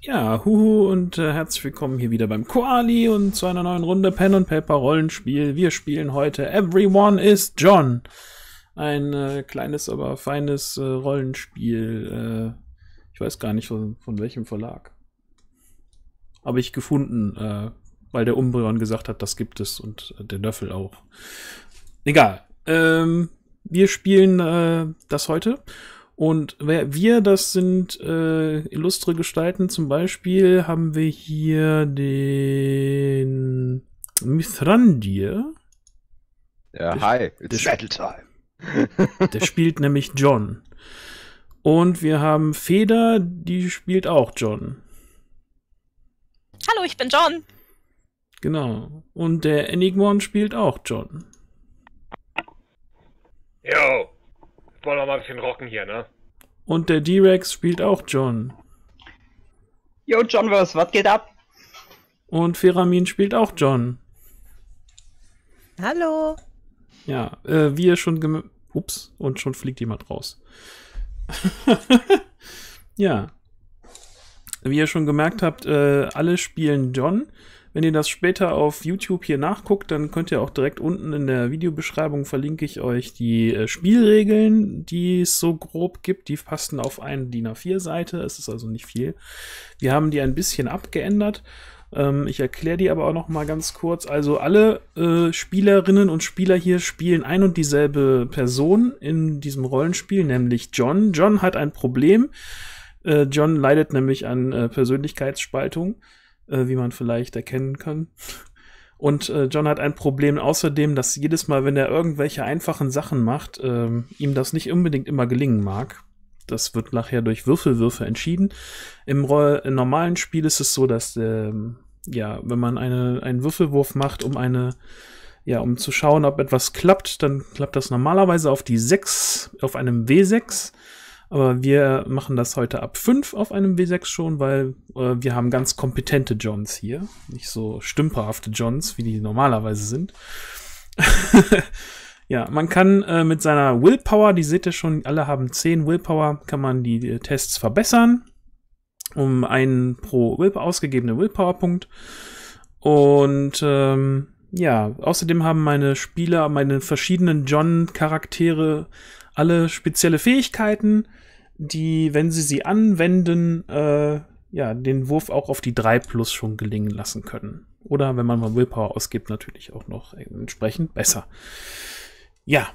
Ja, huhu und herzlich willkommen hier wieder beim Koali und zu einer neuen Runde Pen and Paper Rollenspiel. Wir spielen heute Everyone is John. Ein kleines, aber feines Rollenspiel. Ich weiß gar nicht von welchem Verlag. Habe ich gefunden, weil der Umbreon gesagt hat, das gibt es und der Löffel auch. Egal. Wir spielen das heute. Und wir, das sind illustre Gestalten. Zum Beispiel haben wir hier den Mithrandir. Ja, hi, it's Battle Time. Der spielt nämlich John. Und wir haben Feder, die spielt auch John. Hallo, ich bin John. Genau. Und der Enigmon spielt auch John. Jo, wollen wir mal ein bisschen rocken hier, ne? Und der D-Rex spielt auch John. Yo, John, was geht ab? Und Feramin spielt auch John. Hallo. Ja, wie ihr schon Ups, und schon fliegt jemand raus. Ja. Wie ihr schon gemerkt habt, alle spielen John. Wenn ihr das später auf YouTube hier nachguckt, dann könnt ihr auch direkt unten in der Videobeschreibung verlinke ich euch die Spielregeln, die es so grob gibt. Die passen auf eine DIN A4-Seite. Es ist also nicht viel. Wir haben die ein bisschen abgeändert. Ich erkläre die aber auch noch mal ganz kurz. Also alle Spielerinnen und Spieler hier spielen ein und dieselbe Person in diesem Rollenspiel, nämlich John. John hat ein Problem. John leidet nämlich an Persönlichkeitsspaltung, wie man vielleicht erkennen kann. Und John hat ein Problem außerdem, dass jedes Mal, wenn er irgendwelche einfachen Sachen macht, ihm das nicht unbedingt immer gelingen mag. Das wird nachher durch Würfelwürfe entschieden. Im normalen Spiel ist es so, dass wenn man einen Würfelwurf macht, um zu schauen, ob etwas klappt, dann klappt das normalerweise auf die 6, auf einem W6. Aber wir machen das heute ab 5 auf einem W6 schon, weil wir haben ganz kompetente Johns hier. Nicht so stümperhafte Johns, wie die normalerweise sind. Ja, man kann mit seiner Willpower, die seht ihr schon, alle haben 10 Willpower, kann man die Tests verbessern. Um einen pro ausgegebene Willpower-Punkt. Und außerdem haben meine Spieler, meine verschiedenen John-Charaktere alle spezielle Fähigkeiten, die, wenn sie anwenden, den Wurf auch auf die 3+ schon gelingen lassen können. Oder wenn man mal Willpower ausgibt, natürlich auch noch entsprechend besser. Ja,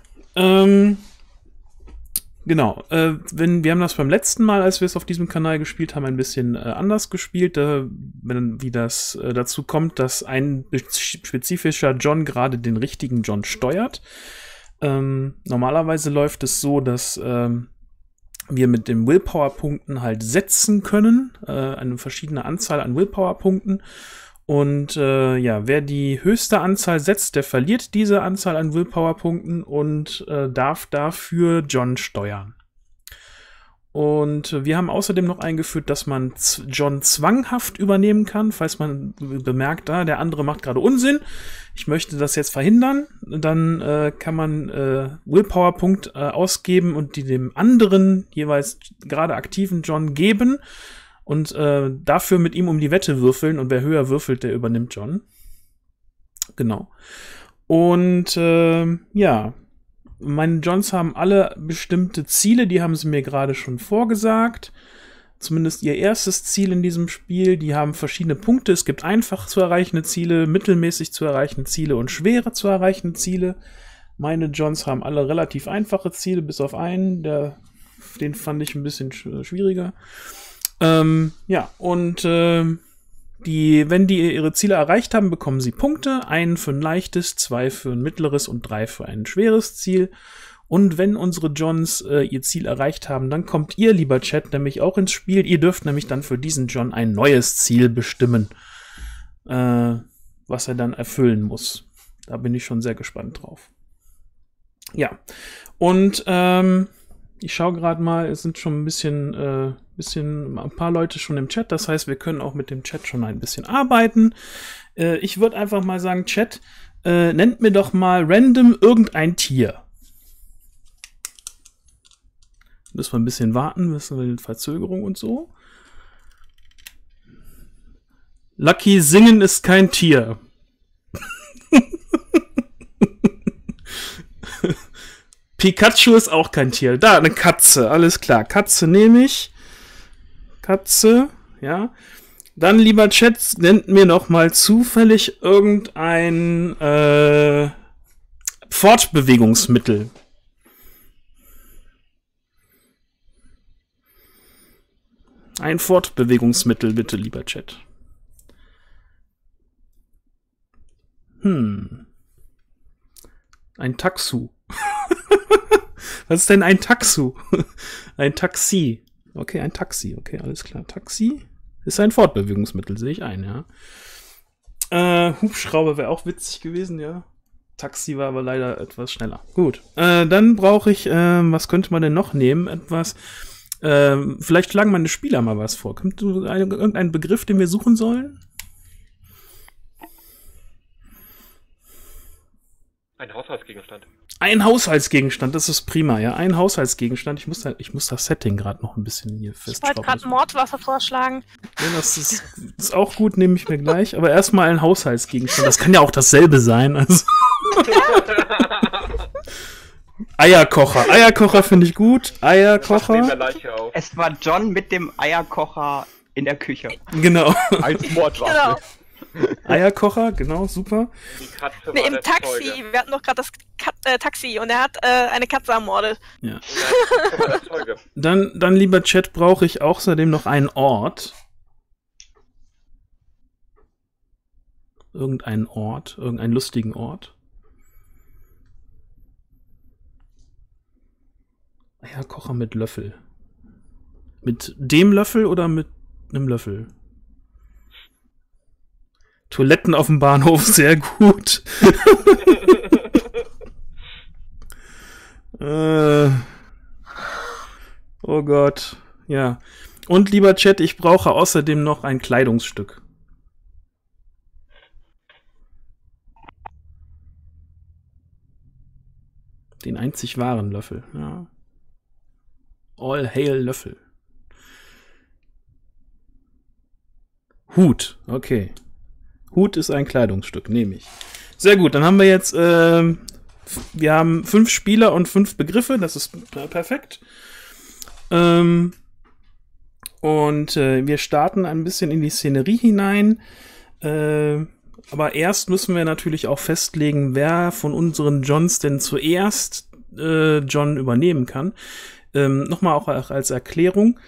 genau. Wir haben das beim letzten Mal, als wir es auf diesem Kanal gespielt haben, ein bisschen anders gespielt, wie das dazu kommt, dass ein spezifischer John gerade den richtigen John steuert. Normalerweise läuft es so, dass wir mit den Willpower-Punkten halt setzen können, eine verschiedene Anzahl an Willpower-Punkten. Und wer die höchste Anzahl setzt, der verliert diese Anzahl an Willpower-Punkten und darf dafür John steuern. Und wir haben außerdem noch eingeführt, dass man John zwanghaft übernehmen kann, falls man bemerkt, der andere macht gerade Unsinn. Ich möchte das jetzt verhindern. Dann kann man Willpower-Punkt ausgeben und die dem anderen jeweils gerade aktiven John geben und dafür mit ihm um die Wette würfeln. Und wer höher würfelt, der übernimmt John. Genau. Und meine Johns haben alle bestimmte Ziele, die haben sie mir gerade schon vorgesagt. Zumindest ihr erstes Ziel in diesem Spiel. Die haben verschiedene Punkte. Es gibt einfach zu erreichende Ziele, mittelmäßig zu erreichende Ziele und schwere zu erreichende Ziele. Meine Johns haben alle relativ einfache Ziele, bis auf einen. Den fand ich ein bisschen schwieriger. Wenn die ihre Ziele erreicht haben, bekommen sie Punkte. Einen für ein leichtes, 2 für ein mittleres und 3 für ein schweres Ziel. Und wenn unsere Johns ihr Ziel erreicht haben, dann kommt ihr, lieber Chat, nämlich auch ins Spiel. Ihr dürft nämlich dann für diesen John ein neues Ziel bestimmen, was er dann erfüllen muss. Da bin ich schon sehr gespannt drauf. Ja, und ich schaue gerade mal, es sind schon ein paar Leute schon im Chat. Das heißt, wir können auch mit dem Chat schon ein bisschen arbeiten. Ich würde einfach mal sagen, Chat, nennt mir doch mal random irgendein Tier. Müssen wir ein bisschen warten, müssen wir die Verzögerung und so. Lucky, singen ist kein Tier. Pikachu ist auch kein Tier. Da, eine Katze, alles klar. Katze nehme ich. Katze, ja. Dann, lieber Chat, nennt mir noch mal zufällig irgendein Fortbewegungsmittel. Ein Fortbewegungsmittel, bitte, lieber Chat. Ein Taxu. Was ist denn ein Taxu? Ein Taxi. Okay, ein Taxi. Okay, alles klar. Taxi ist ein Fortbewegungsmittel, sehe ich ein, ja. Hubschrauber wäre auch witzig gewesen, ja. Taxi war aber leider etwas schneller. Gut. Dann brauche ich, was könnte man denn noch nehmen? Etwas, vielleicht schlagen meine Spieler mal was vor. Kommt irgendein Begriff, den wir suchen sollen? Ein Haushaltsgegenstand. Ein Haushaltsgegenstand, das ist prima, ja. Ein Haushaltsgegenstand. Ich muss das Setting gerade noch ein bisschen hier festschrauben. Ich wollte gerade Mordwasser vorschlagen. Ja, das ist auch gut, nehme ich mir gleich. Aber erstmal ein Haushaltsgegenstand. Das kann ja auch dasselbe sein. Also. Eierkocher. Eierkocher finde ich gut. Eierkocher. Es war John mit dem Eierkocher in der Küche. Genau. Als Mordwaffe. Genau. Eierkocher, genau, super. Die Katze war Nee, im der Taxi. Zeuge. Wir hatten doch gerade das Taxi und er hat eine Katze ermordet. Ja. Und die Katze war der Zeuge. Dann, lieber Chat, brauche ich außerdem noch einen Ort. Irgendeinen Ort, irgendeinen lustigen Ort. Eierkocher mit Löffel. Mit dem Löffel oder mit einem Löffel? Toiletten auf dem Bahnhof, sehr gut. Oh Gott, ja. Und lieber Chat, ich brauche außerdem noch ein Kleidungsstück. Den einzig wahren Löffel, ja. All hail Löffel. Hut, okay. Hut ist ein Kleidungsstück, nehme ich. Sehr gut, dann haben wir jetzt, wir haben 5 Spieler und 5 Begriffe, das ist perfekt. Und wir starten ein bisschen in die Szenerie hinein. Aber erst müssen wir natürlich auch festlegen, wer von unseren Johns denn zuerst John übernehmen kann. Nochmal auch als Erklärung.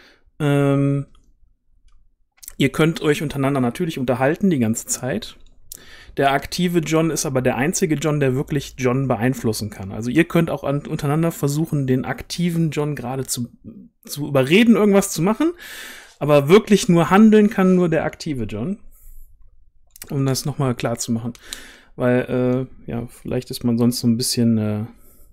Ihr könnt euch untereinander natürlich unterhalten die ganze Zeit. Der aktive John ist aber der einzige John, der wirklich John beeinflussen kann. Also ihr könnt auch untereinander versuchen, den aktiven John gerade zu überreden, irgendwas zu machen. Aber wirklich nur handeln kann nur der aktive John. Um das nochmal klar zu machen. Weil, ja, vielleicht ist man sonst so ein bisschen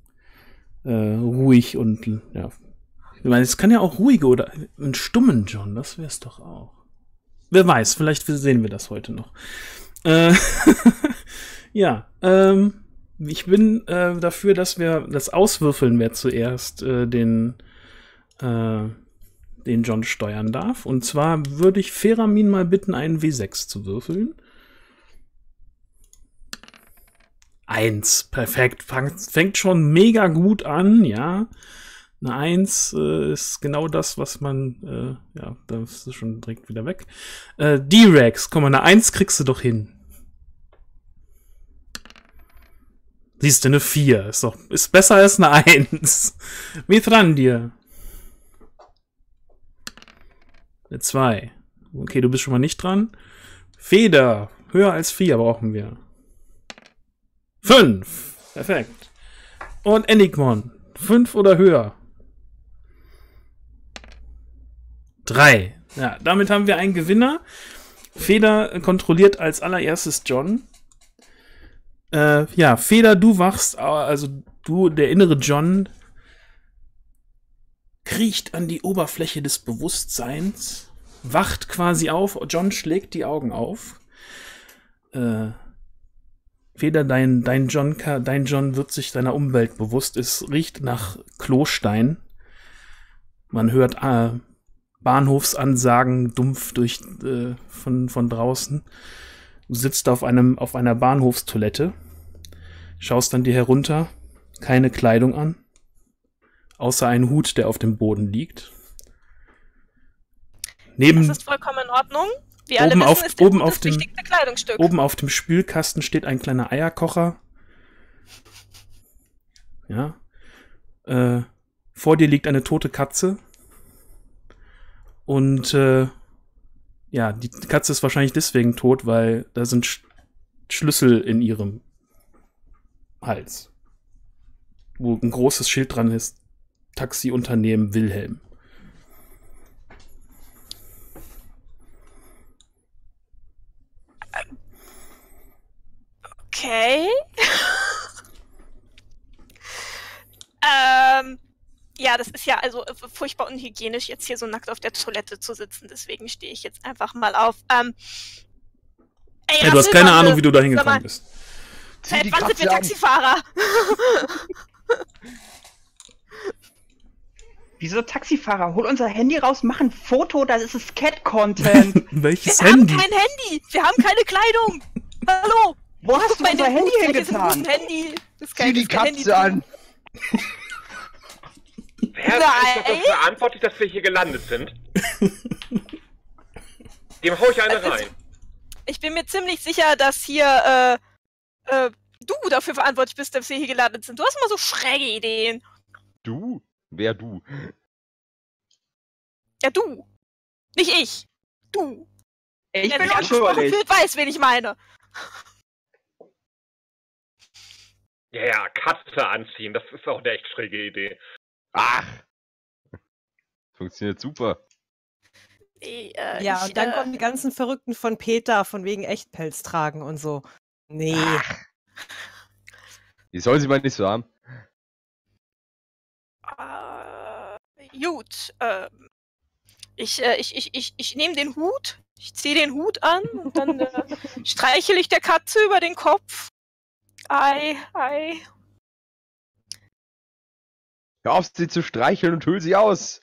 ruhig und, ja. Ich meine, es kann ja auch ruhige oder einen stummen John, das wäre es doch auch. Wer weiß, vielleicht sehen wir das heute noch. Ja, ich bin dafür, dass wir das auswürfeln, wer zuerst den John steuern darf. Und zwar würde ich Feramin mal bitten, einen W6 zu würfeln. 1, perfekt. Fängt schon mega gut an, ja. Eine 1 ist genau das, was man, ja, da ist es schon direkt wieder weg. D-Rex, komm mal, eine 1 kriegst du doch hin. Siehst du, eine 4. Ist besser als eine 1. Mithrandir. Eine 2. Okay, du bist schon mal nicht dran. Feder. Höher als 4 brauchen wir. 5. Perfekt. Und Enigmon. 5 oder höher? 3. Ja, damit haben wir einen Gewinner. Feder kontrolliert als allererstes John. Ja, Feder, du wachst, also du, der innere John, kriecht an die Oberfläche des Bewusstseins, wacht quasi auf, John schlägt die Augen auf. Feder, dein John wird sich seiner Umwelt bewusst. Es riecht nach Klostein. Man hört Bahnhofsansagen dumpf durch von draußen. Du sitzt auf einer Bahnhofstoilette, schaust dann dir herunter, keine Kleidung an, außer einen Hut, der auf dem Boden liegt. Das ist vollkommen in Ordnung. Wir alle wissen, ist das wichtigste Kleidungsstück. Oben auf dem Spülkasten steht ein kleiner Eierkocher. Ja. Vor dir liegt eine tote Katze. Und ja, die Katze ist wahrscheinlich deswegen tot, weil da sind Schlüssel in ihrem Hals. Wo ein großes Schild dran ist. Taxiunternehmen Wilhelm. Okay. Ja, das ist ja also furchtbar unhygienisch, jetzt hier so nackt auf der Toilette zu sitzen. Deswegen stehe ich jetzt einfach mal auf. Ey, du hast keine Ahnung, wie du da hingekommen bist. Seit wann sind wir Taxifahrer? Wieso Taxifahrer? Hol unser Handy raus, mach ein Foto, das ist das Cat-Content. Welches Wir Handy? haben kein Handy. Wir haben keine Kleidung. Hallo. Wo hast du unser Handy hingetan? Zieh die Katze an. Wer ist dafür verantwortlich, dass wir hier gelandet sind? Dem hau ich eine rein. Ich bin mir ziemlich sicher, dass hier du dafür verantwortlich bist, dass wir hier gelandet sind. Du hast immer so schräge Ideen. Du? Wer du? Ja, du. Nicht ich. Du. Ich bin angesprochen unschuldig. fühlt, weiß, wen ich meine. Ja, Katze anziehen, das ist auch eine echt schräge Idee. Ach! Funktioniert super. Ja, und dann kommen die ganzen Verrückten von Peter, von wegen Echtpelz tragen und so. Nee. Ach. Die soll sie mal nicht so haben. Gut. Ich nehme den Hut, ich ziehe den Hut an und dann streichel ich der Katze über den Kopf. Ei. Hör auf, sie zu streicheln und hol sie aus.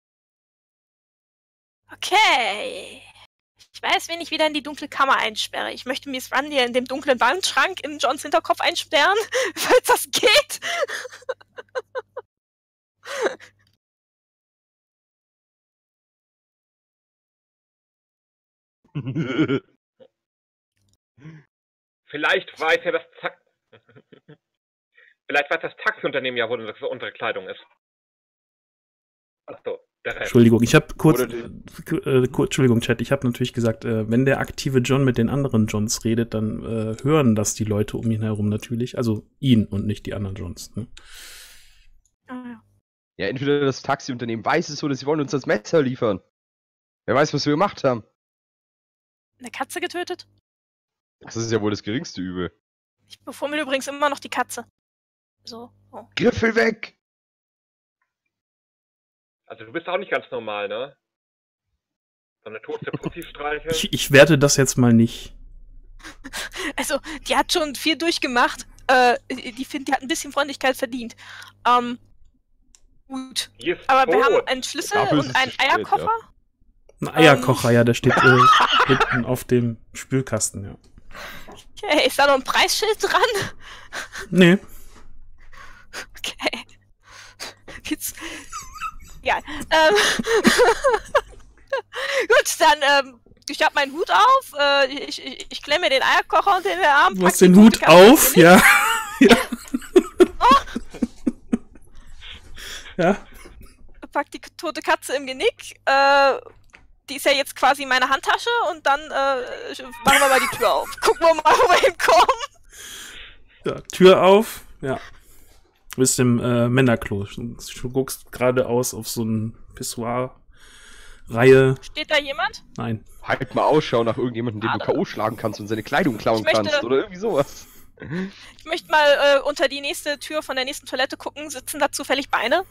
Okay. Ich weiß, wen ich wieder in die dunkle Kammer einsperre. Ich möchte Miss Rundy in dem dunklen Wandschrank in Johns Hinterkopf einsperren, falls das geht. Vielleicht weiß ja Vielleicht weiß das Taxiunternehmen ja, wo unsere Kleidung ist. Achso, der Rest. Entschuldigung, ich habe Entschuldigung, Chat, ich habe natürlich gesagt, wenn der aktive John mit den anderen Johns redet, dann hören das die Leute um ihn herum natürlich. Also ihn und nicht die anderen Johns. Ne? Ja, entweder das Taxiunternehmen weiß es oder sie wollen uns das Messer liefern. Wer weiß, was wir gemacht haben. Eine Katze getötet? Das ist ja wohl das geringste Übel. Ich befummel übrigens immer noch die Katze. So. Oh. Griffel weg! Also du bist auch nicht ganz normal, ne? So eine tote Pussy streicheln. Ich werte das jetzt mal nicht. Also, die hat schon viel durchgemacht. Die hat ein bisschen Freundlichkeit verdient. Gut. Aber wir haben einen Schlüssel und einen Eierkocher. Ja. Ein Eierkocher, ja, der steht hinten auf dem Spülkasten, ja. Okay, ist da noch ein Preisschild dran? Nee. Okay. Jetzt. Ja. Gut, dann, ich hab meinen Hut auf, ich klemme den Eierkocher unter den Arm. Du hast den Hut auf, ja. Ja. Ja. Pack die tote Katze im Genick, die ist ja jetzt quasi meine Handtasche und dann machen wir mal die Tür auf. Gucken wir mal, wo wir hinkommen. Ja, Tür auf, ja. Du bist im Männerklo. Du guckst geradeaus auf so ein Pissoir-Reihe. Steht da jemand? Nein. Halt mal Ausschau nach irgendjemandem, den du K.O. schlagen kannst und seine Kleidung klauen kannst oder irgendwie sowas. Ich möchte mal unter die nächste Tür von der nächsten Toilette gucken. Sitzen da zufällig Beine?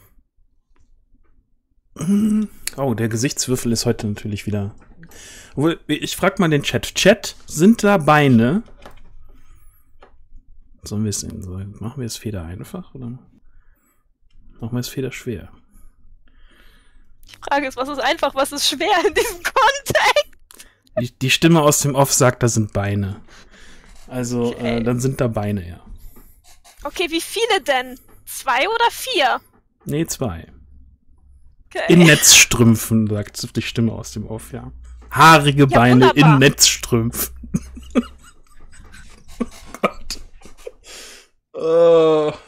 Oh, der Gesichtswürfel ist heute natürlich wieder... Ich frag mal den Chat. Chat, sind da Beine? Sollen wir es sehen? Machen wir es Feder einfach oder machen wir es Feder schwer? Frage ist, was ist einfach, was ist schwer in diesem Kontext? Die Stimme aus dem Off sagt, da sind Beine. Also, Okay. dann sind da Beine, ja. Okay, wie viele denn? 2 oder 4? Nee, 2. Okay. In Netzstrümpfen, sagt die Stimme aus dem Off, ja. Haarige Ja, Beine wunderbar. in Netzstrümpfen. Oh Gott.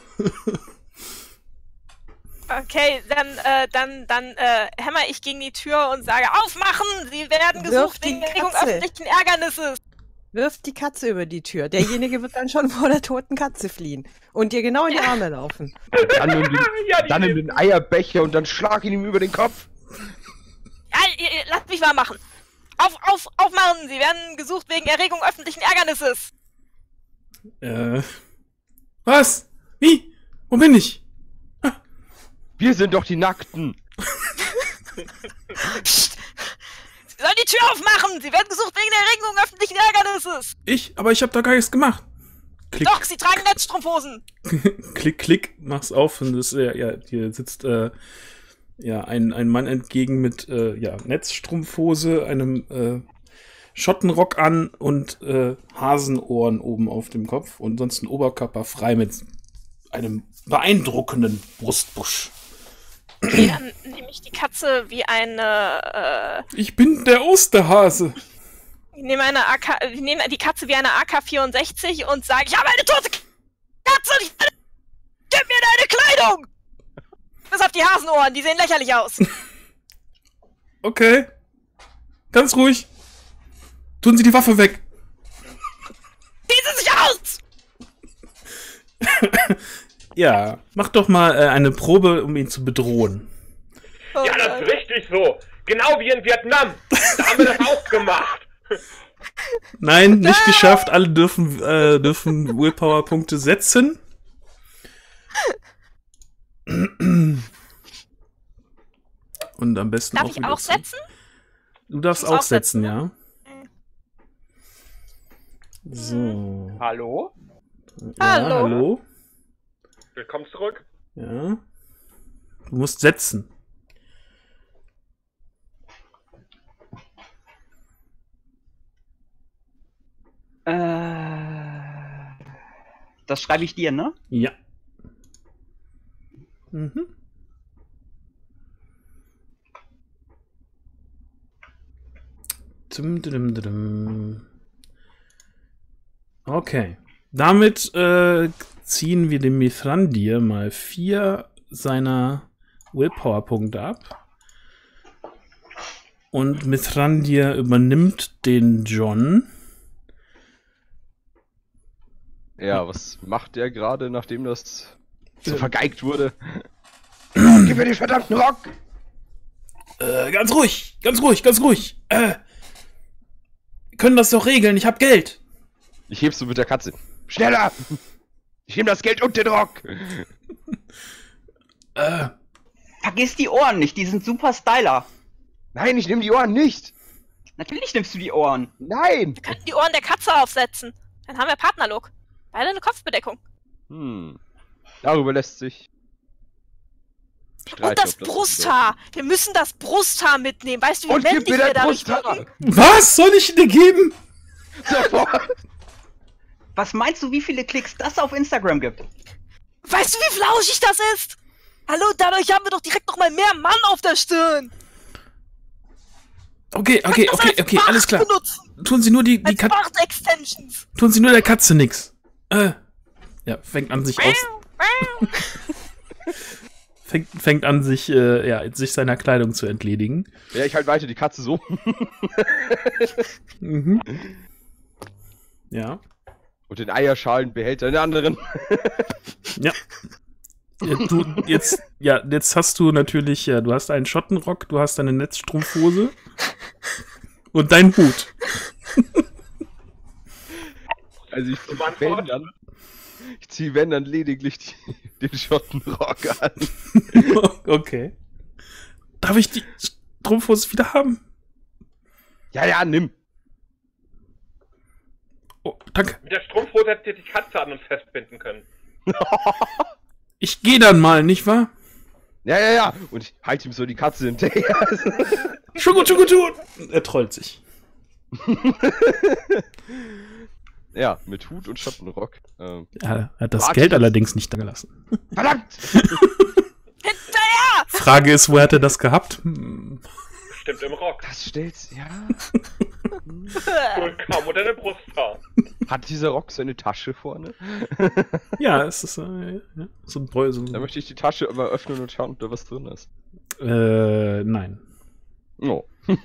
Okay, dann hämmer ich gegen die Tür und sage, aufmachen! Sie werden Wirf gesucht die wegen Erregung Katze. öffentlichen Ärgernisses! Wirft die Katze über die Tür. Derjenige wird dann schon vor der toten Katze fliehen. Und dir genau in die Arme laufen. Dann in den Eierbecher und dann schlag ihn ihm über den Kopf. Ja, lasst mich mal machen! Aufmachen! Sie werden gesucht wegen Erregung öffentlichen Ärgernisses! Was? Wie? Wo bin ich? Wir sind doch die Nackten. Psst! Sie sollen die Tür aufmachen! Sie werden gesucht wegen der Erregung öffentlichen Ärgernisses! Aber ich hab da gar nichts gemacht. Klick, Doch, Sie tragen Netzstrumpfhosen! klick, klick, mach's auf und das, hier sitzt, ein Mann entgegen mit, Netzstrumpfhose, einem, Schottenrock an und, Hasenohren oben auf dem Kopf und sonst ein Oberkörper frei mit einem beeindruckenden Brustbusch. Okay, dann nehme ich die Katze wie eine, Ich bin der Osterhase. ich nehme die Katze wie eine AK-64 und sage, ich habe eine tote Katze und gib mir deine Kleidung! Bis auf die Hasenohren, die sehen lächerlich aus. Okay. Ganz ruhig. Tun Sie die Waffe weg. Ziehen Sie sich aus! Ja, mach doch mal eine Probe, um ihn zu bedrohen. Oh Ja, das Gott. ist richtig so. Genau wie in Vietnam. Da haben wir das auch gemacht. Nein, nicht geschafft. Alle dürfen Willpower-Punkte setzen. Und am besten Darf auch ich wieder auch zu- setzen? Du darfst Ich muss auch auch setzen, setzen, ja. So. Hallo? Ja, Hallo. hallo. Willkommen zurück. Ja. Du musst setzen. Das schreibe ich dir, ne? Ja. Mhm. Okay. Damit ziehen wir dem Mithrandir mal 4 seiner Willpower-Punkte ab. Und Mithrandir übernimmt den John. Ja, was macht der gerade, nachdem das so vergeigt wurde? Gib mir den verdammten Rock! Ganz ruhig, ganz ruhig, ganz ruhig. Wir können das doch regeln, ich hab Geld. Ich heb's so mit der Katze. Schneller! Ich nehm das Geld und den Rock! Vergiss die Ohren nicht, die sind super Styler. Nein, ich nehm die Ohren nicht! Natürlich nimmst du die Ohren. Nein! Wir könnten die Ohren der Katze aufsetzen. Dann haben wir Partnerlook. Beide eine Kopfbedeckung. Darüber lässt sich streiten, Und das ob Brusthaar. Wir müssen das Brusthaar mitnehmen. Weißt du, wie Und gib männlich mir wir dein dadurch Brusthaar! wirken? Was soll ich dir geben? Sofort! Was meinst du, wie viele Klicks das auf Instagram gibt? Weißt du, wie flauschig das ist? Hallo, dadurch haben wir doch direkt noch mal mehr Mann auf der Stirn. Okay, Das als alles Bart klar. Benutzen. Tun Sie nur Als Bart-Extensions. tun Sie nur der Katze nix. Ja, fängt an sich fängt an sich sich seiner Kleidung zu entledigen. Ja, ich halt weiter die Katze so. Mhm. Ja. Und den Eierschalen behält den anderen. Ja. Jetzt hast du natürlich, du hast einen Schottenrock, du hast eine Netzstrumpfhose und deinen Hut. Also ich zieh, wenn dann lediglich den Schottenrock an. Okay. Darf ich die Strumpfhose wieder haben? Ja, nimm. Oh, danke. Mit der Strumpfhose hättet ihr die Katze an uns festbinden können. Ich gehe dann mal, nicht wahr? Ja. Und ich halte ihm so die Katze hinterher. Schon gut. Er trollt sich. Ja, mit Hut und Schattenrock. Er hat das Geld allerdings nicht da gelassen. Verdammt! Hinterher! Frage ist, wo hat er das gehabt? Stimmt im Rock. Das stellt's, ja. Wohl kaum unter der Brusthaar. Hat dieser Rock seine Tasche vorne? Ja, es ist so ein Bräu. Da möchte ich die Tasche immer öffnen und schauen, ob da was drin ist. Nein. Oh.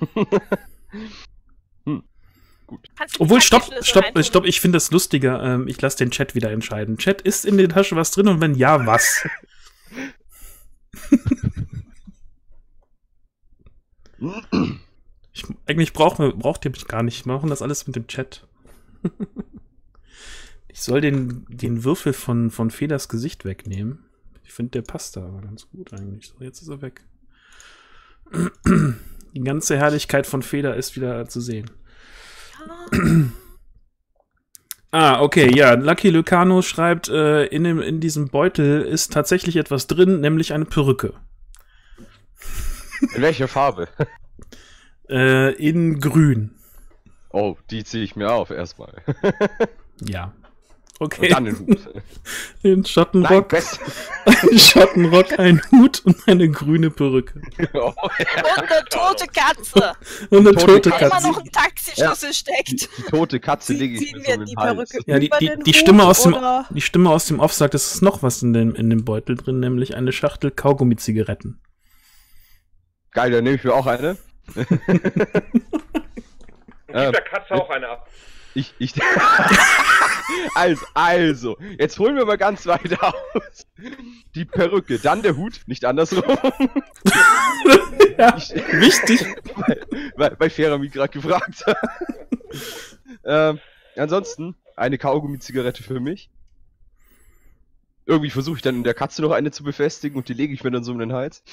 Gut. Obwohl, stopp, ich finde das lustiger. Ich lasse den Chat wieder entscheiden. Chat, ist in der Tasche was drin und wenn ja, was? Eigentlich braucht ihr mich gar nicht. Wir machen das alles mit dem Chat. Ich soll den Würfel von Feders Gesicht wegnehmen. Ich finde, der passt da aber ganz gut eigentlich. So, jetzt ist er weg. Die ganze Herrlichkeit von Feder ist wieder zu sehen. Okay, ja. Lucky Lucano schreibt, in diesem Beutel ist tatsächlich etwas drin, nämlich eine Perücke. In welcher Farbe? In grün. Oh, die ziehe ich mir auf erstmal. Ja. Okay. Und dann den Hut. Den Schattenrock. Nein, ein Schattenrock, ein Hut und eine grüne Perücke. Oh, ja. Und eine tote Katze. Und eine tote Da immer Katze. noch ein Taxischlüssel steckt. Die tote Katze lege ich Ziehen mir wir so in die den Hals. Perücke Ja, über den die Stimme Hut, oder? die Stimme aus dem Off sagt, es ist noch was in dem Beutel drin, nämlich eine Schachtel Kaugummi-Zigaretten. Geil, dann nehme ich mir auch eine. Und gib der Katze auch eine ab. Also, jetzt holen wir mal ganz weit aus. Die Perücke, dann der Hut, nicht andersrum. Ja, wichtig. Weil Ferami gerade gefragt hat. Ansonsten, eine Kaugummi-Zigarette für mich. Irgendwie versuche ich dann in der Katze noch eine zu befestigen und die lege ich mir dann so um den Hals.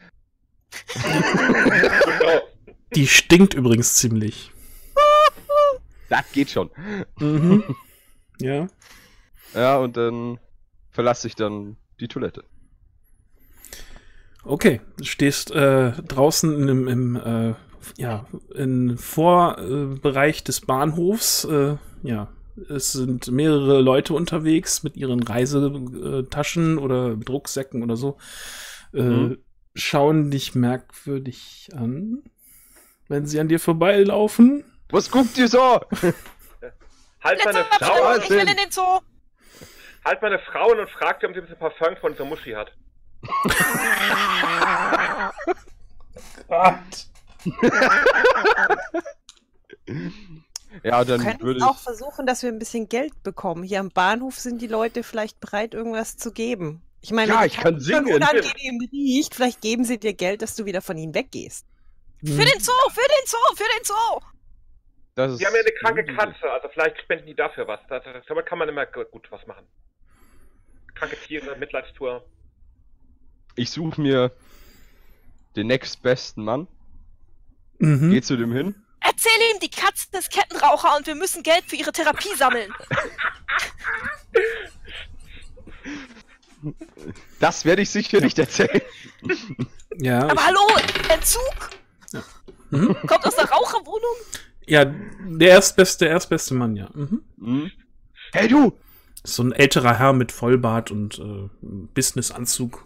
Die stinkt übrigens ziemlich. Das geht schon. Mhm. Ja. Ja, und dann verlasse ich dann die Toilette. Okay, du stehst draußen im Vorbereich des Bahnhofs. Es sind mehrere Leute unterwegs mit ihren Reisetaschen oder Rucksäcken oder so. Schauen dich merkwürdig an, wenn sie an dir vorbeilaufen. Was guckt ihr so? Halt meine Letzte Frau Abstimmung, ich will in den Zoo. Halt meine Frau und frag sie, ob sie ein bisschen Parfum von unserer Muschi hat. Ja, dann Wir können würde auch ich... versuchen, dass wir ein bisschen Geld bekommen. Hier am Bahnhof sind die Leute vielleicht bereit, irgendwas zu geben. Ich meine, Ja, wenn ich die kann Katze schon singen. unangenehm riecht, vielleicht geben sie dir Geld, dass du wieder von ihnen weggehst. Für den Zoo, für den Zoo, für den Zoo. Das ist Die haben ja eine kranke Katze, also vielleicht spenden die dafür was. Damit kann man immer gut was machen. Kranke Tiere, Mitleidstour. Ich suche mir den nächstbesten Mann. Mhm. Geh zu dem hin. Erzähl ihm, die Katze ist Kettenraucher und wir müssen Geld für ihre Therapie sammeln. Das werde ich sicher nicht erzählen. Ja. Aber hallo, Entzug? Mhm. Kommt aus der Raucherwohnung? Ja, der erstbeste Mann, ja. Mhm. Mhm. Hey du! So ein älterer Herr mit Vollbart und Businessanzug.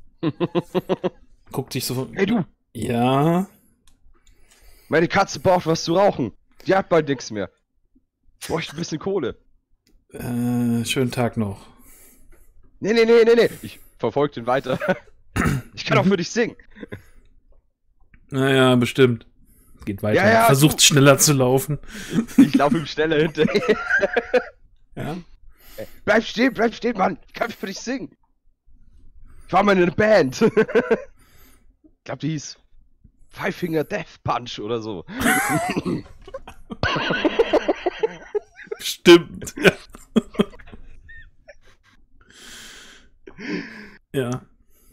Guckt sich so. Hey du! Ja. Meine Katze braucht was zu rauchen. Die hat bald nichts mehr. Bräuchte ein bisschen Kohle. Schönen Tag noch. Nee. Ich verfolge den weiter. Ich kann auch für dich singen. Naja, bestimmt. Geht weiter. Ja, Versucht du. schneller zu laufen. Ich laufe ihm schneller hinterher. Ja. Bleib stehen, Mann. Ich kann für dich singen. Ich war mal in einer Band. Ich glaube, die hieß Five Finger Death Punch oder so. Stimmt. Ja. Ja.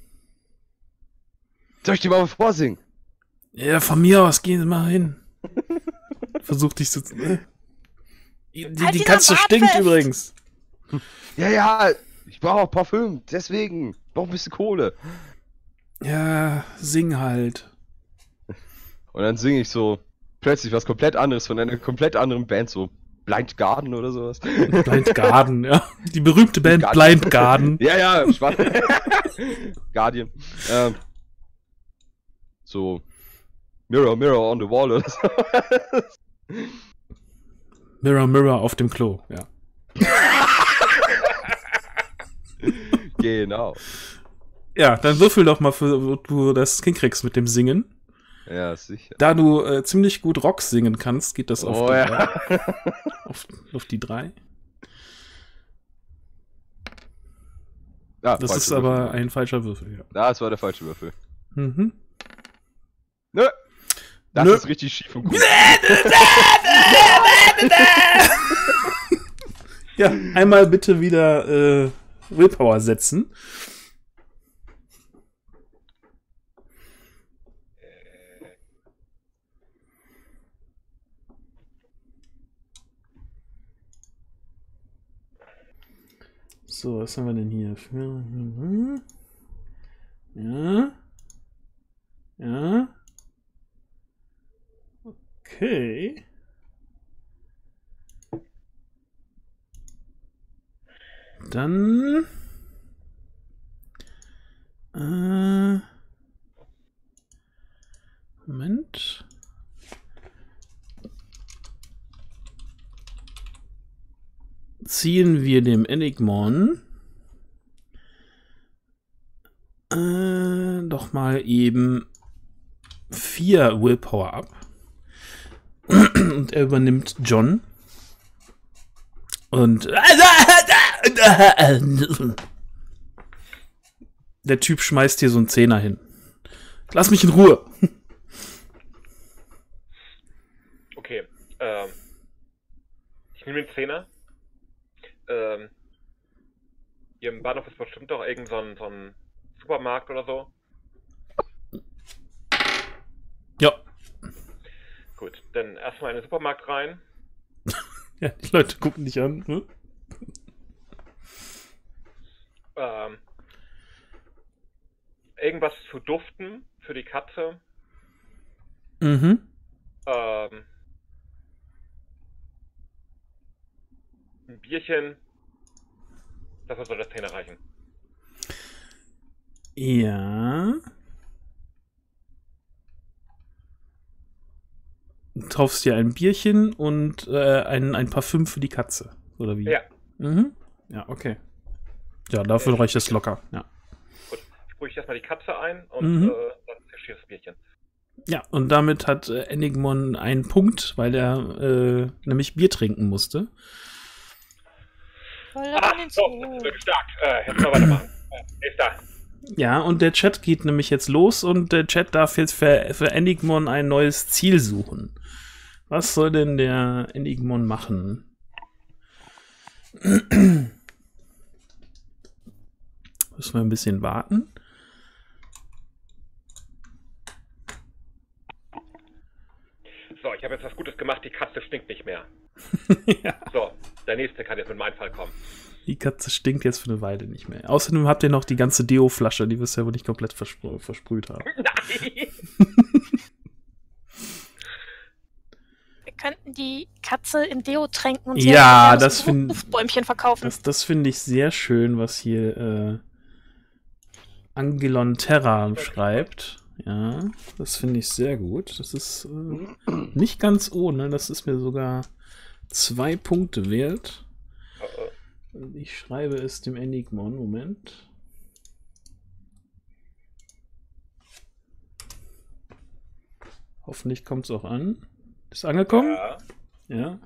Soll ich dir mal vorsingen? Ja, von mir aus, gehen Sie mal hin. Versuch dich zu... Die Halt ihn Katze am Bart stinkt fest. übrigens. Ja, ich brauche auch Parfüm. Deswegen. Brauche ein bisschen Kohle. Ja, sing halt. Und dann singe ich so plötzlich was komplett anderes von einer komplett anderen Band, so Blind Garden oder sowas. Blind Garden, ja. Die berühmte Band Guardian. Blind Garden. Ja, Spaß. Guardian. So Mirror, Mirror on the Wall oder so. Mirror, Mirror auf dem Klo, ja. Genau. Ja, dann würfel doch mal, wo du das hinkriegst mit dem Singen. Ja, sicher. Da du ziemlich gut Rock singen kannst, geht das auf, ja. auf die 3. Ah, Das ist falscher aber Würfel. ein falscher Würfel, ja. Das war der falsche Würfel. Mhm. Nö. Das Nö. ist richtig schief und gut. Ja, einmal bitte wieder Willpower setzen. So, was haben wir denn hier? Ja. Ja. Okay. Dann Moment. Ziehen wir dem Enigmon doch mal eben 4 Willpower ab. Und er übernimmt John. Und der Typ schmeißt hier so einen Zehner hin. Lass mich in Ruhe. Okay, ich nehme den Zehner. Hier im Bahnhof ist bestimmt doch irgend so ein Supermarkt oder so. Ja. Gut, dann erstmal in den Supermarkt rein. Ja, die Leute gucken dich an. Ne? Irgendwas zu duften für die Katze. Mhm. Ein Bierchen. Das soll das Zähne reichen. Ja. Du kaufst dir ein Bierchen und ein Parfüm für die Katze. Oder wie? Ja. Mhm. Ja, okay. Ja, dafür reicht es locker. Ja. Gut, sprühe ich erstmal die Katze ein und dann zische ich das Bierchen. Ja, und damit hat Enigmon einen Punkt, weil er nämlich Bier trinken musste. So, das wird stark. Jetzt mal weitermachen. Ist da. Ja, und der Chat geht nämlich jetzt los und der Chat darf jetzt für Enigmon ein neues Ziel suchen. Was soll denn der Enigmon machen? Müssen wir ein bisschen warten. So, ich habe jetzt was Gutes gemacht, die Katze stinkt nicht mehr. Ja. So, der nächste kann jetzt mit meinem Einfall kommen. Die Katze stinkt jetzt für eine Weile nicht mehr. Außerdem habt ihr noch die ganze Deo-Flasche, die wir ja wohl nicht komplett versprüht haben. Nein! Wir könnten die Katze in Deo tränken und Ja, sie das finde Duftbäumchen verkaufen. das finde ich sehr schön, was hier Angelon Terra schreibt. Ja, das finde ich sehr gut. Das ist nicht ganz ohne. Das ist mir sogar 2 Punkte wert. Ich schreibe es dem Enigmon. Moment. Hoffentlich kommt es auch an. Ist angekommen? Ja.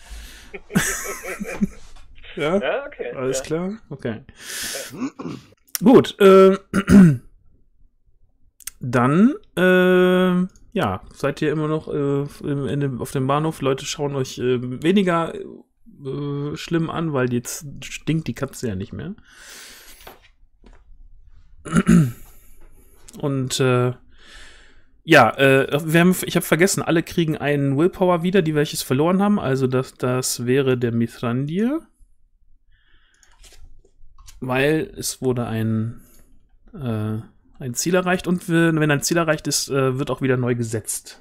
Ja. Ja? Ja, okay. Alles ja. klar? Okay. Gut. Dann, ja, seid ihr immer noch auf dem Bahnhof. Leute schauen euch weniger schlimm an, weil jetzt stinkt die Katze ja nicht mehr. Und ja, ich habe vergessen, alle kriegen einen Willpower wieder, die welches verloren haben. Also das wäre der Mithrandir. Weil es wurde ein Ziel erreicht und wenn ein Ziel erreicht ist, wird auch wieder neu gesetzt.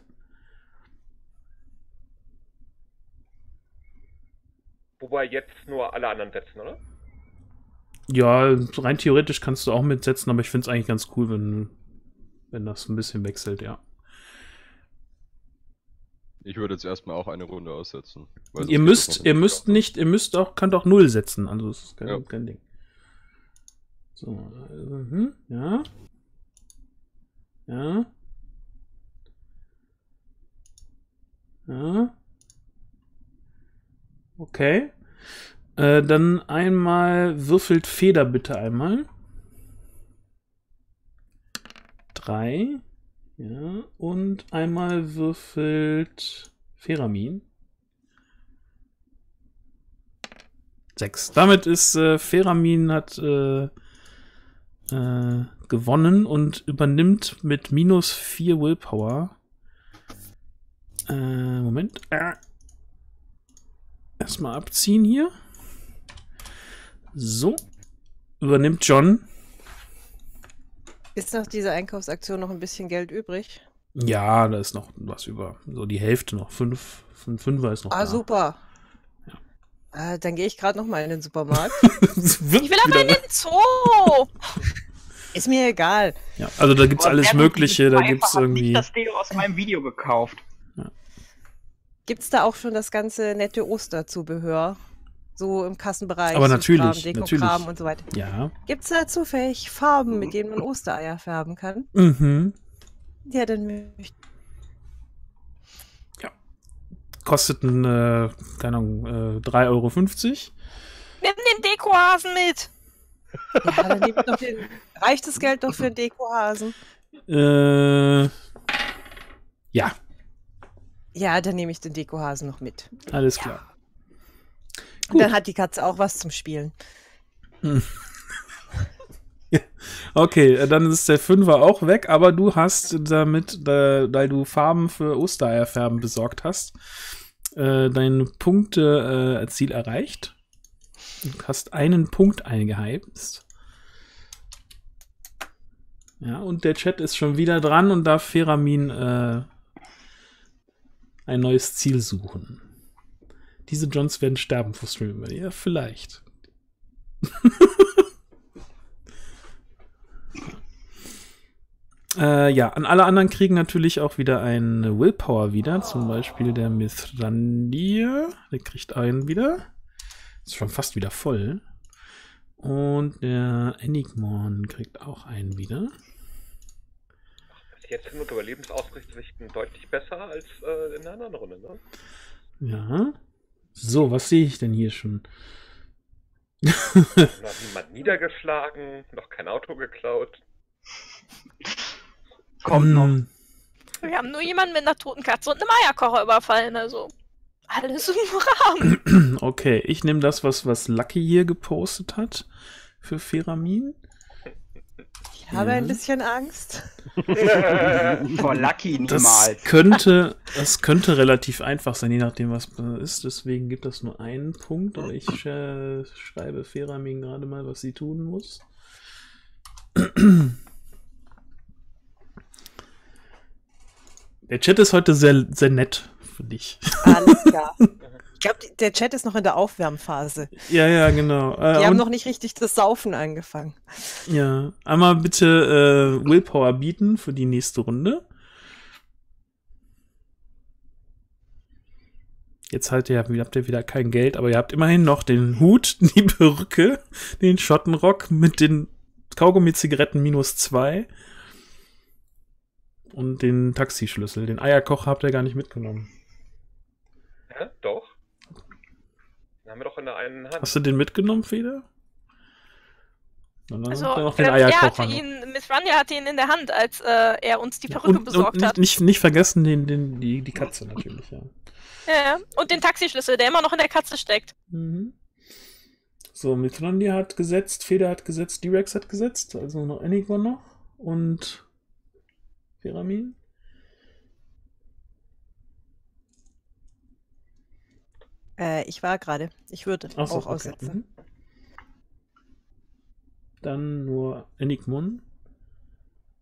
Wobei jetzt nur alle anderen setzen, oder? Ja, rein theoretisch kannst du auch mitsetzen, aber ich finde es eigentlich ganz cool, wenn das ein bisschen wechselt, ja. Ich würde jetzt erstmal auch eine Runde aussetzen. Ihr müsst auch, könnt auch 0 setzen, also das ist kein Ding. So, ja. Ja. Ja. Okay. Dann einmal würfelt Feder bitte einmal. 3. Ja. Und einmal würfelt Feramin. 6. Damit ist Feramin hat gewonnen und übernimmt mit -4 Willpower. Moment. Erstmal abziehen hier. So. Übernimmt John. Ist nach dieser Einkaufsaktion noch ein bisschen Geld übrig? Ja, da ist noch was über. So die Hälfte noch. 5er ist noch da. Super. Ja. Dann gehe ich gerade noch mal in den Supermarkt. Ich will aber in den Zoo! Ist mir egal. Ja, also da gibt's alles Mögliche. Da gibt's irgendwie. Ich habe das Deo aus meinem Video gekauft. Ja. Gibt's da auch schon das ganze nette Osterzubehör? So im Kassenbereich. Aber natürlich, Dekokram natürlich. und so weiter. Ja. Gibt's da zufällig Farben, mit denen man Ostereier färben kann? Mhm. Ja, dann möchte Kosteten, keine Ahnung, 3,50 Euro. Nimm den Dekohasen mit! Ja, dann nehme ich doch reicht das Geld doch für den Dekohasen? Ja. Ja, dann nehme ich den Dekohasen noch mit. Alles klar. Und dann hat die Katze auch was zum Spielen. Okay, dann ist der 5er auch weg, aber du hast damit, weil du Farben für Ostereierfärben besorgt hast, dein Punkte-Ziel erreicht. Du hast einen Punkt eingeheimst. Ja, und der Chat ist schon wieder dran und darf Feramin ein neues Ziel suchen. Diese Johns werden sterben vor Stream. Ja, vielleicht. Ja, an alle anderen kriegen natürlich auch wieder eine Willpower wieder. Zum Beispiel der Mithrandir. Der kriegt einen wieder. Ist schon fast wieder voll. Und der Enigmon kriegt auch einen wieder. Jetzt sind unsere Überlebensausrichten deutlich besser als in der anderen Runde, ne? Ja. So, was sehe ich denn hier schon? Noch niemand niedergeschlagen, noch kein Auto geklaut. Kommt noch. Wir haben nur jemanden mit einer toten Katze und einem Eierkocher überfallen, also alles im Rahmen. Okay, ich nehme das, was Lucky hier gepostet hat für Feramin. Ich habe ein bisschen Angst. Vor Lucky niemals. Das könnte relativ einfach sein, je nachdem, was ist. Deswegen gibt es nur einen Punkt. Aber ich schreibe Feramin gerade mal, was sie tun muss. Der Chat ist heute sehr, sehr nett für dich. Alles klar. Ich glaube, der Chat ist noch in der Aufwärmphase. Ja, genau. Die haben noch nicht richtig das Saufen angefangen. Ja, einmal bitte Willpower bieten für die nächste Runde. Jetzt habt ihr wieder kein Geld, aber ihr habt immerhin noch den Hut, die Perücke, den Schottenrock mit den Kaugummi-Zigaretten -2 und den Taxischlüssel. Den Eierkocher habt ihr gar nicht mitgenommen. Ja, doch. Den haben wir doch in der einen Hand. Hast du den mitgenommen, Feder? Dann Also, habt ihr noch den er Eierkocher. hatte Miss Rania hatte ihn in der Hand, als er uns die Perücke besorgt hat. Nicht vergessen die Katze natürlich, ja. Ja, und den Taxischlüssel, der immer noch in der Katze steckt. Mhm. So, Mithrandir hat gesetzt, Feder hat gesetzt, D-Rex hat gesetzt, also noch Enigma noch und Feramin. Ich war gerade. Ich würde Ach so, auch aussetzen. Okay. Dann nur Enigmon.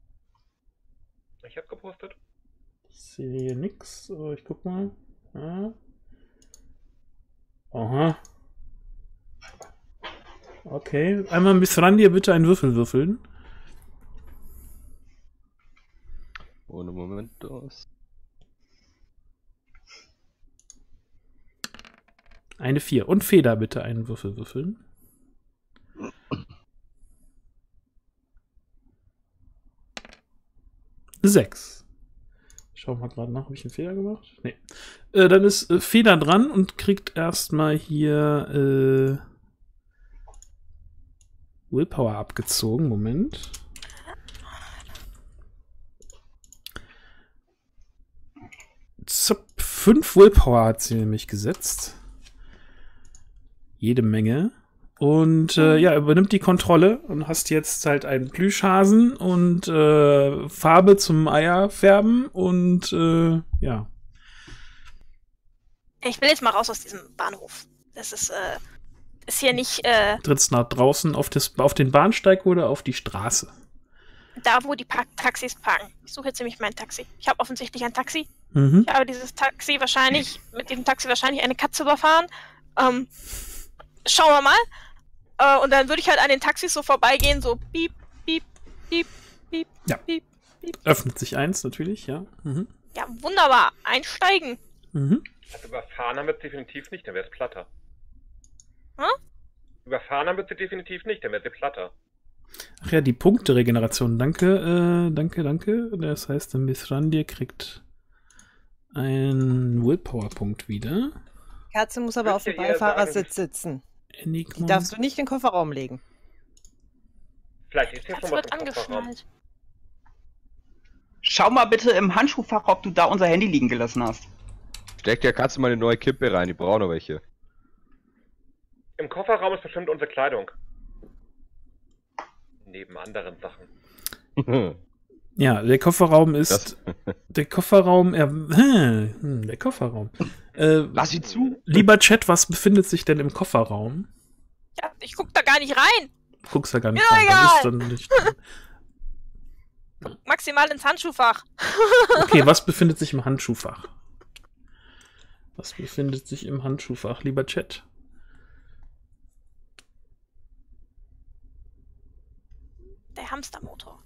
Ich hab gepostet. Ich sehe hier nix, aber ich guck mal. Ja. Aha. Okay, einmal Miss Randir bitte einen Würfel würfeln. Ohne Moment aus. Eine 4. Und Feder bitte einen Würfel würfeln. Eine 6. Ich schau mal gerade nach, habe ich einen Fehler gemacht? Nee. Dann ist Feder dran und kriegt erstmal hier Willpower abgezogen. Moment. Zup, 5 Willpower hat sie nämlich gesetzt. Jede Menge. Und ja, übernimmt die Kontrolle und hast jetzt halt einen Plüschhasen und Farbe zum Eierfärben und ja. Ich will jetzt mal raus aus diesem Bahnhof. Das ist hier nicht Trittst nach draußen auf den Bahnsteig oder auf die Straße? da, wo die Taxis parken. Ich suche jetzt nämlich mein Taxi. Ich habe offensichtlich ein Taxi. Mhm. Ich habe mit diesem Taxi wahrscheinlich eine Katze überfahren. Schauen wir mal. Und dann würde ich halt an den Taxis so vorbeigehen, so piep, piep, piep, piep, Ja. piep, piep. Öffnet sich eins natürlich, ja. Mhm. Ja, wunderbar. Einsteigen. Mhm. Also überfahren haben wir es definitiv nicht, dann wäre es platter. Hm? Überfahren haben wir es definitiv nicht, dann wäre es platter. Ach ja, die Punkteregeneration. Danke, danke. Das heißt, der Miss Randir kriegt einen Willpower-Punkt wieder. Katze muss aber auf dem Beifahrersitz sitzen. Die Enigma. darfst du nicht in den Kofferraum legen. Vielleicht ist ja Das schon was wird im Kofferraum. angeschnallt. Schau mal bitte im Handschuhfach, ob du da unser Handy liegen gelassen hast. Steck der Katze mal eine neue Kippe rein, die brauchen noch welche. Im Kofferraum ist bestimmt unsere Kleidung. Neben anderen Sachen. Ja, der Kofferraum ist. Das- Der Kofferraum. Der Kofferraum. Lass sie zu! Lieber Chat, was befindet sich denn im Kofferraum? Ja, ich guck da gar nicht rein. Guckst da gar nicht Ja, rein. egal. Das ist dann nicht. Maximal ins Handschuhfach. Okay, was befindet sich im Handschuhfach? Was befindet sich im Handschuhfach, lieber Chat? Der Hamstermotor.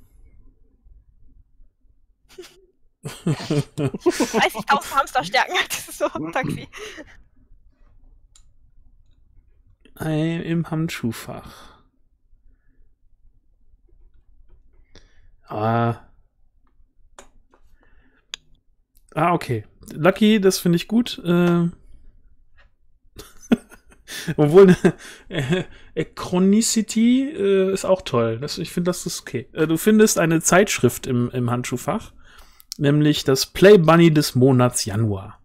30.000 Hamsterstärken hat dieses so ein Taxi. Im Handschuhfach. Okay. Lucky, das finde ich gut. Obwohl, Chronicity ist auch toll. Ich finde, das ist okay. Du findest eine Zeitschrift im Handschuhfach, nämlich das Play Bunny des Monats Januar.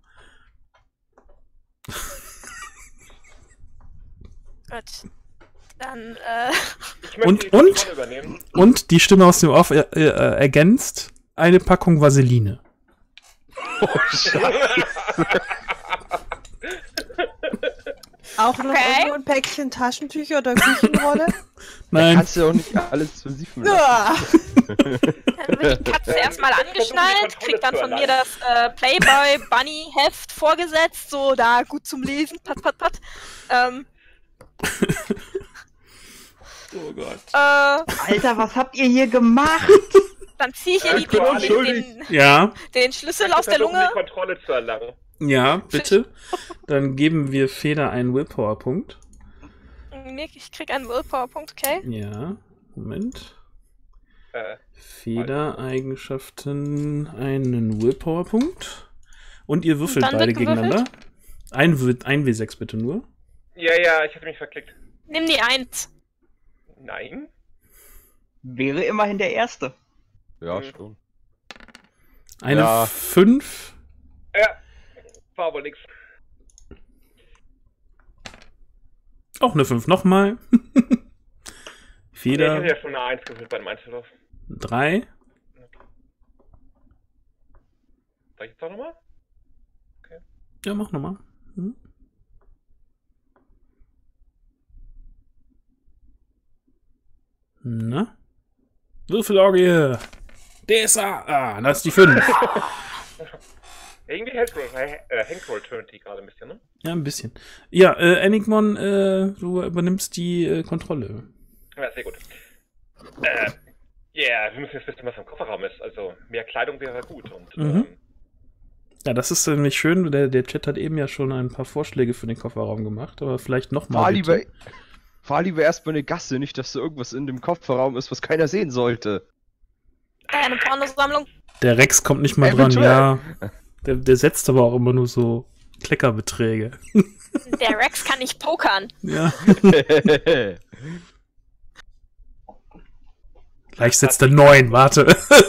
Gut. Dann, Ich möchte Und- die Kontrolle übernehmen. Und die Stimme aus dem Off ergänzt eine Packung Vaseline. Oh, Scheiße. Auch noch irgendwo ein Päckchen Taschentücher oder Küchenrolle? Nein, Kannst du auch nicht alles versiefen lassen. Ja. dann wird die Katze erstmal angeschnallt, kriegt dann von mir das Playboy Bunny Heft vorgesetzt, so da gut zum Lesen, pat, pat, pat. oh Gott. Alter, was habt ihr hier gemacht? Dann ziehe ich ihr Entschuldigt. den Schlüssel Ich aus der versuche, Lunge. die Kontrolle zu erlangen. Ja, bitte. Dann geben wir Feder einen Willpower-Punkt. Nee, ich krieg einen Willpower-Punkt, okay? Ja, Moment. Äh, Feder-Eigenschaften, einen Willpower-Punkt. Und ihr würfelt Und dann beide wird gewürfelt? gegeneinander. Ein W6 bitte nur. ja, ich hatte mich verklickt. Nimm die 1. Nein? Wäre immerhin der Erste. Ja, schon. Eine Ja. 5. Ja, war aber nix. Auch eine 5 nochmal. Ich Feder hatte ja schon eine 1 gewählt beim Einzellauf. 3. Soll ich jetzt auch nochmal? Ja, mach nochmal. Hm. Na? Würfelorgie! DSA! Ah, das ist die 5. Irgendwie Hankroll Trinity gerade ein bisschen, ne? Ja, ein bisschen. Ja, Enigmon, du übernimmst die Kontrolle. Ja, sehr gut. Wir müssen jetzt wissen, was im Kofferraum ist. Also, mehr Kleidung wäre gut. Und, Ja, das ist nämlich schön. Der Chat hat eben ja schon ein paar Vorschläge für den Kofferraum gemacht, aber vielleicht nochmal. Fahr lieber erstmal eine Gasse, nicht, dass da irgendwas in dem Kofferraum ist, was keiner sehen sollte. Eine Pornosammlung. Der Rex kommt nicht mal dran, ja. Der setzt aber auch immer nur so Kleckerbeträge. Der Rex kann nicht pokern. Ja. Gleich setzt er 9, warte.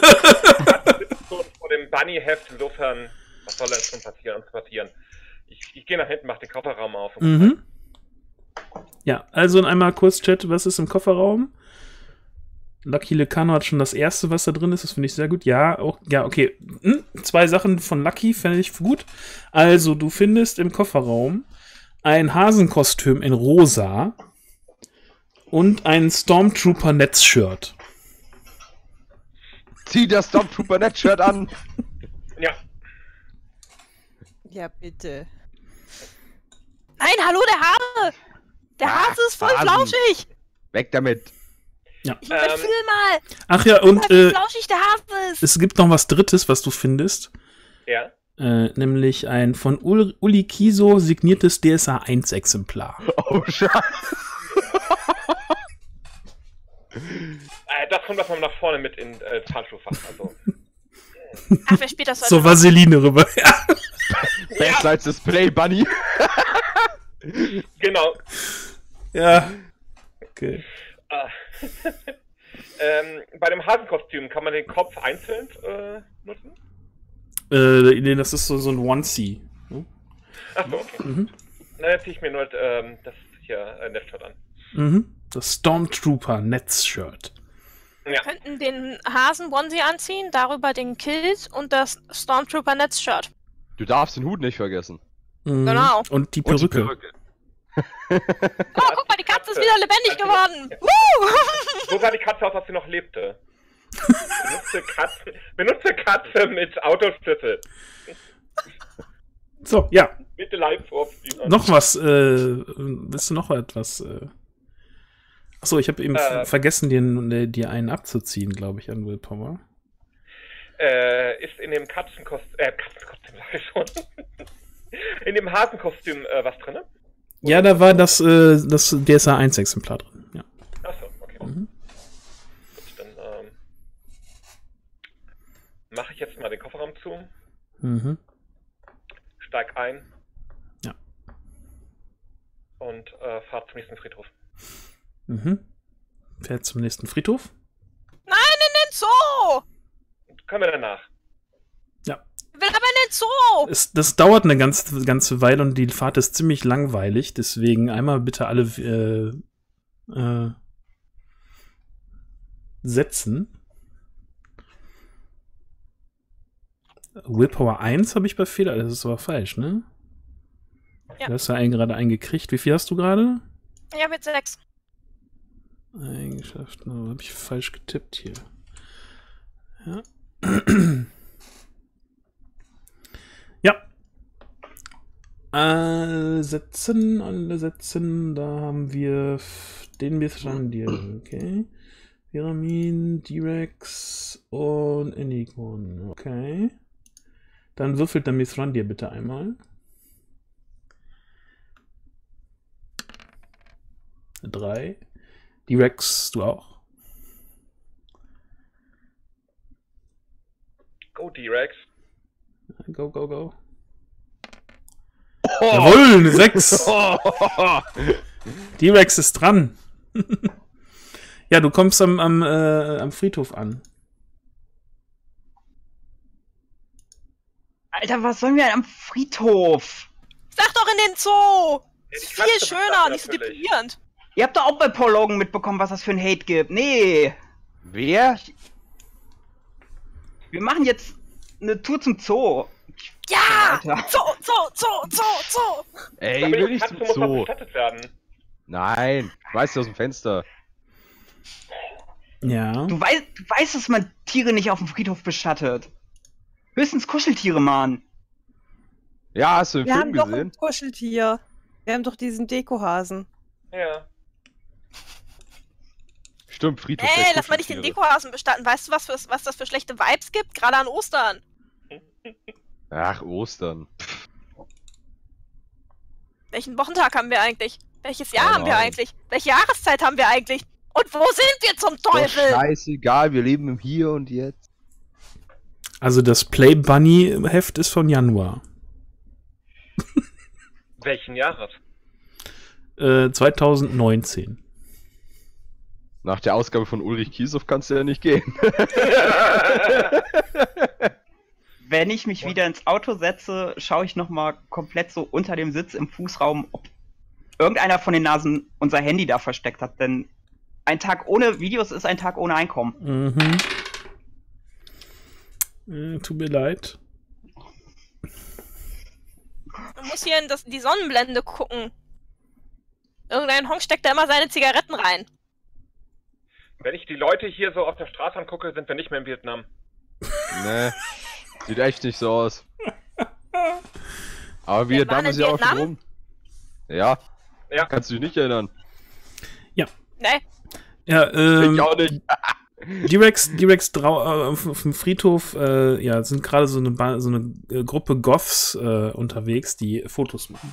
Vor dem Bunny-Heft, insofern, was soll denn schon passieren? Ich gehe nach hinten, mach den Kofferraum auf. Mhm. Ja, also einmal kurz Chat, was ist im Kofferraum? Lucky Lecano hat schon das erste, was da drin ist, das finde ich sehr gut. Ja, auch, ja, okay. 2 Sachen von Lucky fände ich gut. Also, du findest im Kofferraum ein Hasenkostüm in rosa und ein Stormtrooper-Netzshirt. Zieh das Stormtrooper-Netzshirt an! Ja. Ja, bitte. Nein, hallo, der Hase! Der Hase ist voll flauschig! Weg damit! Ja. Ich überfüll mal! Ach ja, und wie flauschig der Hase ist! es gibt noch was Drittes, was du findest. Ja. Nämlich ein von Uli Kiso signiertes DSA 1 Exemplar. Oh, Scheiße! Das kommt davon nach vorne mit in Handschuhfach. Also. Ach, wer spielt das heute? So Vaseline rüber. Ja. Backlights Display, Bunny! Genau. Ja. Okay. Bei dem Hasenkostüm kann man den Kopf einzeln nutzen? Nee, das ist so ein Onesie. Achso, okay. Na, dann ziehe ich mir nur das hier Netzshirt an. Mhm. Das Stormtrooper-Netzshirt. Wir könnten den Hasen-Onesie anziehen, darüber den Kilt und das Stormtrooper-Netzshirt. Du darfst den Hut nicht vergessen. Mhm. Genau. Und die Perücke. Oh, guck mal, die Katze ist wieder lebendig geworden. So sah die Katze aus, als sie noch lebte. Benutze Katze mit Autoschlüssel. So, ja. Bitte live vorziehen. Noch was, willst du noch etwas? Achso, ich habe eben vergessen, dir einen abzuziehen, glaube ich, an Willpower. Ist in dem Katzenkostüm sag ich schon. In dem Hasenkostüm was drin? Ja, da war das DSA 1 Exemplar drin. Ja. Achso, okay. Mhm. Gut, dann mache ich jetzt mal den Kofferraum zu. Mhm. Steig ein. Ja. Und fahr zum nächsten Friedhof. Mhm. Fährt zum nächsten Friedhof. Nein, in den Zoo! Können wir danach. Ja. Ich will aber in den Zoo! Das dauert eine ganze Weile und die Fahrt ist ziemlich langweilig, deswegen einmal bitte alle setzen. Willpower 1 habe ich bei Fehler, das ist aber falsch, ne? Ja. Du hast ja gerade eingekriegt. Wie viel hast du gerade? Ich habe jetzt 6. Eigenschaften, habe ich falsch getippt hier. Ja. Ja. Alle setzen. Da haben wir den Mithrandir. Okay. Pyramin, D-Rex und Enigmon. Okay. Dann würfelt der Mithrandir bitte einmal. 3. D-Rex, du auch. Go, D-Rex. Go, go, go. Oh. Jawohl, eine 6. D-Rex ist dran. Ja, du kommst am Friedhof an. Alter, was sollen wir denn am Friedhof? Sag doch in den Zoo! Ja, Ist viel schöner, nicht so deprimierend. Ihr habt doch auch bei Paul Logan mitbekommen, was das für ein Hate gibt. Nee. Wer? Wir machen jetzt eine Tour zum Zoo. Ja! Alter. Zoo! Ey, Sag mir, will die nicht Katze zum muss noch Zoo. bestattet werden. Nein, weißt du aus dem Fenster. Ja. Du weißt, dass man Tiere nicht auf dem Friedhof bestattet. Höchstens Kuscheltiere, Mann. Ja, hast du den Wir Film haben doch gesehen? ein Kuscheltier. Wir haben doch diesen Dekohasen. Ja. Stimmt, Friedhof. Ey, der lass mal nicht den Kuscheltiere. Dekohasen bestatten. Weißt du, was das für schlechte Vibes gibt? Gerade an Ostern. Ach, Ostern. Welchen Wochentag haben wir eigentlich? Welches Jahr Keine haben wir Ahnung. eigentlich? Welche Jahreszeit haben wir eigentlich? Und wo sind wir zum Doch Teufel? scheißegal, wir leben im Hier und Jetzt. Also das Play Bunny Heft ist von Januar. Welchen Jahres? 2019. Nach der Ausgabe von Ulrich Kiesow kannst du ja nicht gehen. Wenn ich mich wieder ins Auto setze, schaue ich nochmal komplett so unter dem Sitz im Fußraum, ob irgendeiner von den Nasen unser Handy da versteckt hat. Denn ein Tag ohne Videos ist ein Tag ohne Einkommen. Tut mir leid. Du musst hier in die Sonnenblende gucken. Irgendein Honk steckt da immer seine Zigaretten rein. Wenn ich die Leute hier so auf der Straße angucke, sind wir nicht mehr in Vietnam. Nee, sieht echt nicht so aus. Aber Wir Vietnam waren ist in ja auch schon Vietnam? rum. Ja, Ja. kannst du dich nicht erinnern. Ne? Ja, Ich auch nicht. Direkt auf dem Friedhof ja, sind gerade so eine Gruppe Goths unterwegs, die Fotos machen.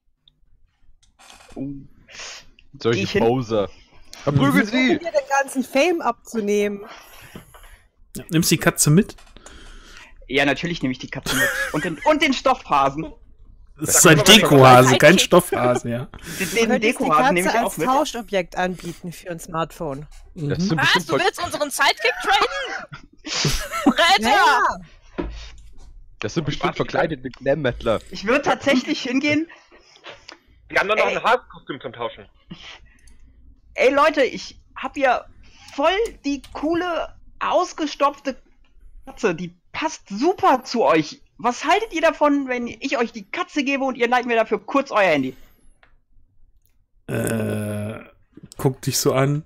Solche Ich hin- Poser. Verprügel Um sie! dir den ganzen Fame abzunehmen. Ja, nimmst die Katze mit? Ja, natürlich nehme ich die Katze mit. Und den Stoffhasen. Das ist ein Dekohase, kein Stoffhase, ja. Den Könntest die Dekohasen nehme Katze ich als auch mit. Tauschobjekt anbieten für ein Smartphone. Das sind Was? bestimmt Du willst unseren Sidekick traden? Retter! Ja, Das sind bestimmt verkleidete Glam-Mettler. Ich würde tatsächlich hingehen. Die haben doch noch Ey. ein Hasenkostüm zum Tauschen. Ey Leute, ich hab hier voll die coole, ausgestopfte Katze. Die passt super zu euch. Was haltet ihr davon, wenn ich euch die Katze gebe und ihr leiht mir dafür kurz euer Handy? Guck dich so an.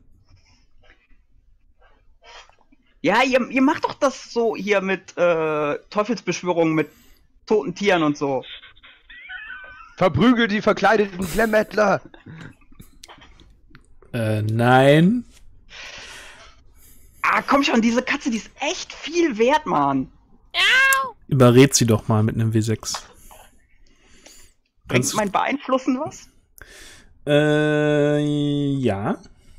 Ja, ihr macht doch das so hier mit Teufelsbeschwörungen mit toten Tieren und so. Verprügel die verkleideten Glam-Mettler! Nein. Ah, komm schon, diese Katze, die ist echt viel wert, Mann. Überred sie doch mal mit einem W6. Bringt mein Beeinflussen was? Ja.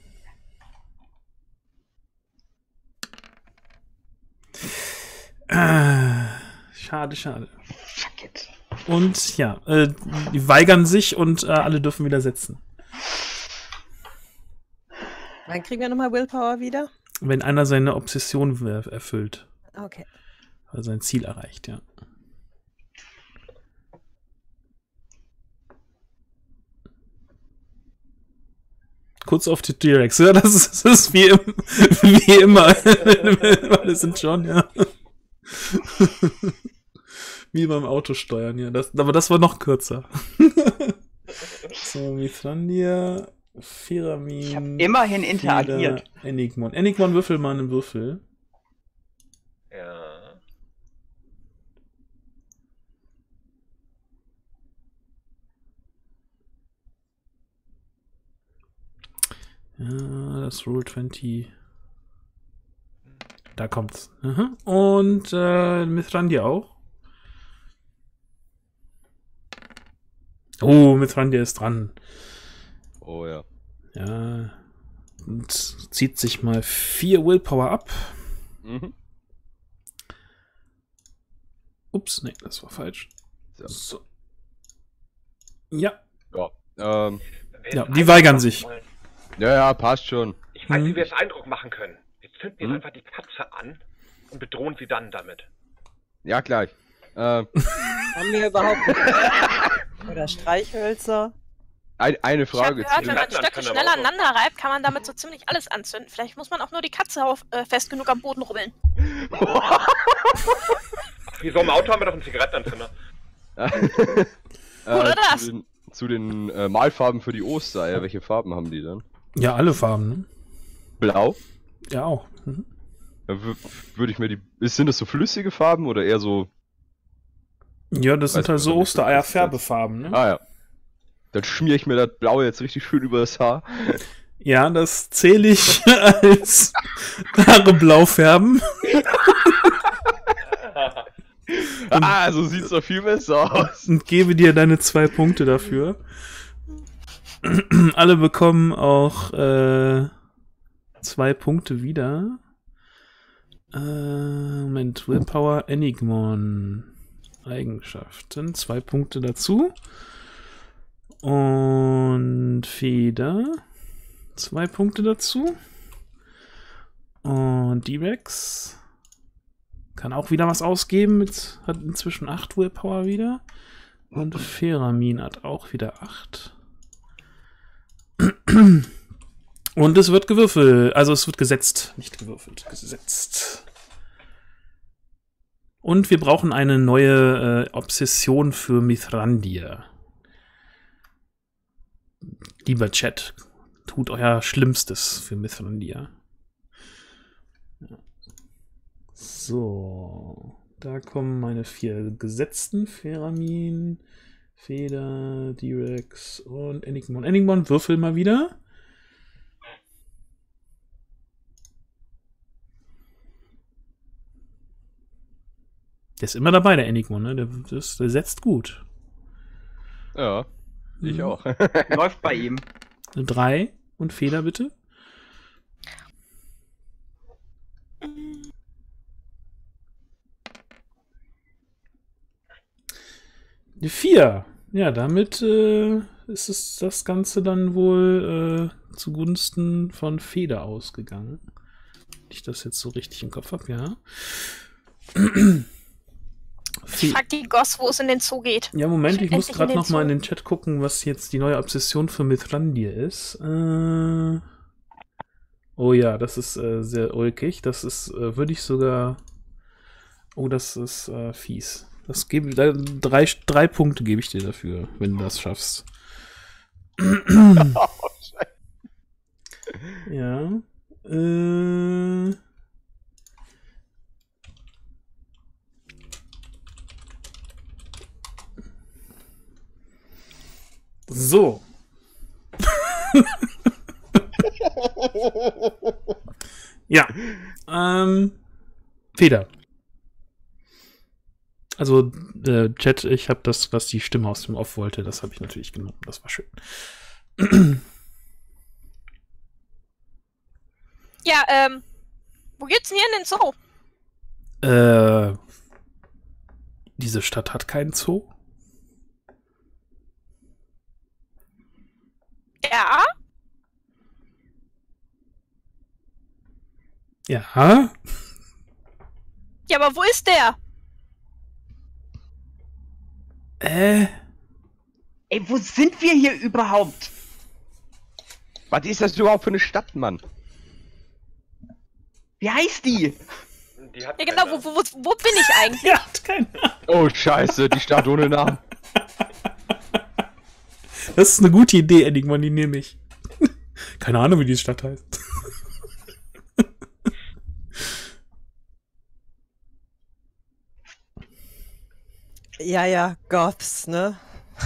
Schade, schade. Fuck it. Und ja, die weigern sich und alle dürfen wieder setzen. Wann kriegen wir nochmal Willpower wieder? Wenn einer seine Obsession erfüllt. Okay. Also sein Ziel erreicht, ja. Kurz auf die T-Rex. Ja, das ist wie immer. Das sind schon, ja. Wie beim Autosteuern, ja. Aber das war noch kürzer. So, Mithrandir, Firamin. Ich habe immerhin interagiert. Enigmon. Enigmon, würfel mal einen Würfel. Ja. Ja, das Roll 20. Da kommt's. Mhm. Und Mithrandir auch. Oh, Mithrandir ist dran. Oh ja. Ja. Und zieht sich mal 4 Willpower ab. Mhm. Ups, nee, das war falsch. So. So. Ja. Ja. Ja, die weigern sich. Ja, passt schon. Ich weiß, Mhm. wie wir es Eindruck machen können. Wir zünden jetzt Mhm. einfach die Katze an und bedrohen sie dann damit. Ja, gleich. Haben wir überhaupt oder Streichhölzer? Eine Ich habe Frage gehört, zu wenn den, man Stöcke schnell aneinander reibt, kann man damit so ziemlich alles anzünden. Vielleicht muss man auch nur die Katze fest genug am Boden rubbeln. Wieso im Auto haben wir doch einen Zigarettenanzünder? Oder das? Zu den Malfarben für die Ostereier. Welche Farben haben die dann? Ja, alle Farben, ne? Blau? Ja, auch. Mhm. Da würde ich mir sind das so flüssige Farben oder eher so... Ja, das sind halt so nicht, Ostereier-Färbefarben, ne? Ah ja. Dann schmiere ich mir das Blaue jetzt richtig schön über das Haar. Ja, das zähle ich als Haare blau färben. So sieht's doch viel besser aus. Und gebe dir deine 2 Punkte dafür. Alle bekommen auch 2 Punkte wieder. Moment, Willpower, Enigmon. Eigenschaften, 2 Punkte dazu. Und Feder, 2 Punkte dazu. Und D-Rex kann auch wieder was ausgeben, hat inzwischen 8 Willpower wieder. Und Feramin hat auch wieder 8. Und es wird gewürfelt, also es wird gesetzt, nicht gewürfelt, gesetzt. Und wir brauchen eine neue Obsession für Mithrandir. Lieber Chat, tut euer Schlimmstes für Mithrandir. Ja. So, da kommen meine 4 gesetzten. Feramin, Feder, D-Rex und Enigmon. Enigmon, würfel mal wieder. Der ist immer dabei, der Enigmon, ne? Der setzt gut. Ja, ich auch. Läuft bei ihm. 3 und Feder bitte. Die 4. Ja, damit ist es das Ganze dann wohl zugunsten von Feder ausgegangen. Wenn ich das jetzt so richtig im Kopf habe, ja. Ich frag die Goss, wo es in den Zoo geht. Ja, Moment, ich muss Endlich gerade in den noch mal in Zoo. den Chat gucken, was jetzt die neue Obsession für Mithrandir ist. Oh ja, das ist sehr ulkig. Das ist, würde ich sogar... Oh, das ist fies. Das gebe 3 Punkte gebe ich dir dafür, wenn du das schaffst. Ja. So. Ja. Feder. Also, Chat, ich habe das, was die Stimme aus dem Off wollte, das habe ich natürlich genommen. Das war schön. Ja, wo geht's denn hier in den Zoo? Diese Stadt hat keinen Zoo. Ja? Ja. Ja, aber wo ist der? Ey, wo sind wir hier überhaupt? Was ist das überhaupt für eine Stadt, Mann? Wie heißt die? Die hat Ja, genau, keinen wo bin ich eigentlich? Ja, hat keinen Namen. Oh, scheiße, die Stadt ohne Namen. Das ist eine gute Idee, Enigmon, die nehme ich. Keine Ahnung, wie die Stadt heißt. Ja, Goths, ne?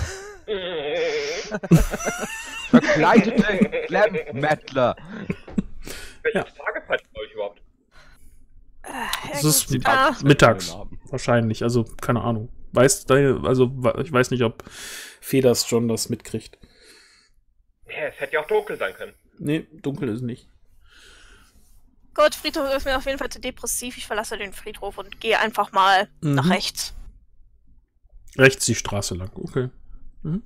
Verkleidete Glam-Mettler. Welches Tageszeit bei euch überhaupt? Das ist Ah. mittags, wahrscheinlich. Also, keine Ahnung. Ich weiß nicht, ob Feders John das mitkriegt. Ja, es hätte ja auch dunkel sein können. Nee, dunkel ist nicht. Gut, Friedhof ist mir auf jeden Fall zu depressiv. Ich verlasse den Friedhof und gehe einfach mal nach rechts. Rechts die Straße lang, okay. Mhm.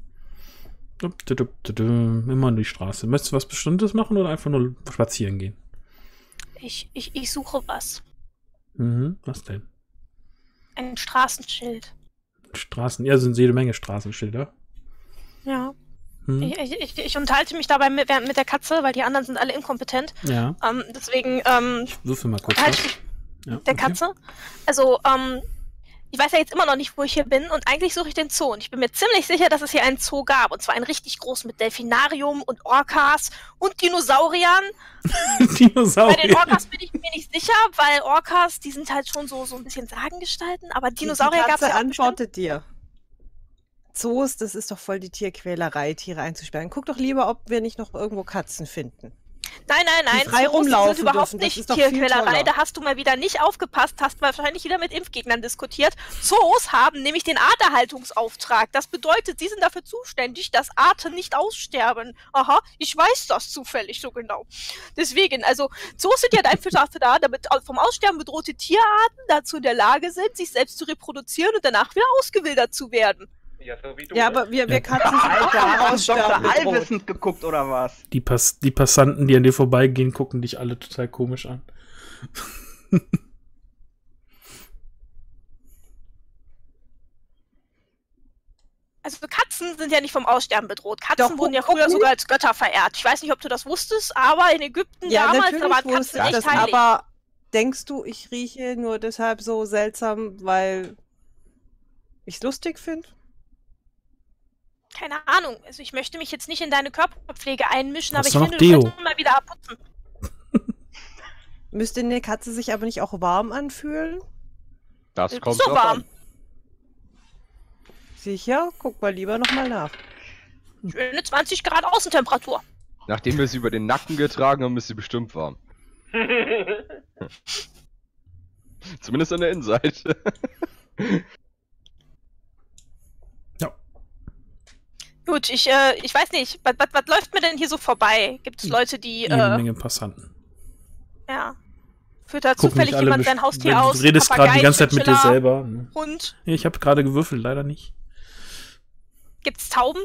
Immer die Straße. Möchtest du was Bestimmtes machen oder einfach nur spazieren gehen? Ich suche was. Mhm, was denn? Ein Straßenschild. Ja, sind jede Menge Straßenschilder. Ja. Hm. Ich unterhalte mich dabei mit der Katze, weil die anderen sind alle inkompetent. Ja. Deswegen Würfel mal kurz unterhalte was. ich mich Ja, der okay. Katze. Also, Ich weiß ja jetzt immer noch nicht, wo ich hier bin und eigentlich suche ich den Zoo. Und ich bin mir ziemlich sicher, dass es hier einen Zoo gab. Und zwar einen richtig großen mit Delfinarium und Orcas und Dinosauriern. Dinosaurier. Bei den Orcas bin ich mir nicht sicher, weil Orcas, die sind halt schon so ein bisschen Sagengestalten. Aber Dinosaurier gab es ja auch antwortet dir. Zoos, das ist doch voll die Tierquälerei, Tiere einzusperren. Guck doch lieber, ob wir nicht noch irgendwo Katzen finden. Nein, Die frei rumlaufen sind überhaupt dürfen, das nicht ist doch viel Tierquälerei. toller. Da hast du mal wieder nicht aufgepasst, hast wahrscheinlich wieder mit Impfgegnern diskutiert. Zoos haben nämlich den Arterhaltungsauftrag. Das bedeutet, sie sind dafür zuständig, dass Arten nicht aussterben. Aha, ich weiß das zufällig so genau. Deswegen, also Zoos sind ja dafür da, damit vom Aussterben bedrohte Tierarten dazu in der Lage sind, sich selbst zu reproduzieren und danach wieder ausgewildert zu werden. Ja, so wie du. Ja, aber wir Katzen sind auch am Alter, Aussterben Dr. bedroht. Allwissend geguckt oder was? Die Passanten, die an dir vorbeigehen, gucken dich alle total komisch an. Also Katzen sind ja nicht vom Aussterben bedroht. Katzen Doch, wurden ja guck früher nicht. sogar als Götter verehrt. Ich weiß nicht, ob du das wusstest, aber in Ägypten Ja, damals natürlich waren wusste Katzen ich echt das, heilig. aber denkst du, ich rieche nur deshalb so seltsam, weil ich es lustig finde? Keine Ahnung. Also ich möchte mich jetzt nicht in deine Körperpflege einmischen, aber Hast ich du noch finde, du Deo? könntest mal wieder abputzen. Müsste eine Katze sich aber nicht auch warm anfühlen? Das Ist kommt so drauf warm. an. Sicher? Guck mal lieber nochmal nach. Schöne 20 Grad Außentemperatur. Nachdem wir sie über den Nacken getragen haben, ist sie bestimmt warm. Zumindest an der Innenseite. Gut, ich weiß nicht, was läuft mir denn hier so vorbei? Gibt es Leute, die, Jede Menge Passanten. ja, führt da Gucken zufällig nicht alle jemand best- sein Haustier Du aus? redest gerade die Papagei, ganze Zeit mit dir Chinchilla, selber. Ne? Hund? Ich habe gerade gewürfelt, leider nicht. Gibt's Tauben?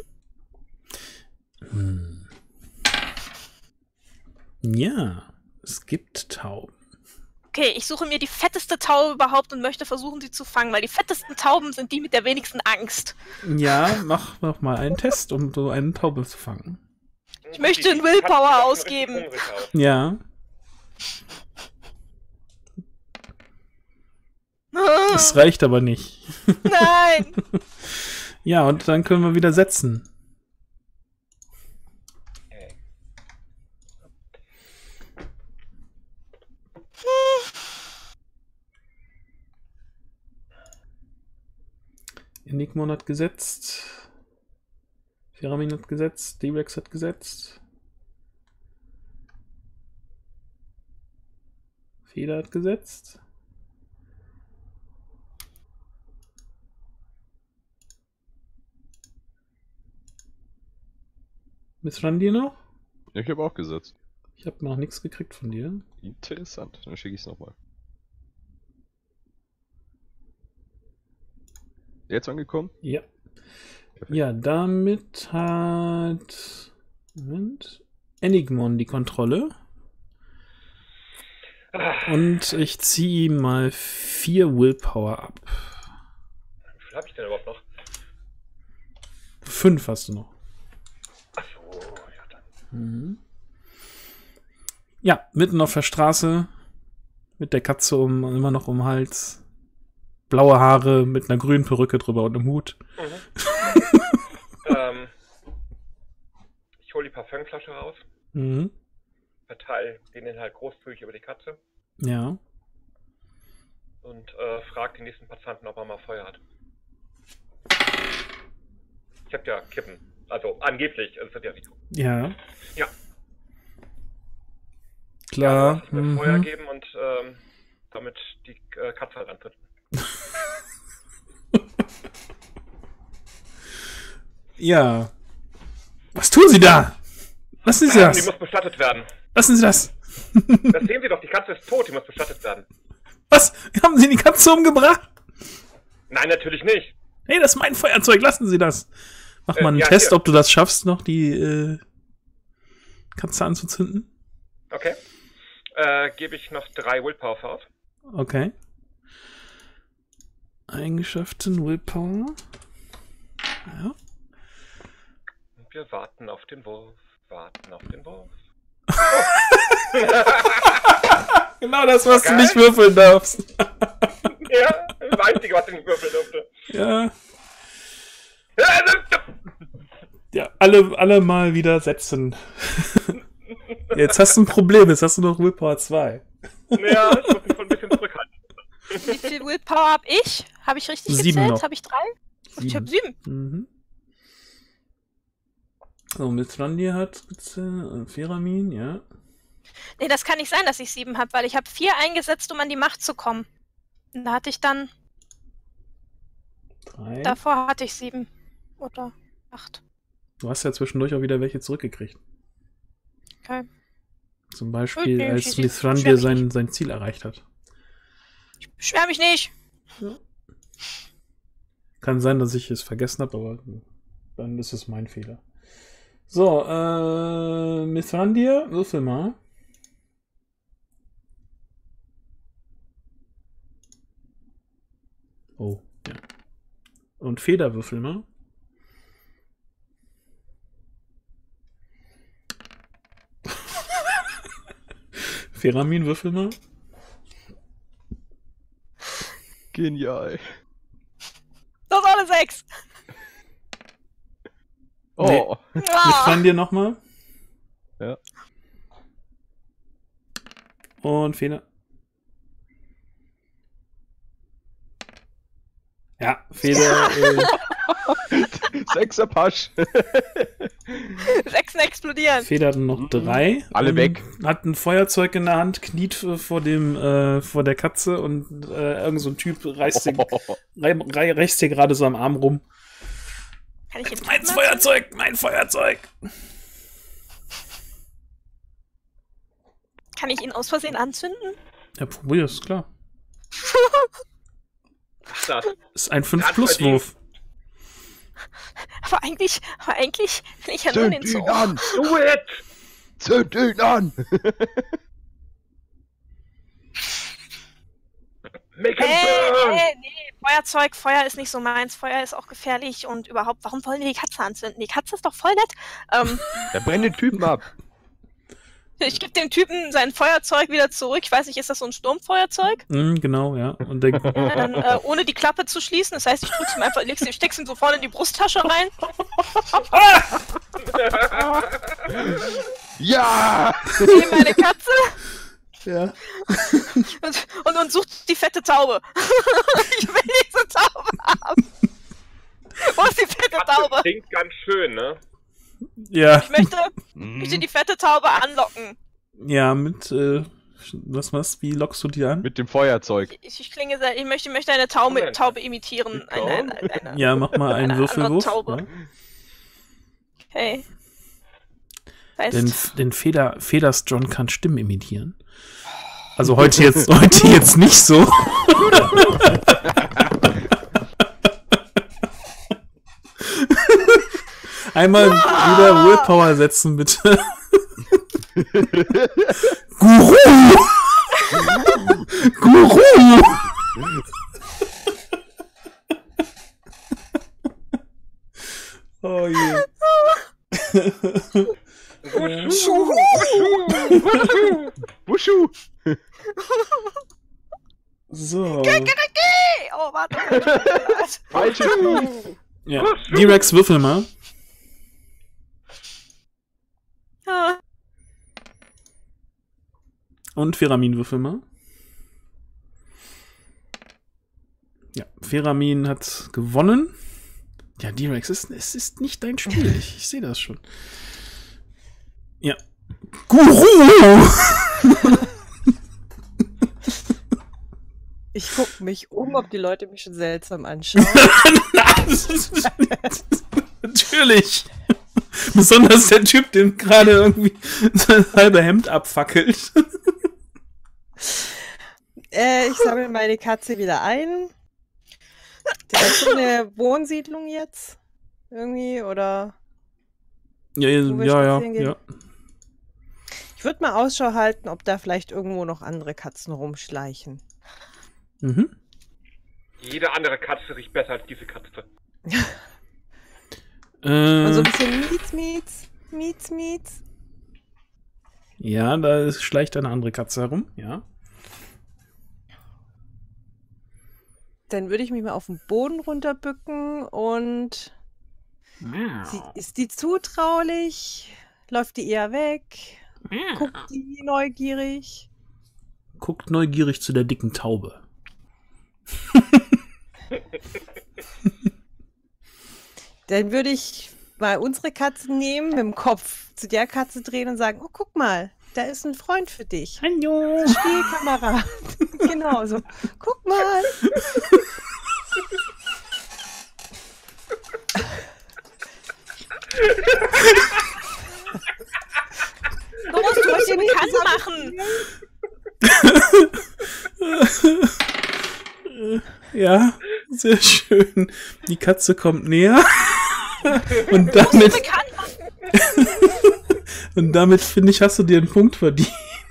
Ja, es gibt Tauben. Okay, ich suche mir die fetteste Taube überhaupt und möchte versuchen, sie zu fangen, weil die fettesten Tauben sind die mit der wenigsten Angst. Ja, mach noch mal einen Test, um so eine Taube zu fangen. Ich möchte einen Willpower ausgeben. Ja, das reicht aber nicht. Nein! Ja, und dann können wir wieder setzen. Enigmon hat gesetzt. Feramin hat gesetzt. D-Rex hat gesetzt. Feder hat gesetzt. Missran dir noch? Ich habe auch gesetzt. Ich habe noch nichts gekriegt von dir. Interessant. Dann schicke ich es nochmal. Jetzt angekommen? Ja. Ja, damit hat Moment, Enigmon die Kontrolle. Und ich ziehe ihm mal 4 Willpower ab. Wie viel habe ich denn überhaupt noch? 5 hast du noch. Achso, ja dann. Mhm. Ja, mitten auf der Straße. Mit der Katze immer noch um den Hals. Blaue Haare mit einer grünen Perücke drüber und einem Hut. Ich hole die Parfümflasche raus, Mhm. verteile den Inhalt großzügig über die Katze Ja. und frage den nächsten Passanten, ob er mal Feuer hat. Ich hab ja Kippen. Also angeblich, es wird ja nicht. Ja. Ja. Klar. Ich will Feuer Mhm. geben und damit die Katze halt antritt. Ja. Was tun Sie da? Lassen Sie Die das. muss bestattet werden. Lassen Sie das. Das sehen Sie doch, die Katze ist tot, die muss bestattet werden. Was? Haben Sie die Katze umgebracht? Nein, natürlich nicht. Hey, das ist mein Feuerzeug. Lassen Sie das. Mach mal einen ja, Test, hier. ob du das schaffst, noch die Katze anzuzünden. Okay. Gebe ich noch 3 Willpower aus. Okay. Eigenschaften, Willpower. Ja. Und wir warten auf den Wurf. Warten auf den Wurf. Genau das, was Okay. du nicht würfeln darfst. Ja. Das Einzige, was ich nicht würfeln durfte. Ja. Ja, alle mal wieder setzen. Jetzt hast du ein Problem, jetzt hast du noch Willpower 2. Ja, ich muss mich voll ein bisschen zurückhalten. Wie viel Willpower habe ich? Habe ich richtig 7 gezählt? noch. Habe ich 3? Ich habe 7. Mhm. So, Mithrandir hat gezählt, Feramin, ja. Nee, das kann nicht sein, dass ich 7 habe, weil ich habe 4 eingesetzt, um an die Macht zu kommen. Und da hatte ich dann... 3. Davor hatte ich 7. Oder 8. Du hast ja zwischendurch auch wieder welche zurückgekriegt. Okay. Zum Beispiel, Okay, als ich Mithrandir beschwer mich sein Ziel erreicht hat. Ich beschwer mich nicht. Kann sein, dass ich es vergessen habe, aber dann ist es mein Fehler. So, Mithrandir, würfel mal. Oh, ja. Und Feder, würfel mal. Feramin, würfel mal. Genial. Das ist alle 6. Oh. Mithrandir nochmal. Ja. Und Feder. Ja, Feder. 6er Pasch. 6 explodieren. Feder hat noch 3. Alle weg. Hat ein Feuerzeug in der Hand, kniet vor der Katze und irgend so ein Typ reißt dir gerade so am Arm rum. Kann ich Mein Feuerzeug, mein Feuerzeug! Kann ich ihn aus Versehen anzünden? Ja, probier's, klar. Das. Ist ein 5-Plus-Wurf. Aber eigentlich will ich ja nur den Zünd Zoo. ihn an! Do it! Zünd ihn an! Make him burn! Nee, Feuer ist nicht so meins. Feuer ist auch gefährlich und überhaupt, warum wollen wir die Katze anzünden? Die Katze ist doch voll nett. Der brennt den Typen ab. Ich gebe dem Typen sein Feuerzeug wieder zurück. Ich weiß nicht, ist das so ein Sturmfeuerzeug? Genau, ja. Und der, Dann, ohne die Klappe zu schließen. Das heißt, ich drück's ihm einfach, steck's ihm so vorne in die Brusttasche rein. Ja! Nehme meine Katze ja. und sucht die fette Taube. Ich will diese Taube haben. Wo ist die fette Taube? Klingt ganz schön, ne? Ja, Ich möchte die fette Taube anlocken. ja, mit, wie lockst du die an? Mit dem Feuerzeug. Ich klinge sehr, ich möchte eine Taube imitieren. Eine, Ja, mach mal einen eine Würfelwurf. Taube. Ja. Okay. Heißt, Denn Feders John kann Stimmen imitieren. Also heute jetzt nicht so. Einmal wieder Willpower setzen, bitte. Guru! Guru! Oh je. Wushu! So. oh, warte. Falsche Knie. Ja. D-Rex, würfel mal. Ah. Und Feramin, würfel mal. Ja, Feramin hat gewonnen. Ja, D-Rex, es ist nicht dein Spiel. Ich sehe das schon. Ja. Guru! Ich gucke mich um, ob die Leute mich schon seltsam anschauen. Natürlich. Besonders der Typ, dem gerade irgendwie sein halber Hemd abfackelt. Ich sammle meine Katze wieder ein. Das ist so eine Wohnsiedlung jetzt. Irgendwie, oder? Ja, Wo wir ja, spazieren gehen? ja. Ich würde mal Ausschau halten, ob da vielleicht irgendwo noch andere Katzen rumschleichen. Mhm. Jede andere Katze riecht besser als diese Katze. Und so ein bisschen Miets. Ja, da schleicht eine andere Katze herum, ja. Dann würde ich mich mal auf den Boden runterbücken und ist die zutraulich? Läuft die eher weg? Guckt die neugierig? Guckt neugierig zu der dicken Taube. Dann würde ich mal unsere Katze nehmen, mit dem Kopf zu der Katze drehen und sagen, oh, guck mal, da ist ein Freund für dich. Hallo. Spielkamerad. Genau so. Guck mal. Los, du musst ihn bekannt machen. Ja, sehr schön. Die Katze kommt näher. Und Du musst ihn damit, bekannt machen. und damit finde ich, hast du dir einen Punkt verdient.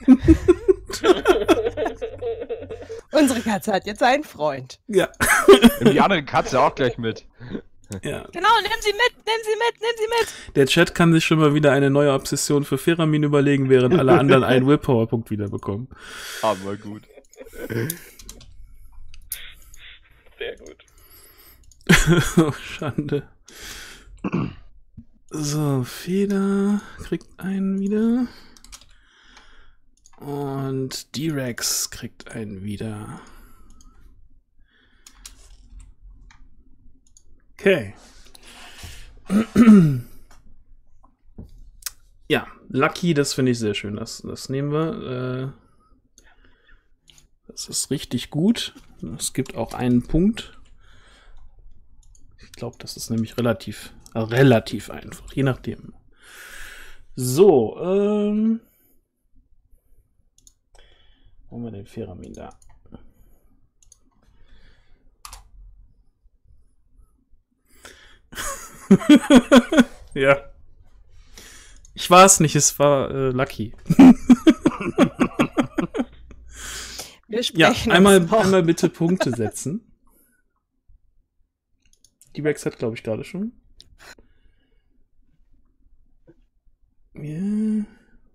Unsere Katze hat jetzt einen Freund. Ja. Nimm die andere Katze auch gleich mit. Ja. Genau, nimm sie mit, nimm sie mit, nimm sie mit. Der Chat kann sich schon mal wieder eine neue Obsession für Feramin überlegen, während alle anderen einen Willpower-Punkt wiederbekommen. Aber gut. Sehr gut. Oh, Schande. So, Feder kriegt einen wieder. Und D-Rex kriegt einen wieder. Okay. Ja, Lucky, das finde ich sehr schön. Das nehmen wir. Das ist richtig gut. Es gibt auch einen Punkt. Ich glaube, das ist nämlich relativ einfach, je nachdem. So, wo haben wir den Feramin da? Ja. Ich war es nicht, es war Lucky. Wir Ja, sprechen einmal bitte Punkte setzen. Die Rex hat, glaube ich, gerade schon. Ja.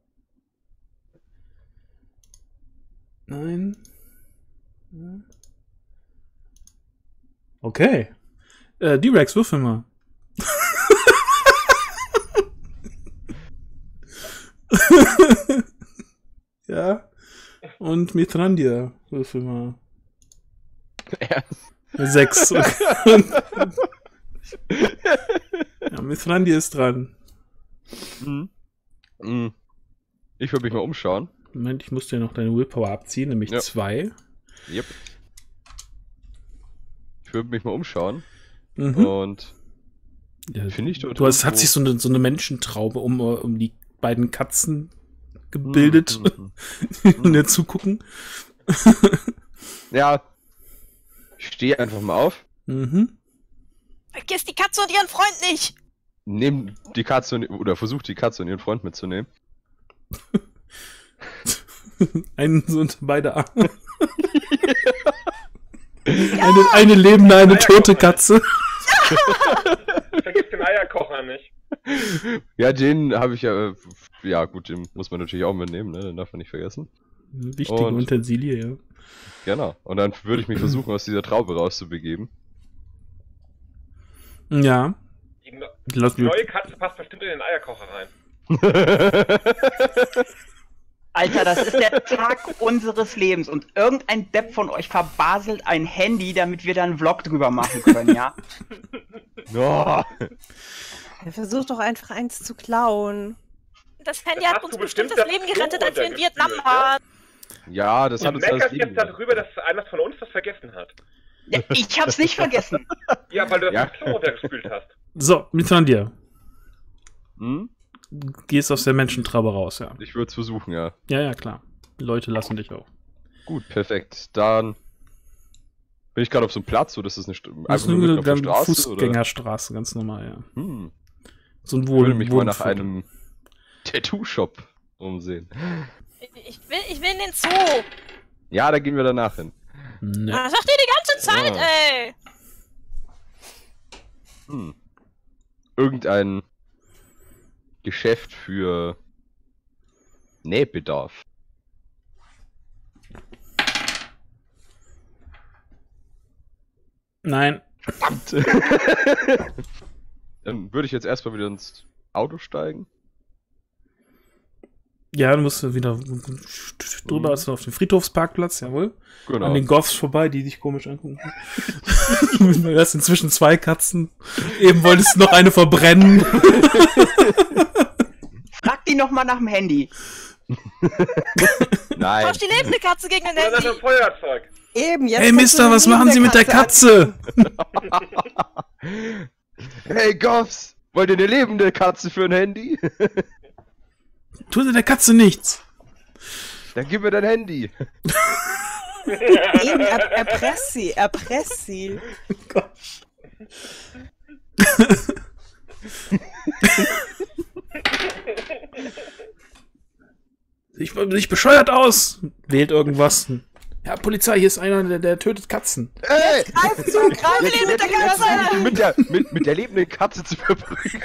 Nein. Ja. Okay. D-Rex, würfel mal. Ja. Und Mithrandir, würfel mal. Ja. 6. Okay. Ja, Mithrandir ist dran. Ich würde mich mal umschauen. Moment, ich muss dir noch deine Willpower abziehen, nämlich Ja. 2. Yep. Ich würde mich mal umschauen. Mhm. Und Ja, finde ich dort du hast, hat irgendwo- sich so eine Menschentraube um die beiden Katzen gebildet, und dir zugucken. Ja. Ich stehe einfach mal auf. Mhm. Vergiss die Katze und ihren Freund nicht. Nehm die Katze oder versuch die Katze und ihren Freund mitzunehmen. Einen so unter beide Arme. Eine lebende, eine tote Katze. Vergiss den Eierkocher nicht. Ja, den habe ich ja. Ja, gut, den muss man natürlich auch mitnehmen, ne? Den darf man nicht vergessen. Wichtige Und- Utensilie, ja. Genau. Und dann würde ich mich versuchen, aus dieser Traube rauszubegeben. Ja. Die Lass mich. neue Katze passt bestimmt in den Eierkocher rein. Alter, das ist der Tag unseres Lebens und irgendein Depp von euch verbaselt ein Handy, damit wir da einen Vlog drüber machen können, ja? Oh. Ja, versuch doch einfach eins zu klauen. Das Handy Das hat hast uns du bestimmt bestimmt das Leben das gerettet, als wir in Klo Vietnam runtergespült, waren. Ja, das hat Und uns alles meckerst liegen jetzt lassen. darüber, dass einer von uns das vergessen hat. Ja, ich hab's nicht vergessen. Ja, weil du das Ja. Klo runtergespült hast. So, Mithrandir. Hm? Gehst aus der Menschentraube raus, ja. Ich würde es versuchen, ja. Ja, ja, klar. Die Leute lassen dich auch. Gut, perfekt. Dann bin ich gerade auf so einem Platz, oder ist das eine Das ist nur mitten eine auf der ganz Straße? Oder? Fußgängerstraße, ganz normal, ja. Hm. So ein Ich würde mich mal nach Wohnviertel. einem Tattoo-Shop umsehen. Ich will in den Zoo. Ja, da gehen wir danach hin. Ne. Das sagt ihr die ganze Zeit, Ja. ey. Hm. Irgendein Geschäft für Nähbedarf. Nein. Verdammt! Dann würde ich jetzt erstmal wieder ins Auto steigen. Ja, dann musst du wieder drüber also auf den Friedhofsparkplatz, jawohl. Genau. An den Goths vorbei, die dich komisch angucken. Du hast inzwischen 2 Katzen. Eben wolltest du noch eine verbrennen. Frag die noch mal nach dem Handy. Nein. Tausch die lebende Katze gegen ein Oder nach Handy. einem Feuerzeug. Eben, jetzt Hey kannst du Mister, die was machen Sie mit der lebende Katze? Hey Goffs, wollt ihr eine lebende Katze für ein Handy? Tut der Katze nichts. Dann gib mir dein Handy. Eben, erpresst sie. Ich bin nicht bescheuert aus. Wählt irgendwas. Ja, Polizei, hier ist einer, der tötet Katzen. Ey! Greif zu, greif Jetzt, ihn mit der jetzt Katze. mit der lebenden Katze zu verprügeln.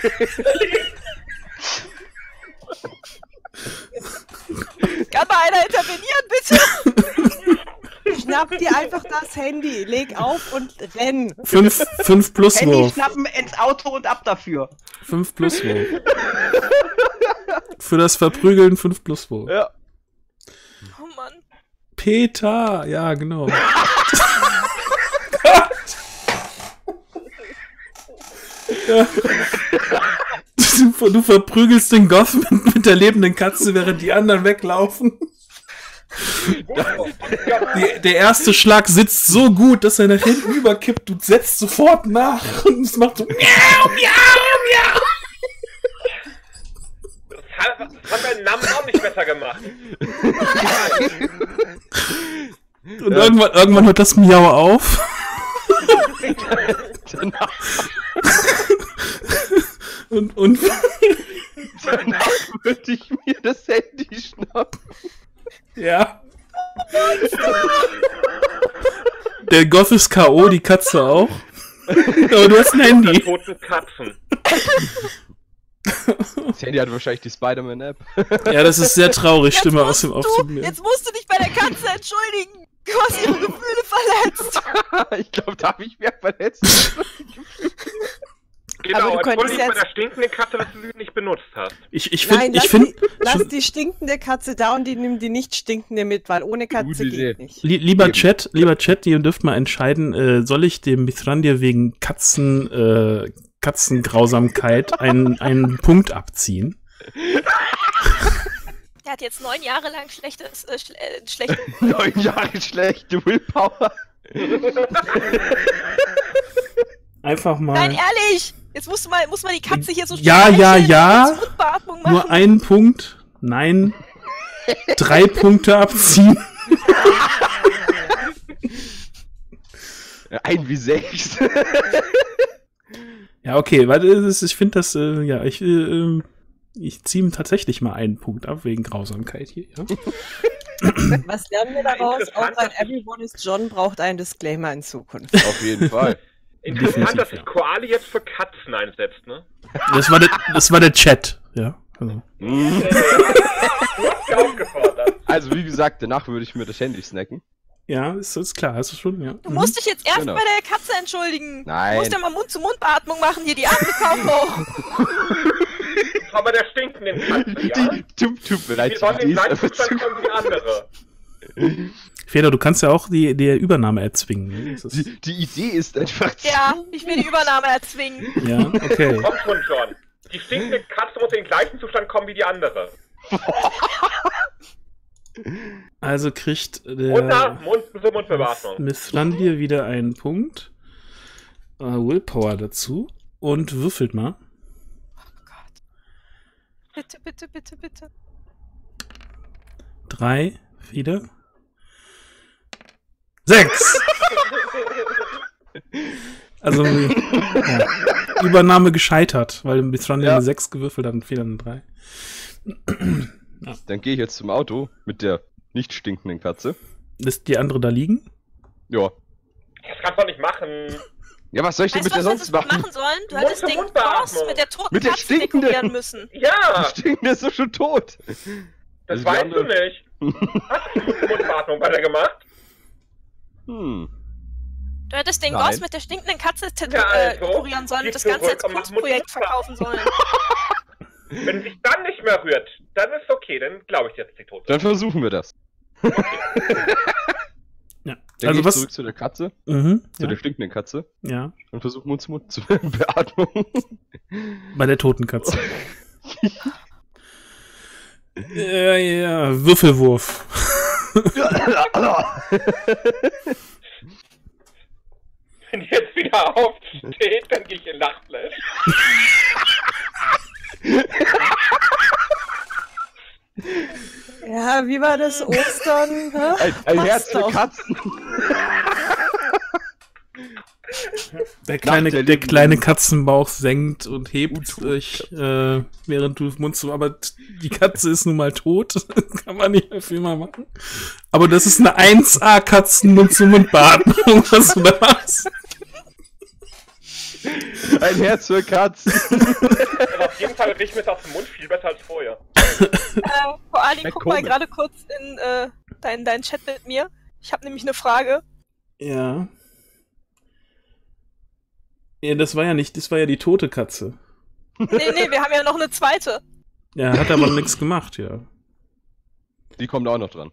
Kann mal einer intervenieren, bitte? Schnapp dir einfach das Handy, leg auf und renn. 5 plus Handy Wurf. schnappen, ins Auto und ab dafür. 5 plus Wurf. Für das Verprügeln 5 plus Wurf. Ja. Oh Mann. Peter, ja, genau. Ja. Du verprügelst den Goth mit der lebenden Katze, während die anderen weglaufen. Der erste Schlag sitzt so gut, dass er nach hinten überkippt. Du setzt sofort nach und es macht so miau, miau, miau. Das hat meinen Namen auch nicht besser gemacht. Und irgendwann hört das Miau auf. und Danach würde ich mir das Handy schnappen. ja. Der Goth ist K.O., die Katze auch. Aber du hast ein Handy. Toten Katzen. Das Handy hat wahrscheinlich die Spider-Man-App. Ja, das ist sehr traurig, Jetzt Stimme aus dem musst Aufzug. Jetzt musst du dich bei der Katze entschuldigen. Du hast ihre Gefühle verletzt. Ich glaube, da habe ich mehr verletzt. Genau, Aber du könntest entschuldige bei jetzt- der stinkenden Katze, dass du sie nicht benutzt hast. Ich Nein, finde, lass die stinkende Katze da und die nimm die nicht stinkende mit, weil ohne Katze Gute Idee. geht nicht. lieber Eben. Chat, ihr dürft mal entscheiden, soll ich dem Mithrandir wegen Katzengrausamkeit einen Punkt abziehen? Er hat jetzt 9 Jahre lang schlechtes, 9 Jahre schlechte Willpower. Einfach mal Nein, ehrlich! Jetzt muss man die Katze hier so Ja, streicheln ja. und Mundbeatmung machen. nur einen Punkt, nein, 3 Punkte abziehen. 1 wie 6. Ja, okay, warte, ich finde das, ich ziehe ihm tatsächlich mal einen Punkt ab, wegen Grausamkeit hier, ja. Was lernen wir daraus? Interessant, Auch ein dass ich- Everyone is John braucht einen Disclaimer in Zukunft. Auf jeden Fall. Interessant, Definitiv, dass sich Koali jetzt für Katzen einsetzt, ne? Das war der Chat, ja. Also. Du hast ja aufgefordert. Also, wie gesagt, danach würde ich mir das Handy snacken. Ja, ist klar, hast du schon, ja. Du musst dich jetzt erst Genau. bei der Katze entschuldigen. Nein. Du musst ja mal Mund-zu-Mund-Beatmung machen, hier die Arme kaum hoch. Aber der stinkenden Katze, ja? Tut mir leid, Die sollen die im Idee ist gleichen einfach zu Zustand kommen wie andere. Feder, du kannst ja auch die Übernahme erzwingen. Ne? Das ist, die Idee ist einfach zu... Ja, ich will die Übernahme erzwingen. ja, okay. Kommt schon, John. Die stinkende Katze muss in den gleichen Zustand kommen wie die andere. Also kriegt Und nach der Mundbewahrung. Mithrandir wieder einen Punkt. Willpower dazu. Und würfelt mal. Bitte, bitte, bitte, bitte. 3, wieder. 6! Also, ja. Übernahme gescheitert, weil Mithrandir Ja. eine 6 gewürfelt hat und Feder eine 3. Dann gehe ich jetzt zum Auto mit der nicht stinkenden Katze. Lässt die andere da liegen? Ja. Das kannst du doch nicht machen. Ja, was soll ich denn Weißt mit du, der was sonst hättest du machen? machen sollen? Du Mund hättest für den Mundbeatmung. Boss mit der toten Mit der Katze stinkenden. dekorieren müssen. Die Ja, stinkende ist doch schon tot. das Also die weißt andere- du nicht. Hast du Mundbeatmung bei der gemacht? Du hättest den Nein. Ghost mit der stinkenden Katze Ja, also, kurieren sollen geh und das Ganze als zurück und mach Kunstprojekt Mutter. verkaufen sollen. Wenn sich dann nicht mehr rührt, dann ist okay, dann glaube ich jetzt die Tote. Dann versuchen wir das. Ja. Dann Also gehe ich was? zurück zu der Katze, Mhm, zu der stinkenden Katze ja. und versuche Mund zu Mund zu Beatmung. Bei der toten Katze. Ja, Würfelwurf. Wenn die jetzt wieder aufsteht, dann gehe ich in Nachtflash. Ja, wie war das Ostern? Hä? Ein Passt Herz für doch. Katzen. Der Nach der kleine Katzenbauch senkt und hebt sich, während du Mund zu. Aber die Katze ist nun mal tot. Kann man nicht mehr viel mal machen. Aber das ist eine 1A Katzen-Mund-zu-Mund-Beatmung, was du da machst. Ein Herz für Katzen. Aber auf jeden Fall riecht mir das aus dem Mund viel besser als vorher. Vor allem, Schmeckt guck mal komisch. gerade kurz in deinen Chat mit mir. Ich habe nämlich eine Frage. Ja. Ja, das war ja die tote Katze. Nee, wir haben ja noch eine zweite. Ja, hat aber nichts gemacht, ja. Die kommt auch noch dran.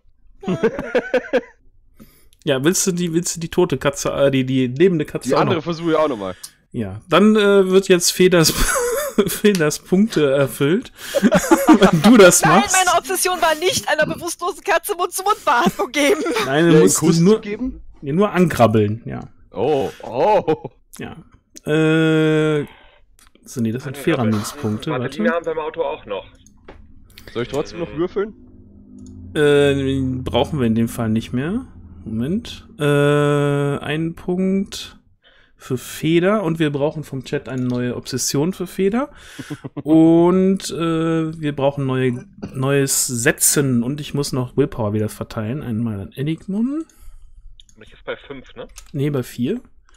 Ja, willst du die tote Katze, die lebende Katze Die auch andere noch? versuche ich auch nochmal. Ja, dann wird jetzt Feders Punkte erfüllt, wenn du das Nein, machst. meine Obsession war nicht, einer bewusstlosen Katze Mund-zu-Mund-Beatmung geben. Nein, du Einen musst Kuss nur, geben? nee, nur ankrabbeln, ja. Oh. Ja. So, nee, das sind Feramins-Punkte, Vaseline warte. haben wir im Auto auch noch. Soll ich trotzdem noch würfeln? Brauchen wir in dem Fall nicht mehr. Moment. Einen Punkt für Feder und wir brauchen vom Chat eine neue Obsession für Feder. Und wir brauchen neues Setzen und ich muss noch Willpower wieder verteilen. Einmal an Enigmon. Bin ich jetzt bei 5, ne? Nee, bei 4.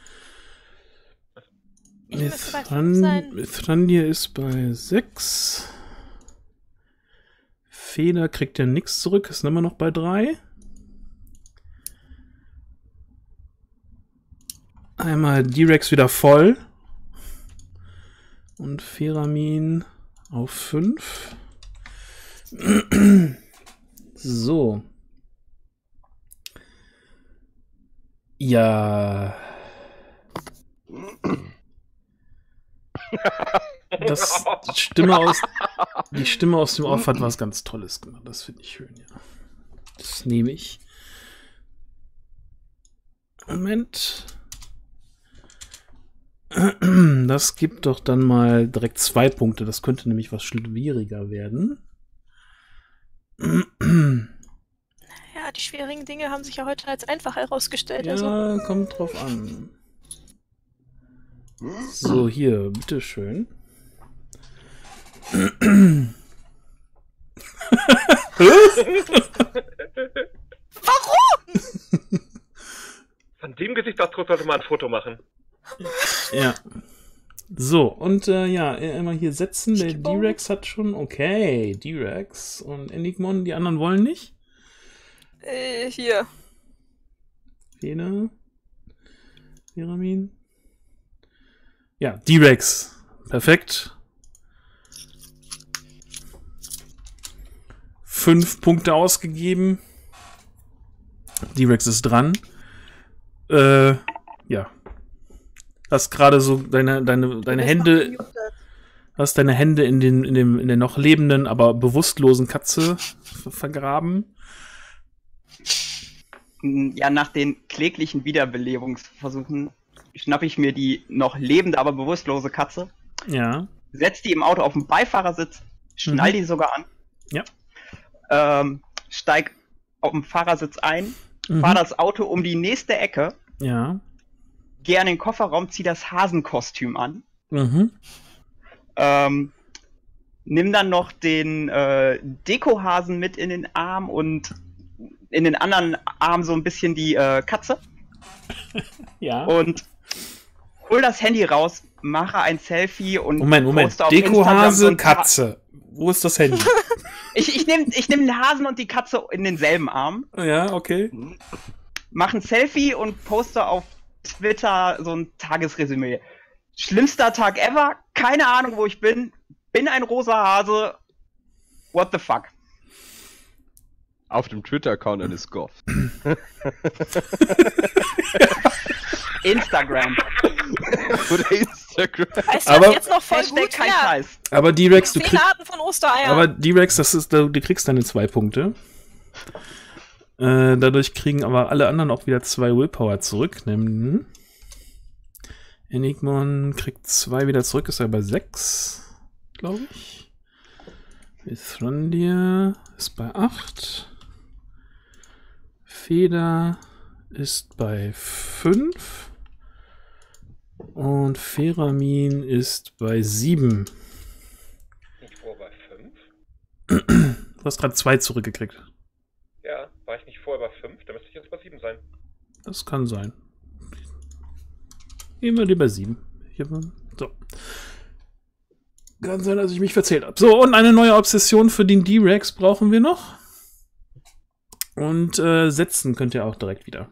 Ich müsste bei 5 sein. Mithrandir ist bei 6. Feder kriegt ja nichts zurück, ist immer noch bei 3. Einmal Direx wieder voll. Und Feramin auf 5. So. Ja. Die Stimme aus dem Off hat was ganz Tolles gemacht. Das finde ich schön, ja. Das nehme ich. Moment. Das gibt doch dann mal direkt 2 Punkte. Das könnte nämlich was schwieriger werden. Ja, die schwierigen Dinge haben sich ja heute als einfach herausgestellt. Also. Ja, kommt drauf an. So, hier, bitteschön. Warum? Von dem Gesichtsausdruck sollte man ein Foto machen. Ja. So, und ja, immer hier setzen. Der D-Rex hat schon. Okay, D-Rex und Enigmon, die anderen wollen nicht. Hier. Feder. Feramin. Ja, D-Rex. Perfekt. 5 Punkte ausgegeben. D-Rex ist dran. Ja. Hast gerade so deine Hände. Hast deine Hände in der noch lebenden, aber bewusstlosen Katze vergraben. Ja, nach den kläglichen Wiederbelebungsversuchen schnappe ich mir die noch lebende, aber bewusstlose Katze, Ja. setze die im Auto auf den Beifahrersitz, schnall die sogar an, Ja. steig auf dem Fahrersitz ein, Mhm. fahre das Auto um die nächste Ecke, Ja. gehe an den Kofferraum, zieh das Hasenkostüm an, Mhm. nimm dann noch den Dekohasen mit in den Arm und in den anderen Arm so ein bisschen die Katze Ja. und hol das Handy raus, mache ein Selfie und Moment. poste auf Instagram Dekohase, so ein paar- Katze. Wo ist das Handy? Ich nehm den Hasen und die Katze in denselben Arm, Ja, okay. mache ein Selfie und poste auf Twitter so ein Tagesresümee. Schlimmster Tag ever, keine Ahnung, wo ich bin ein rosa Hase, what the fuck. Auf dem Twitter-Account eines Goff. Instagram. Oder Instagram. Weißt du, Aber- was jetzt noch voll Hashtag gut kein wäre? Scheiß. Aber D-Rex, du 10 kriegst. Arten von Ostereiern. Aber D-Rex, du kriegst deine 2 Punkte. Dadurch kriegen aber alle anderen auch wieder 2 Willpower zurück. Nämlich Enigmon kriegt 2 wieder zurück, ist er bei 6, glaube ich. Mithrandir ist bei 8. Feder ist bei 5. Und Feramin ist bei 7. Nicht vor bei 5? Du hast gerade 2 zurückgekriegt. Ja, war ich nicht vorher bei 5? Dann müsste ich jetzt bei 7 sein. Das kann sein. Gehen wir lieber 7. So. Kann sein, dass ich mich verzählt habe. So, und eine neue Obsession für den D-Rex brauchen wir noch. Und setzen könnt ihr auch direkt wieder.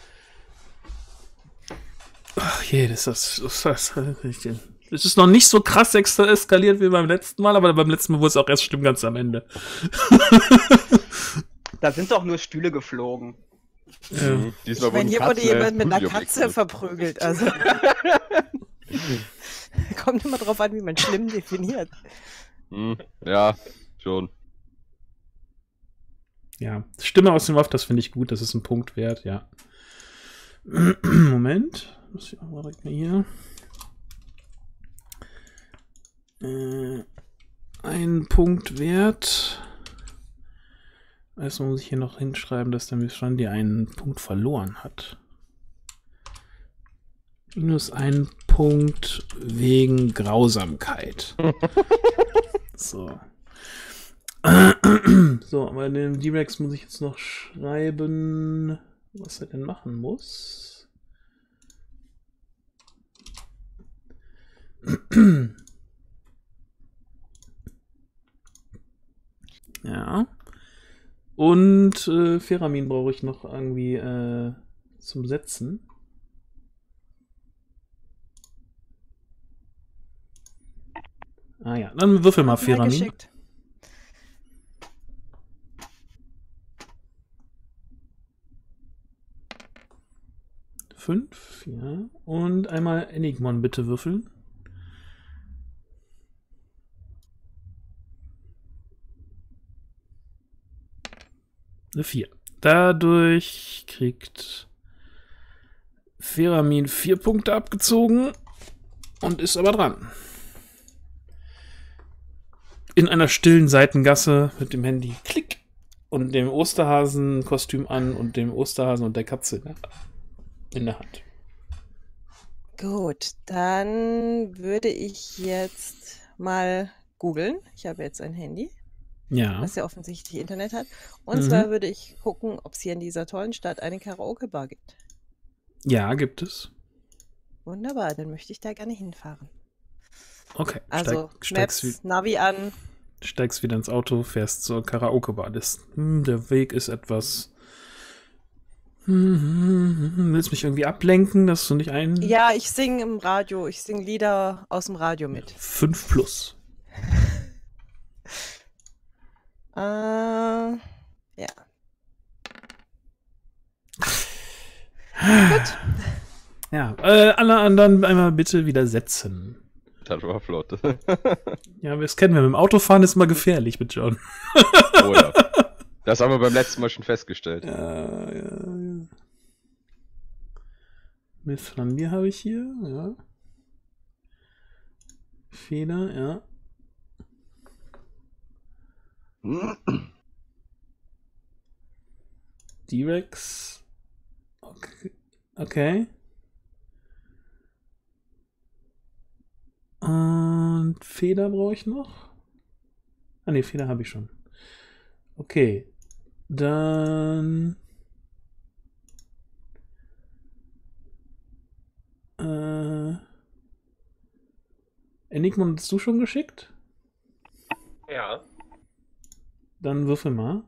Ach je, das ist noch nicht so krass eskaliert wie beim letzten Mal, aber beim letzten Mal wurde es auch erst schlimm ganz am Ende. Da sind doch nur Stühle geflogen. Diesmal Ich meine, wurden hier wurde Katzen jemand mit einer Studioobjekte. Katze verprügelt. Also. Kommt immer drauf an, wie man schlimm definiert. Ja, schon. Ja, Stimme aus dem Off, das finde ich gut, das ist ein Punkt wert, ja. Moment. Muss ich auch mal direkt mal hier. Ein Punkt wert. Erstmal muss ich hier noch hinschreiben, dass der Mithrandir einen Punkt verloren hat. Minus 1 Punkt wegen Grausamkeit. So. So, aber den D-Rex muss ich jetzt noch schreiben, was er denn machen muss. Ja. Und Feramin brauche ich noch irgendwie zum Setzen. Ah ja, dann würfel mal Feramin. Geschickt. Fünf, ja. Und einmal Enigmon bitte würfeln. Eine 4. Dadurch kriegt Feramin 4 Punkte abgezogen und ist aber dran. In einer stillen Seitengasse mit dem Handy klick und dem Osterhasen-Kostüm an und dem Osterhasen und der Katze in der Hand. Gut, dann würde ich jetzt mal googeln. Ich habe jetzt ein Handy, Ja. was ja offensichtlich Internet hat. Und zwar würde ich gucken, ob es hier in dieser tollen Stadt eine Karaoke-Bar gibt. Ja, gibt es. Wunderbar, dann möchte ich da gerne hinfahren. Okay. Also steigst Maps, Navi an. steigst wieder ins Auto, fährst zur Karaoke-Bar. Der Weg ist etwas. Willst mich irgendwie ablenken, dass du nicht ein. Ja, ich singe im Radio, ich singe Lieder aus dem Radio mit. 5 plus. Ja. Ja, alle anderen einmal bitte wieder setzen. Das war flott. Ja, das kennen wir. Mit dem Autofahren ist immer gefährlich mit John. Oh ja. Das haben wir beim letzten Mal schon festgestellt. Ja. Mithrandir habe ich hier, ja. Feder, ja. D-Rex. Okay. Und Feder brauche ich noch. Ah ne, Feder habe ich schon. Okay. Dann. Enigma, hast du schon geschickt? Ja. Dann würfel mal.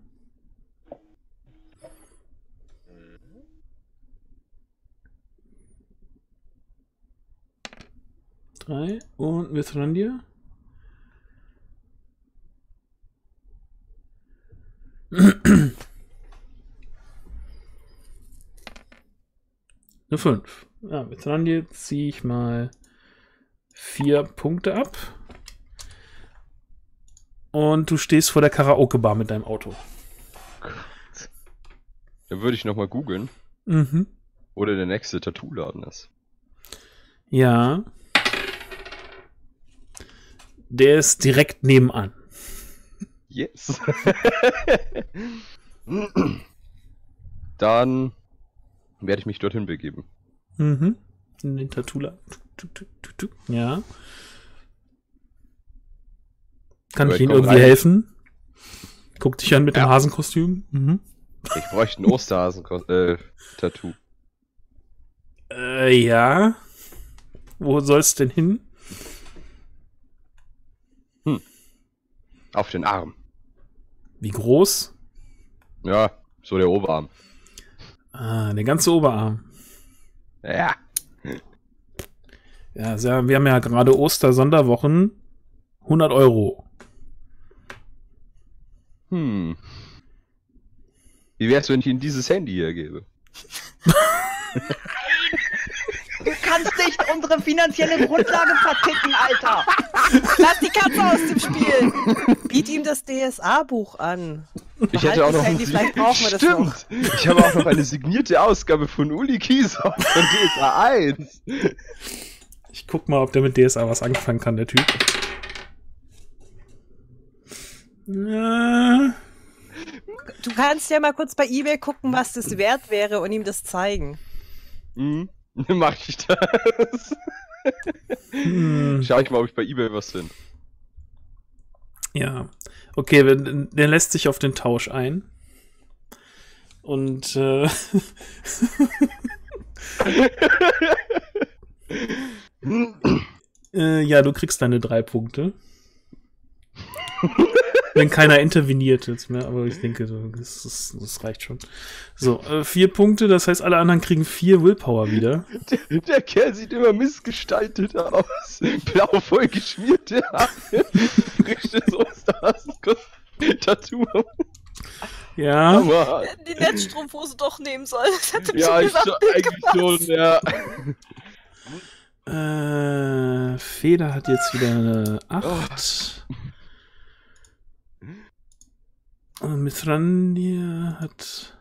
3 und Mithrandir. Eine 5. Ja, Mithrandir ziehe ich mal 4 Punkte ab. Und du stehst vor der Karaoke-Bar mit deinem Auto. Dann würde ich nochmal googeln, Mhm. wo der nächste Tattoo-Laden ist. Ja. Der ist direkt nebenan. Yes. Dann werde ich mich dorthin begeben. Mhm. In den Tattoo-Laden. Ja. Kann Aber ich ich Ihnen komm irgendwie rein. helfen? Guck dich an mit dem Ja. Hasenkostüm. Mhm. Ich bräuchte ein Osterhasen-Tattoo. Ja. Wo soll's denn hin? Auf den Arm. Wie groß? Ja, so der Oberarm. Ah, der ganze Oberarm. Ja. Ja, wir haben ja gerade Oster-Sonderwochen. 100 Euro. Wie wär's, wenn ich Ihnen dieses Handy hier gebe? Du kannst nicht unsere finanzielle Grundlage verticken, Alter! Lass die Katze aus dem Spiel! Biet ihm das DSA-Buch an. Ich hätte auch noch Handy, vielleicht brauchen wir das noch. Stimmt. Ich habe auch noch eine signierte Ausgabe von Uli Kieser von DSA 1. Ich guck mal, ob der mit DSA was anfangen kann, der Typ. Ja. Du kannst ja mal kurz bei eBay gucken, was das wert wäre und ihm das zeigen. Mach ich das. Schau ich mal, ob ich bei eBay was finde. Ja. Okay, der lässt sich auf den Tausch ein. Und ja, du kriegst deine 3 Punkte. Wenn keiner interveniert jetzt mehr, aber ich denke, das reicht schon. So, 4 Punkte, das heißt, alle anderen kriegen 4 Willpower wieder. Der Kerl sieht immer missgestaltet aus. Blau voll geschmierte Haare. Frisches Osterhasen-Tattoo. Ja. Hammer. Die Netzstrumpfhose doch nehmen soll. Das hätte mir Ja, schon ich gesagt. eigentlich schon, ja. Feder hat jetzt wieder eine 8. Und Mithrandir hat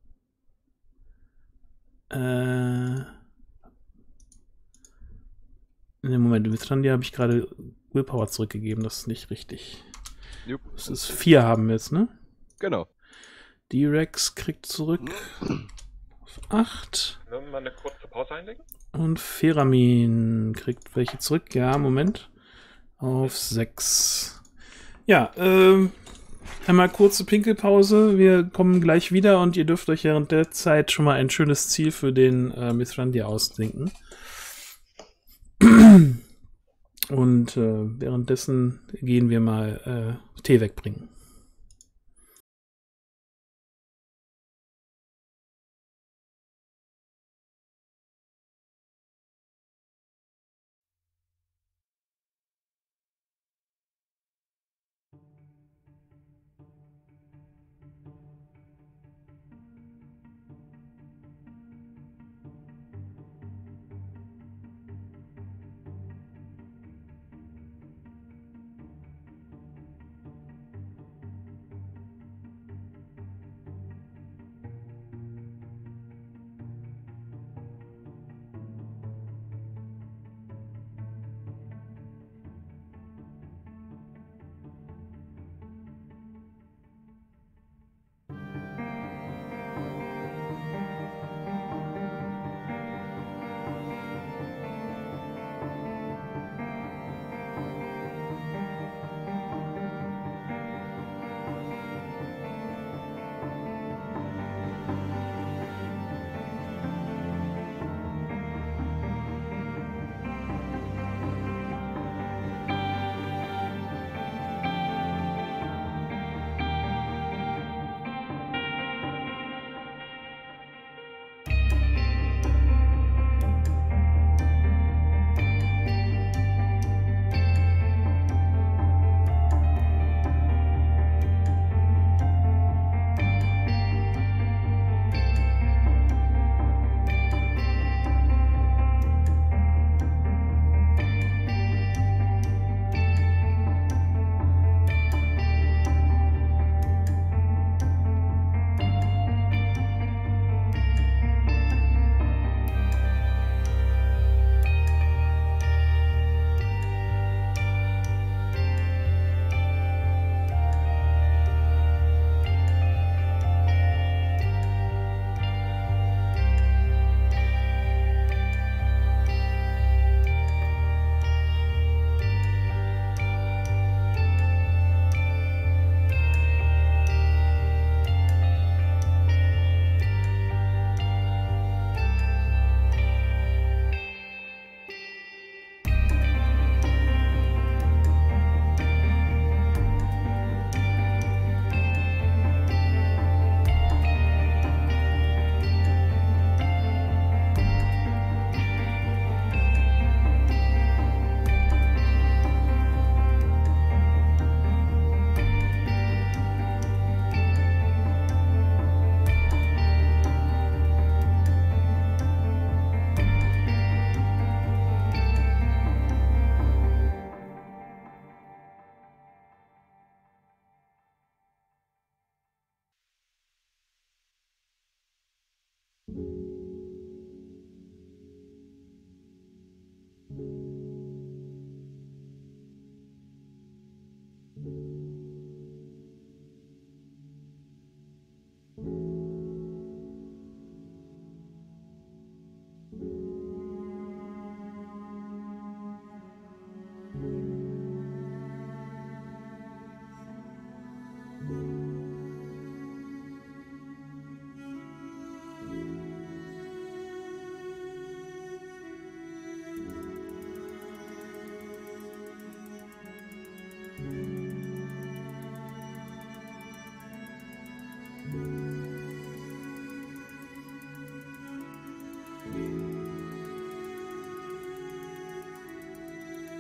Moment, Mithrandir habe ich gerade Willpower zurückgegeben, das ist nicht richtig. Jupp. Das ist 4 haben wir jetzt, ne? Genau. D-Rex kriegt zurück auf 8. Wollen wir mal eine kurze Pause einlegen? Und Feramin kriegt welche zurück. Ja, Moment. Auf 6. Ja, einmal kurze Pinkelpause. Wir kommen gleich wieder und ihr dürft euch während der Zeit schon mal ein schönes Ziel für den Mithrandir ausdenken. Und währenddessen gehen wir mal Tee wegbringen.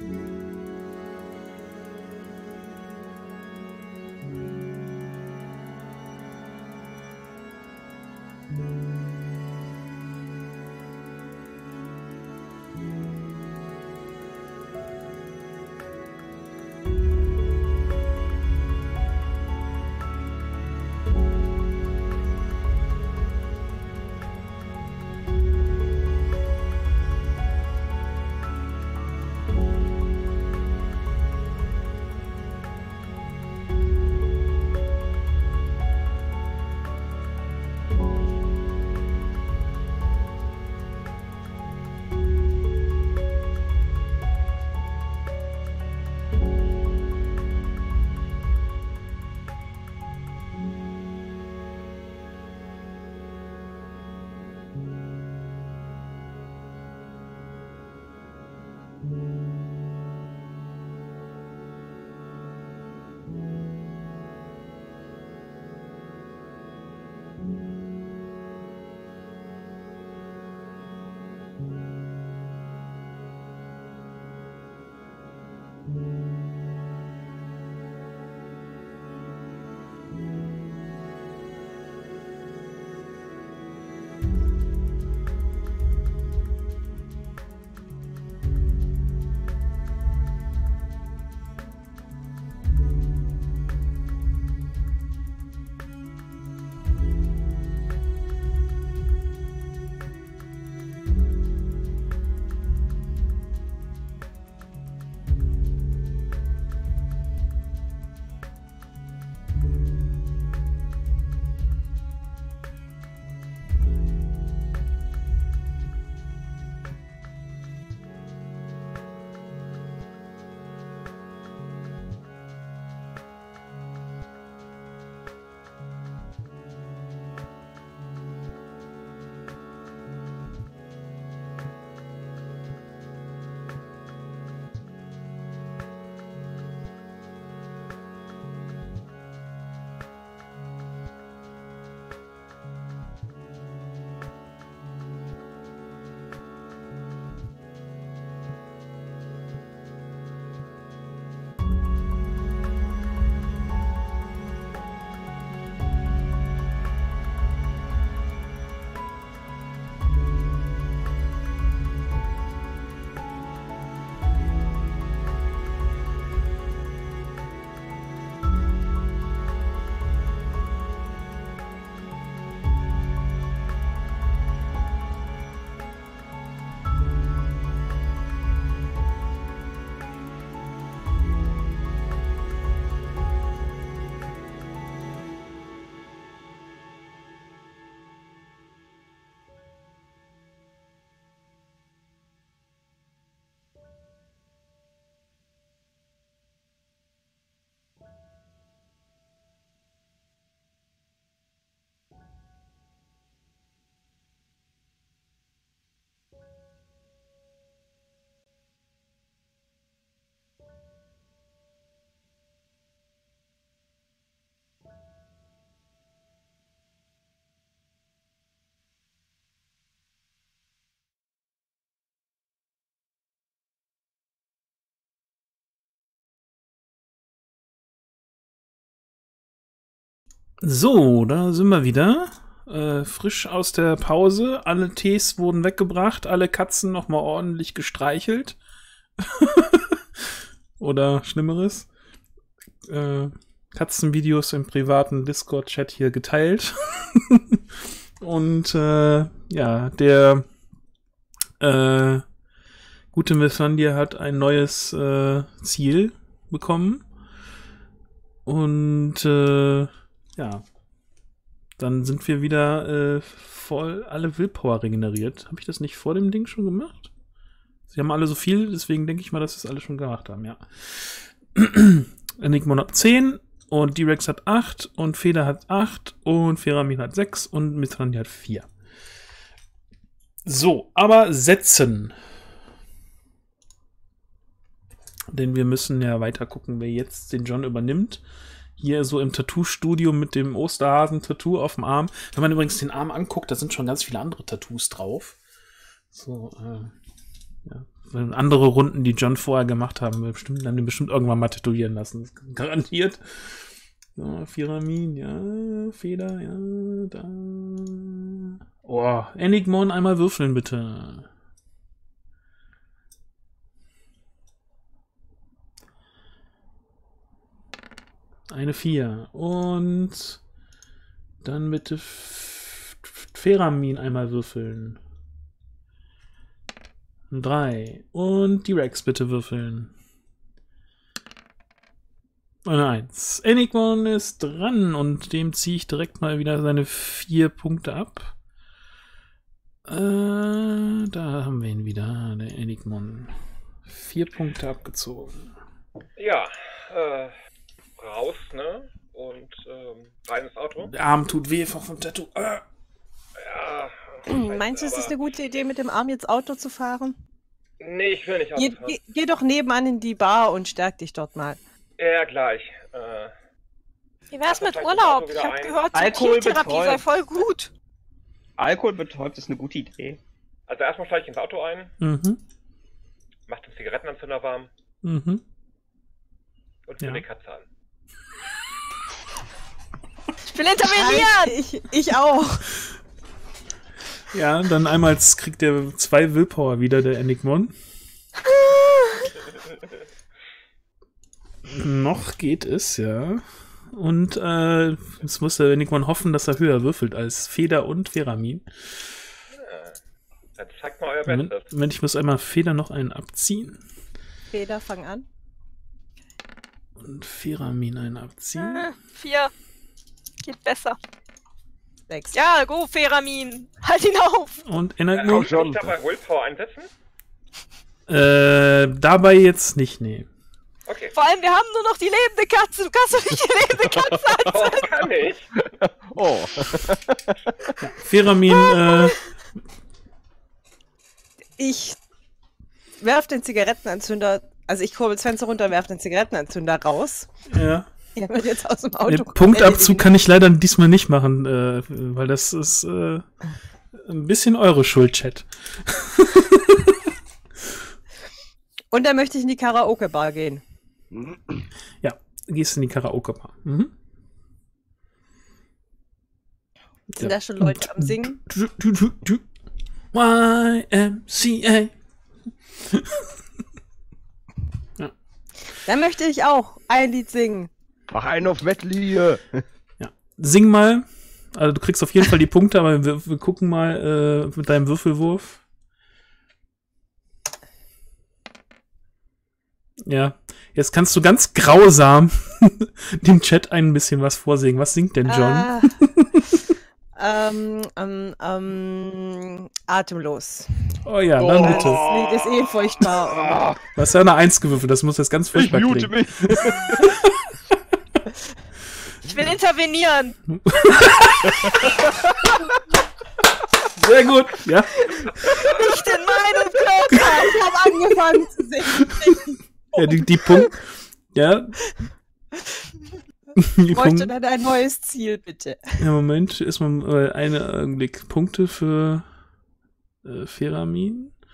So, da sind wir wieder. Frisch aus der Pause. Alle Tees wurden weggebracht, alle Katzen nochmal ordentlich gestreichelt. Oder Schlimmeres. Katzenvideos im privaten Discord-Chat hier geteilt. Und ja, der gute Mithrandir hat ein neues Ziel bekommen. Und ja, dann sind wir wieder voll alle Willpower regeneriert. Habe ich das nicht vor dem Ding schon gemacht? Sie haben alle so viel, deswegen denke ich mal, dass sie es alle schon gemacht haben, ja. Enigma hat 10 und D-Rex hat 8 und Feder hat 8 und Feramin hat 6 und Mithrandir hat 4. So, aber setzen. Denn wir müssen ja weiter gucken, wer jetzt den John übernimmt. Hier so im Tattoo-Studio mit dem Osterhasen-Tattoo auf dem Arm. Wenn man übrigens den Arm anguckt, da sind schon ganz viele andere Tattoos drauf. So, Ja. Andere Runden, die John vorher gemacht haben, haben den bestimmt irgendwann mal tätowieren lassen. Garantiert. So, Firamin, ja, Feder, ja, da. Oh, Enigmon einmal würfeln, bitte. Eine 4. Und dann bitte Feramin einmal würfeln. 3. Und D-Rex bitte würfeln. Eine 1. Enigmon ist dran und dem ziehe ich direkt mal wieder seine 4 Punkte ab. Da haben wir ihn wieder, der Enigmon. 4 Punkte abgezogen. Ja, raus, ne? Und rein ins Auto. Der Arm tut weh vom Tattoo. Ja. Meinst du, es ist eine gute Idee, mit dem Arm jetzt Auto zu fahren? Nee, ich will nicht Auto fahren. Geh doch nebenan in die Bar und stärk dich dort mal. Ja, gleich. Wie wär's mit vielleicht Urlaub? das Auto Ich hab wieder gehört, die Alkohol Tiertherapie betreut. sei voll gut. Alkohol betäubt ist eine gute Idee. Also erstmal steige ich ins Auto ein, Mhm. mach den Zigarettenanzünder warm Mhm. und führe Ja. die Katze an. Ich will intervenieren! Ich auch. Ja, dann einmal kriegt der 2 Willpower wieder, der Enigmon. Noch geht es, ja. Und jetzt muss der Enigmon hoffen, dass er höher würfelt als Feder und Feramin. Dann zeigt mal euer Bestes. Moment, ich muss einmal Feder noch einen abziehen. Feder, fang an. Und Feramin einen abziehen. 4. Geht besser. 6. Ja, go, Feramin. Halt ihn auf. Und Kann Enigmon. ich dabei Willpower einsetzen? Dabei jetzt nicht, nee. Okay. Vor allem, wir haben nur noch die lebende Katze. Du kannst doch nicht die lebende Katze Oh, anzünden. kann ich? Oh. Feramin, Ich werf den Zigarettenanzünder, also ich kurbel Svenze runter, werf den Zigarettenanzünder raus. ja. Er wird jetzt aus dem Auto Den kommen. Punktabzug kann ich leider diesmal nicht machen, weil das ist ein bisschen eure Schuld, Chat. Und dann möchte ich in die Karaoke-Bar gehen. Ja, gehst in die Karaoke-Bar. Mhm. Sind da schon Leute am Singen? YMCA. Dann möchte ich auch ein Lied singen. Mach einen auf Metal hier. Sing mal. Also du kriegst auf jeden Fall die Punkte, aber wir gucken mal mit deinem Würfelwurf. Ja, jetzt kannst du ganz grausam dem Chat ein bisschen was vorsingen. Was singt denn John? Atemlos. Oh ja, dann bitte. Das Lied ist eh furchtbar. Du hast ja eine 1 gewürfelt, das muss jetzt ganz Ich furchtbar mute klingen. mich. Ich will intervenieren. Sehr gut, ja. Nicht in meinem Körper. Ich habe angefangen zu singen. Ja, die Punkte. Ja. Die Ich bräuchte Punkte. dann ein neues Ziel, bitte. Ja, Moment, erstmal einen Augenblick. Punkte für Feramin.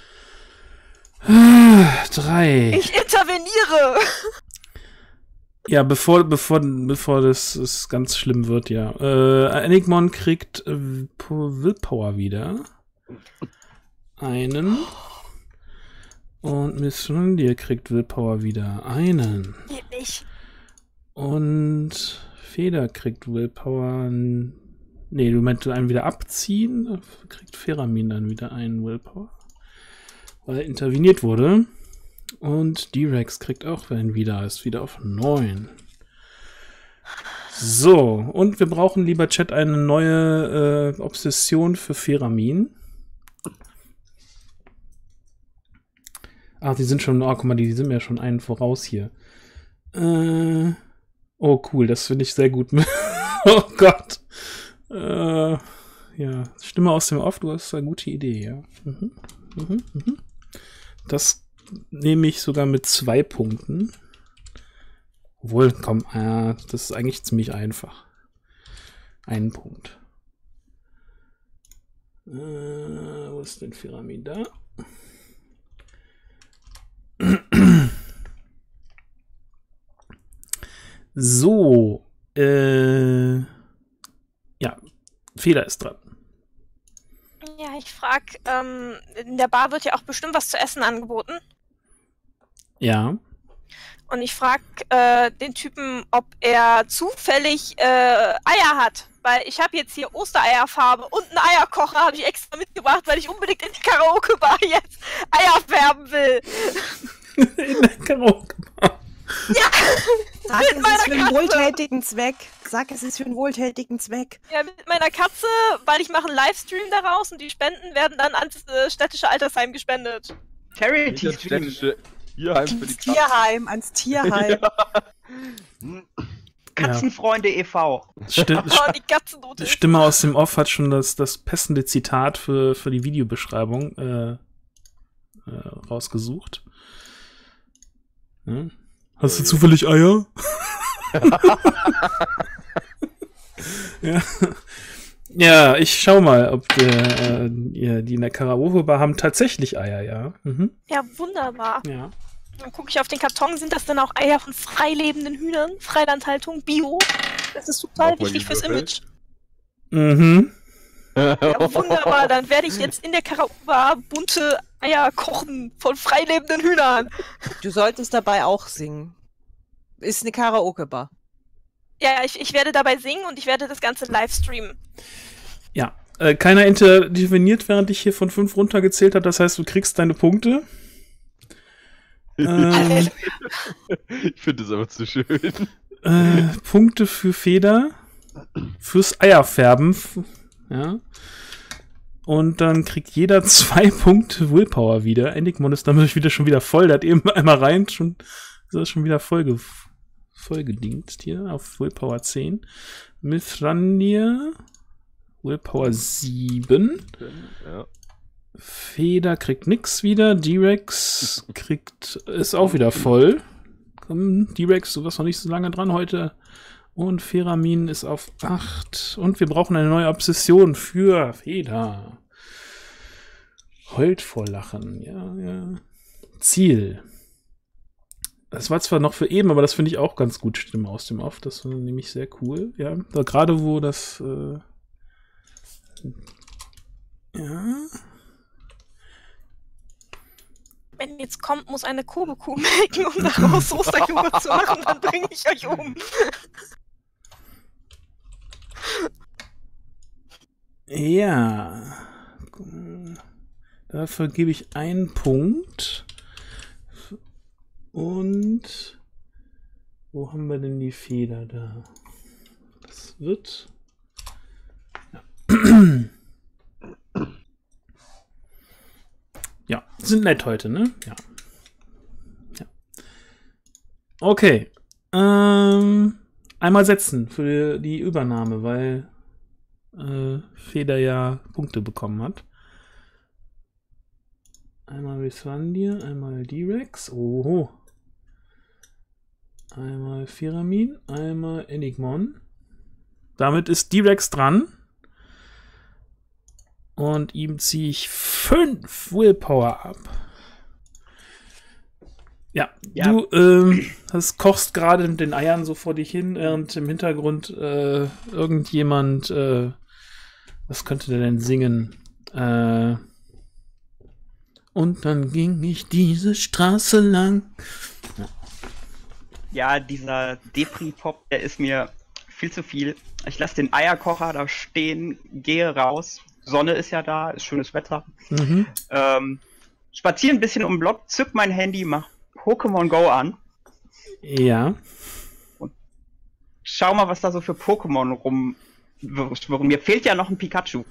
3. Ich interveniere. Ja, bevor das ganz schlimm wird, ja. Enigmon kriegt Willpower wieder. Einen. Und Miss Rondia kriegt Willpower wieder. Einen. Geht nicht. Und Feder kriegt Willpower. Nee, du meinst einen wieder abziehen. Kriegt Feramin dann wieder einen Willpower. Weil interveniert wurde. Und D-Rex kriegt auch einen wieder. Ist wieder auf 9. So, und wir brauchen, lieber Chat, eine neue Obsession für Feramin. Ach, die sind schon, oh, guck mal, die sind mir schon einen voraus hier. Oh, cool, das finde ich sehr gut. Oh Gott. Ja, Stimme aus dem Off, du hast eine gute Idee, ja. Das nehme ich sogar mit 2 Punkten. Obwohl, komm, das ist eigentlich ziemlich einfach. 1 Punkt. Wo ist denn Feramin da? So, ja, Feder ist dran. Ja, ich frag, in der Bar wird ja auch bestimmt was zu essen angeboten. Ja. Und ich frag den Typen, ob er zufällig Eier hat. Weil ich habe jetzt hier Ostereierfarbe und einen Eierkocher habe ich extra mitgebracht, weil ich unbedingt in die Karaoke-Bar jetzt Eier färben will. In der Karaoke-Bar. Ja! Sag, es ist für einen wohltätigen Zweck. Sag, es ist für einen wohltätigen Zweck. Ja, mit meiner Katze, weil ich mache einen Livestream daraus und die Spenden werden dann ans städtische Altersheim gespendet. Nicht das städtische Tierheim für die Katzen. Tierheim, ans Tierheim. Katzenfreunde e.V. Oh, die Katzennote. Die Stimme aus dem Off hat schon das passende Zitat für die Videobeschreibung rausgesucht. Ja. Hast du zufällig Eier? Ja. Ja, ich schau mal, ob die in der Karaoke-Bar haben tatsächlich Eier, ja. Mhm. Ja, wunderbar. Ja. Dann gucke ich auf den Karton, sind das dann auch Eier von freilebenden Hühnern? Freilandhaltung, Bio? Das ist total wichtig fürs Image. Mhm. Ja, wunderbar, dann werde ich jetzt in der Karaoke-Bar bunte Eier kochen von freilebenden Hühnern. Du solltest dabei auch singen. Ist eine Karaoke-Bar. Ja, ich werde dabei singen und ich werde das Ganze live streamen. Ja. Keiner interveniert, während ich hier von 5 runtergezählt habe. Das heißt, du kriegst deine Punkte. Ich finde das aber zu schön. Punkte für Feder. Fürs Eierfärben. Ja. Und dann kriegt jeder 2 Punkte Willpower wieder. Enigmon ist damit schon wieder voll. Der hat eben einmal rein. Ist das schon wieder vollgedingst hier auf Willpower 10. Mithrandir Willpower 7. Ja. Feder kriegt nix wieder. D-Rex ist auch wieder voll. Komm, D-Rex, du warst noch nicht so lange dran heute. Und Feramin ist auf 8. Und wir brauchen eine neue Obsession für Feder. Heult vor Lachen. Ja. Ziel. Das war zwar noch für eben, aber das finde ich auch ganz gut, Stimme aus dem Off. Das war nämlich sehr cool. Ja, da gerade wo das ja. Wenn jetzt kommt, muss eine Kobe-Kuh melken, um daraus Soße-Joghurt zu machen, dann bringe ich euch um. Ja. Dafür gebe ich 1 Punkt. Und wo haben wir denn die Feder da? Das wird... Ja. Ja, sind nett heute, ne? Ja. Okay. Einmal setzen für die Übernahme, weil Feder ja Punkte bekommen hat. Einmal Mithrandir, einmal D-Rex. Oho. Einmal Feramin, einmal Enigmon. Damit ist D-Rex dran. Und ihm ziehe ich 5 Willpower ab. Ja. Du kochst gerade mit den Eiern so vor dich hin, während im Hintergrund irgendjemand, was könnte der denn singen? Und dann ging ich diese Straße lang. Ja, dieser Depri-Pop, der ist mir viel zu viel. Ich lasse den Eierkocher da stehen, gehe raus. Sonne ist ja da, ist schönes Wetter. Mhm. Spaziere ein bisschen um den Block, zück mein Handy, mach Pokémon Go an. Ja. Und schau mal, was da so für Pokémon rumschwirren. Mir fehlt ja noch ein Pikachu.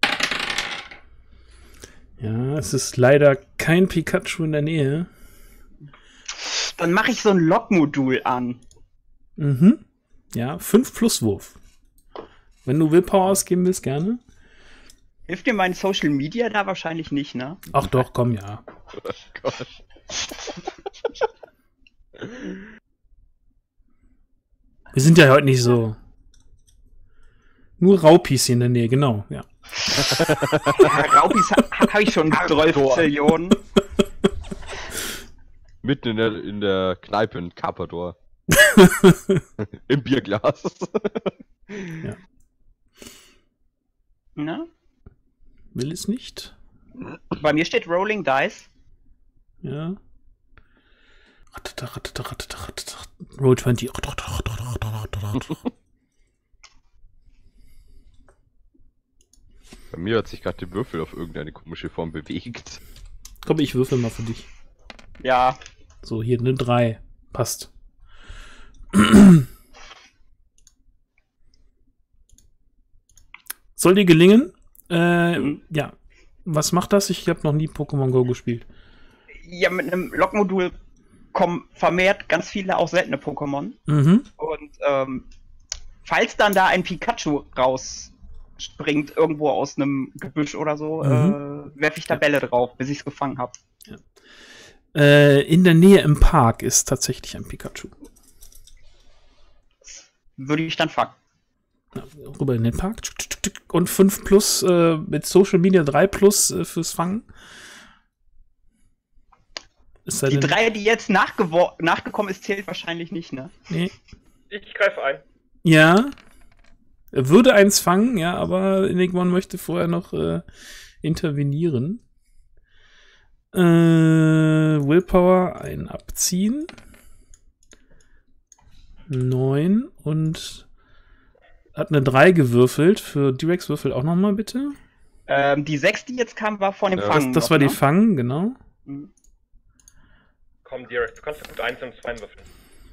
Ja, es ist leider kein Pikachu in der Nähe. Dann mache ich so ein Lock-Modul an. Mhm. Ja, 5 plus Wurf. Wenn du Willpower ausgeben willst, gerne. Hilft dir mein Social Media da wahrscheinlich nicht, ne? Ach doch, komm, ja. Oh Gott. Wir sind ja heute nicht so. Nur Raupis hier in der Nähe, genau, ja. Ja, Raupis habe ich schon 12 Millionen. Mitten in der Kneipe in Carpador. Im Bierglas. Ja. Ne? Will es nicht. Bei mir steht Rolling Dice. Ja. Roll 20. Bei mir hat sich gerade der Würfel auf irgendeine komische Form bewegt. Komm, ich würfel mal für dich. Ja. So, hier eine 3. Passt. Soll dir gelingen? Ja. Was macht das? Ich habe noch nie Pokémon Go gespielt. Ja, mit einem Lockmodul kommen vermehrt ganz viele auch seltene Pokémon. Mhm. Und falls dann da ein Pikachu rausspringt, irgendwo aus einem Gebüsch oder so, werfe ich da Bälle drauf, bis ich es gefangen habe. Ja. In der Nähe im Park ist tatsächlich ein Pikachu. Würde ich dann fangen. Ja, rüber in den Park. Und 5 plus mit Social Media 3 plus fürs Fangen. Ist Die 3, die jetzt nachgekommen ist, zählt wahrscheinlich nicht, ne? Nee. Ich greife ein. Ja. Er würde eins fangen, ja, aber Enigmon möchte vorher noch intervenieren. Willpower einen abziehen. 9 und hat eine 3 gewürfelt. Für Direx würfel auch nochmal bitte. Die 6, die jetzt kam, war von dem Ja, Fangen. Das war die Fangen, genau. Mhm. Komm, direkt. Du kannst gut 1 und 2 würfeln.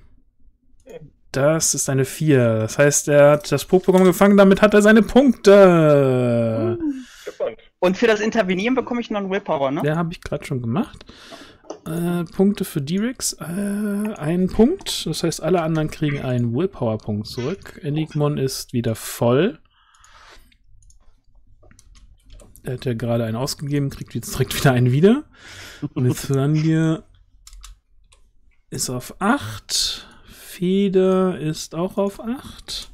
Das ist eine 4. Das heißt, er hat das Pokémon gefangen, damit hat er seine Punkte. Gespannt. Und für das Intervenieren bekomme ich noch einen Willpower, ne? Der habe ich gerade schon gemacht. Punkte für Direx. Einen Punkt. Das heißt, alle anderen kriegen einen Willpower-Punkt zurück. Enigmon ist wieder voll. Er hat ja gerade einen ausgegeben, kriegt jetzt direkt wieder einen wieder. Mithrandir ist auf 8. Feder ist auch auf 8.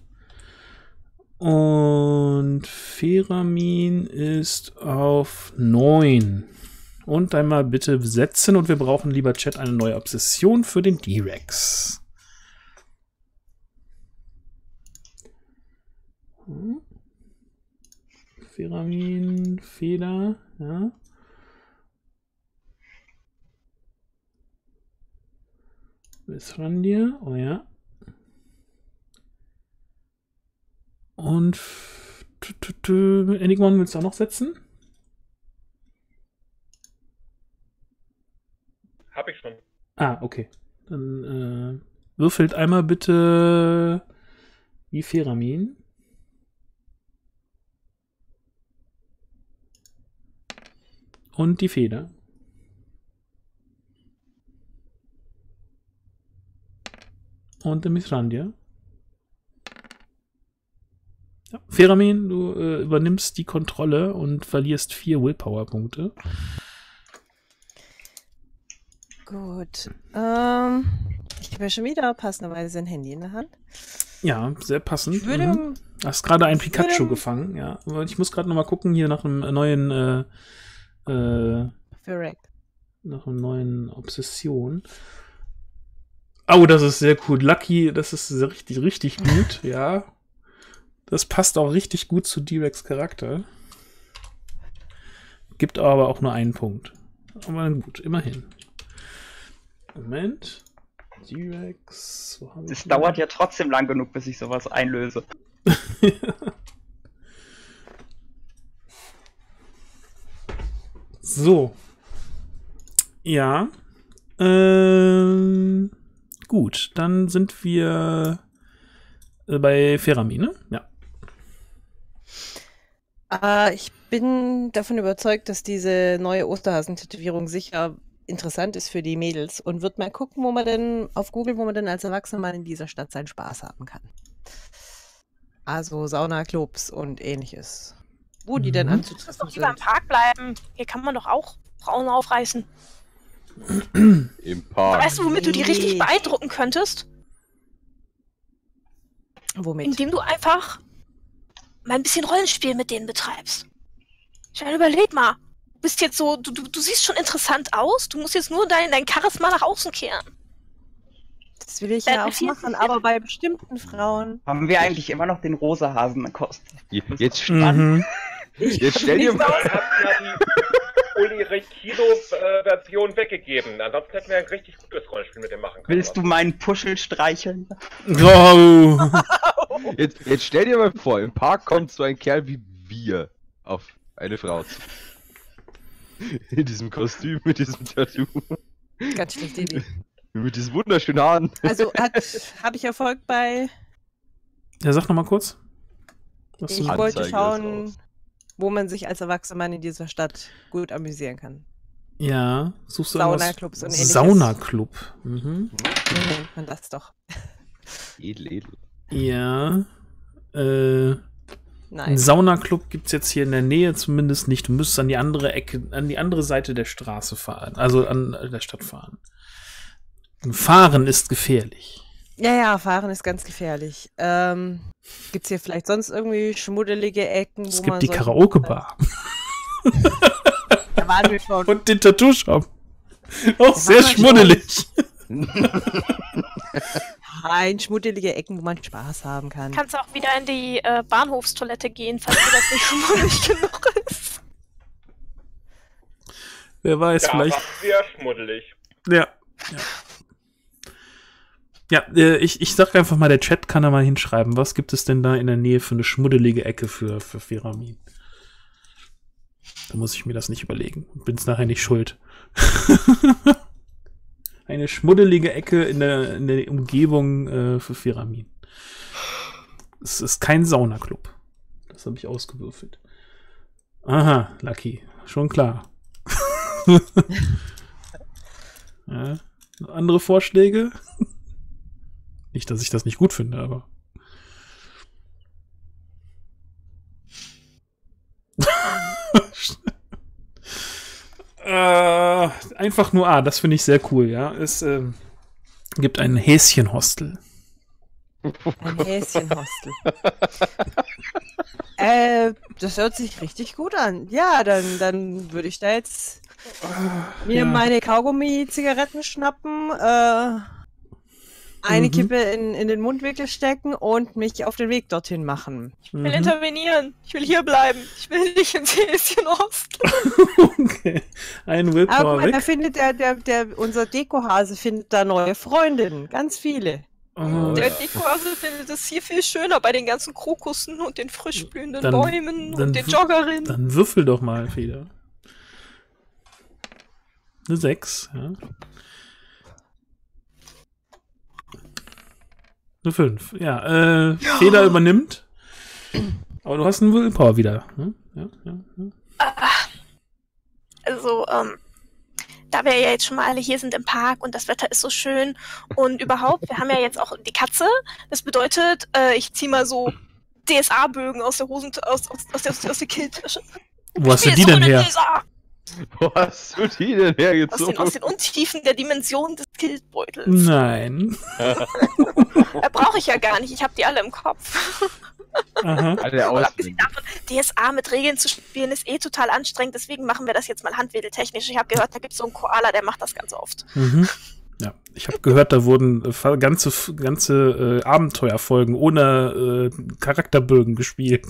Und Feramin ist auf 9. Und einmal bitte setzen und wir brauchen, lieber Chat, eine neue Obsession für den Direx. Feramin, Feder, ja. Mithrandir, oh ja. Und Enigmon willst du auch noch setzen? Hab ich schon. Ah, okay. Dann würfelt einmal bitte wie Feramin. Und die Feder. Und der Mithrandir. Ja. Feramin, du übernimmst die Kontrolle und verlierst 4 Willpower-Punkte. Gut. Ich habe ja schon wieder passenderweise ein Handy in der Hand. Ja, sehr passend. Ich würde, Du hast gerade einen Pikachu gefangen, ja. Aber ich muss gerade noch mal gucken hier nach einem neuen Correct. nach einer neuen Obsession. Oh, das ist sehr cool. Lucky, das ist richtig, richtig gut, ja. Das passt auch richtig gut zu Direx Charakter. Gibt aber auch nur einen Punkt. Aber gut, immerhin. Moment. Direx. Es dauert ja trotzdem lang genug, bis ich sowas einlöse. So. Ja. Gut, dann sind wir bei Feramin, ne? Ja. Ich bin davon überzeugt, dass diese neue Osterhasen-Tätowierung sicher interessant ist für die Mädels und wird mal gucken, wo man denn auf Google, wo man denn als Erwachsener mal in dieser Stadt seinen Spaß haben kann. Also Sauna-Clubs und ähnliches. Wo die denn Lass anzutreffen doch lieber im sind. Park bleiben. Hier kann man doch auch Frauen aufreißen. Im Park. Weißt du, womit du die richtig beeindrucken könntest? Womit? Indem du einfach mal ein bisschen Rollenspiel mit denen betreibst. Ich meine, überleg mal. Du bist jetzt so, du siehst schon interessant aus. Du musst jetzt nur dein Charisma nach außen kehren. Das will ich ja auch machen, aber bei bestimmten Frauen. Haben wir eigentlich immer noch den rosa Hasen gekostet? Jetzt stell dir Dann mal. habt ja die Uli Rekido-Version weggegeben. Ansonsten hätten wir ein richtig gutes Rollenspiel mit dem machen können. Willst du meinen Puschel streicheln? Oh. Jetzt stell dir mal vor, im Park kommt so ein Kerl wie wir auf eine Frau zu. In diesem Kostüm, mit diesem Tattoo, Ganz schlechte Idee. mit diesen wunderschönen Haaren. Also habe ich Erfolg bei. Ja, sag noch mal kurz. Was Ich du- Anzeige wollte ist schauen, raus. wo man sich als erwachsener Mann in dieser Stadt gut amüsieren kann. Ja, suchst du irgendwas? Saunaclubs und ähnliches. Saunaclub. Mhm. Wie nennt man das doch? Edel. Ja. Einen Nein. Saunaclub gibt es jetzt hier in der Nähe zumindest nicht. Du müsstest an die andere Ecke, an die andere Seite der Straße fahren. Also an der Stadt fahren. Fahren ist gefährlich. Ja, fahren ist ganz gefährlich. Gibt's hier vielleicht sonst irgendwie schmuddelige Ecken, Es wo gibt man die solche- Karaoke-Bar. Da waren wir schon. Und den Tattoo-Shop. Auch sehr waren wir schon. schmuddelig. Nein, schmuddelige Ecken, wo man Spaß haben kann. Kannst auch wieder in die Bahnhofstoilette gehen, falls dir das nicht schmuddelig genug ist. Wer weiß, Ja, vielleicht. war sehr schmuddelig. Ja. Ja, ich sag einfach mal, der Chat kann da mal hinschreiben. Was gibt es denn da in der Nähe für eine schmuddelige Ecke für Feramin? Da muss ich mir das nicht überlegen. Bin's nachher nicht schuld. Eine schmuddelige Ecke in der Umgebung für Feramin. Es ist kein Saunaclub. Das habe ich ausgewürfelt. Aha, Lucky. Schon klar. Ja, andere Vorschläge? Nicht, dass ich das nicht gut finde, aber. Einfach nur A, das finde ich sehr cool, ja. Es gibt ein Häschenhostel. Ein Häschenhostel. Das hört sich richtig gut an. Ja, dann würde ich da jetzt mir ja. meine Kaugummi-Zigaretten schnappen, eine Kippe in den Mundwinkel stecken und mich auf den Weg dorthin machen. Ich will intervenieren. Ich will hier bleiben. Ich will nicht ins Häschenhostel. Okay. Ein Aber Willpower guck mal, da weg. findet unser Dekohase findet da neue Freundinnen. Ganz viele. Oh, Der Dekohase findet es hier viel schöner bei den ganzen Krokussen und den frisch blühenden Dann- Bäumen dann und den w- Joggerinnen. Dann würfel doch mal, Feder. Eine 6, ja. Eine 5. Ja, Feder übernimmt. Aber du hast einen Willpower wieder. Ne? Ja. Also, da wir ja jetzt schon mal alle hier sind im Park und das Wetter ist so schön und überhaupt, wir haben ja jetzt auch die Katze. Das bedeutet, ich ziehe mal so DSA-Bögen aus der aus der Killtasche. Wo hast du die denn her? DSA, Wo hast du die denn hergezogen? aus den Untiefen der Dimension des Killbeutels. Nein. Brauche ich ja gar nicht, ich habe die alle im Kopf. Aha. Alle Und abgesehen auswendig. davon, DSA mit Regeln zu spielen ist eh total anstrengend, deswegen machen wir das jetzt mal handwedeltechnisch. Ich habe gehört, da gibt es so einen Koala, der macht das ganz oft. Mhm. Ja, ich habe gehört, da wurden ganze Abenteuerfolgen ohne Charakterbögen gespielt.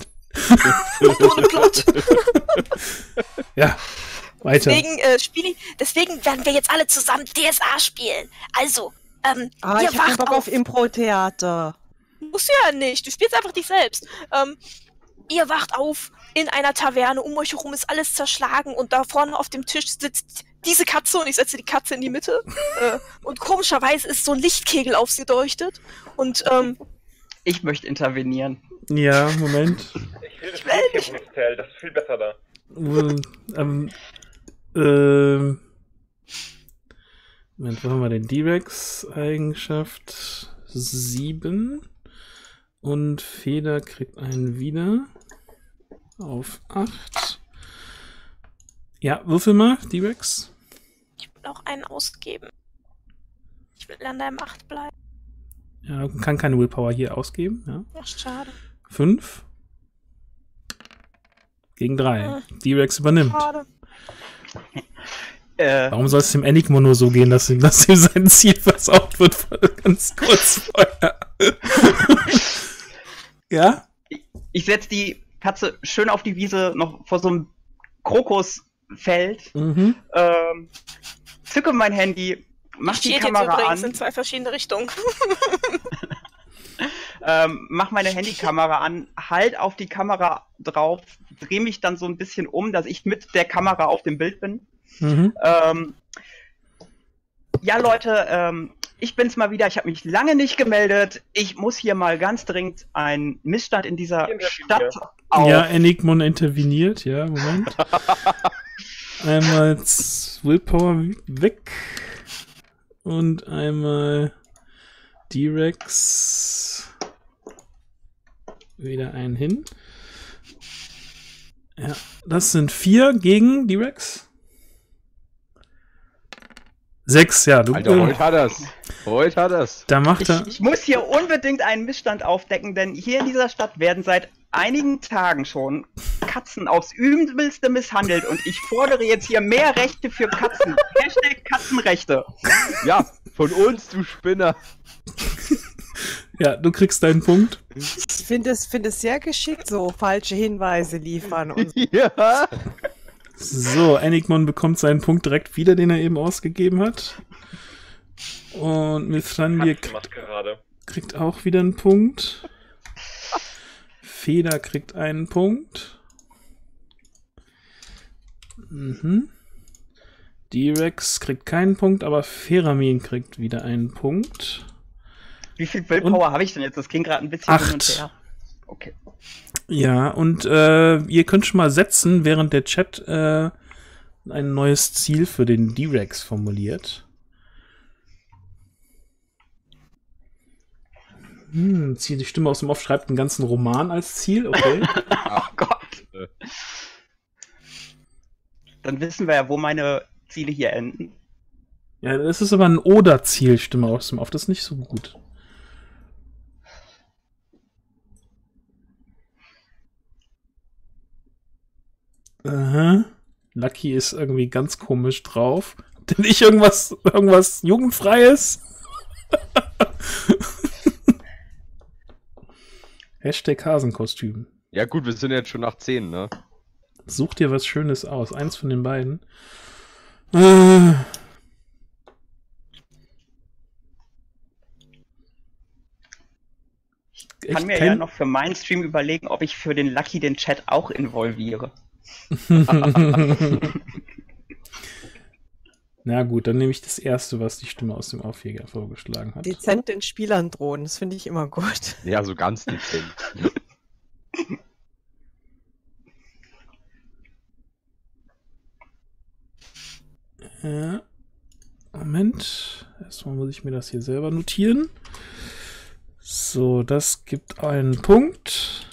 Ja, weiter. Deswegen werden wir jetzt alle zusammen DSA spielen. Also, Ah, ihr ich hab wacht Bock auf. auf Impro-Theater. Musst du ja nicht, du spielst einfach dich selbst. Ihr wacht auf in einer Taverne, um euch herum ist alles zerschlagen und da vorne auf dem Tisch sitzt diese Katze und ich setze die Katze in die Mitte. Und komischerweise ist so ein Lichtkegel auf sie leuchtet. Und Ich möchte intervenieren. Ja, Moment. Ich will das Mädchenhostel, das ist viel besser da. Moment, wo haben wir den D-Rex? Eigenschaft 7. Und Feder kriegt einen wieder. Auf 8. Ja, würfel mal, D-Rex. ich will auch einen ausgeben. Ich will an deinem 8 bleiben. Ja, kann keine Willpower hier ausgeben. Ja. Ach, schade. 5. Gegen 3. D-Rex übernimmt. Schade. Warum soll es dem Enigmo nur so gehen, dass ihm sein Ziel versaut wird, ganz kurz vorher? Ja? Ich setze die Katze schön auf die Wiese, noch vor so einem Krokusfeld, zücke mein Handy, mach die Steht jetzt Kamera übrigens an, in 2 verschiedene Richtungen. mach meine Handykamera an, halt auf die Kamera drauf, drehe mich dann so ein bisschen um, dass ich mit der Kamera auf dem Bild bin. Ja, Leute, ich bin's mal wieder. Ich habe mich lange nicht gemeldet. Ich muss hier mal ganz dringend einen Missstand in dieser Stadt Ja, Enigmon interveniert. Ja, Moment. Einmal Willpower weg. Und einmal D-Rex. Wieder einen hin. Ja, das sind 4 gegen D-Rex. 6, ja. Alter, heute hat er's. Heute hat er's. Da macht er. Ich muss hier unbedingt einen Missstand aufdecken, denn hier in dieser Stadt werden seit einigen Tagen schon Katzen aufs Übelste misshandelt und ich fordere jetzt hier mehr Rechte für Katzen. Hashtag Katzenrechte. Ja, von uns, du Spinner. Ja, du kriegst deinen Punkt. Ich finde es sehr geschickt, so falsche Hinweise liefern. Und Ja. So, Enigmon bekommt seinen Punkt direkt wieder, den er eben ausgegeben hat. Und Mithrandir Macht gerade. kriegt auch wieder einen Punkt. Feder kriegt einen Punkt. D-Rex kriegt keinen Punkt, aber Feramin kriegt wieder einen Punkt. Wie viel Willpower habe ich denn jetzt? Das ging gerade ein bisschen 8. hin und her. Okay. Ja, und ihr könnt schon mal setzen, während der Chat ein neues Ziel für den D-Rex formuliert. Zieht die Stimme aus dem Off, schreibt einen ganzen Roman als Ziel, okay. Oh Gott. Dann wissen wir ja, wo meine Ziele hier enden. Ja, das ist aber ein Oder-Ziel, Stimme aus dem Off, das ist nicht so gut. Aha. Lucky ist irgendwie ganz komisch drauf. Denn nicht irgendwas Jugendfreies? Hashtag Hasenkostüm. Ja gut, wir sind jetzt schon nach 10, ne? Such dir was Schönes aus. Eins von den beiden. Ich kann mir ja noch für meinen Stream überlegen, ob ich für den Lucky den Chat auch involviere. Na gut, dann nehme ich das erste, was die Stimme aus dem Aufjäger vorgeschlagen hat. dezent den Spielern drohen, das finde ich immer gut. Ja, so ganz dezent. Moment. Erstmal muss ich mir das hier selber notieren. So, das gibt einen Punkt.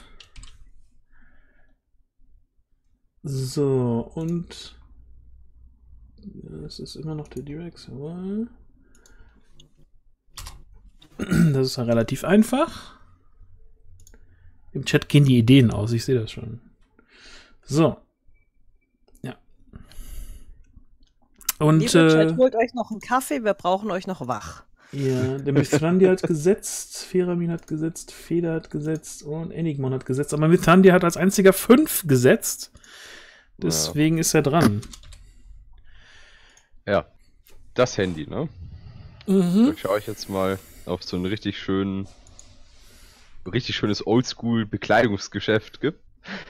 So, und das ist immer noch der D-Rex. Das ist ja relativ einfach. Im Chat gehen die Ideen aus, ich sehe das schon. So. Ja. Und Lieber Chat, holt euch noch einen Kaffee, wir brauchen euch noch wach. ja, der Mithrandir hat gesetzt, Feramin hat gesetzt, Feder hat gesetzt und Enigmon hat gesetzt. Aber Mithrandir hat als einziger 5 gesetzt. Deswegen ist er dran. Ja, das Handy, ne? Ich schaue euch jetzt mal auf so ein richtig schönes Oldschool-Bekleidungsgeschäft gibt.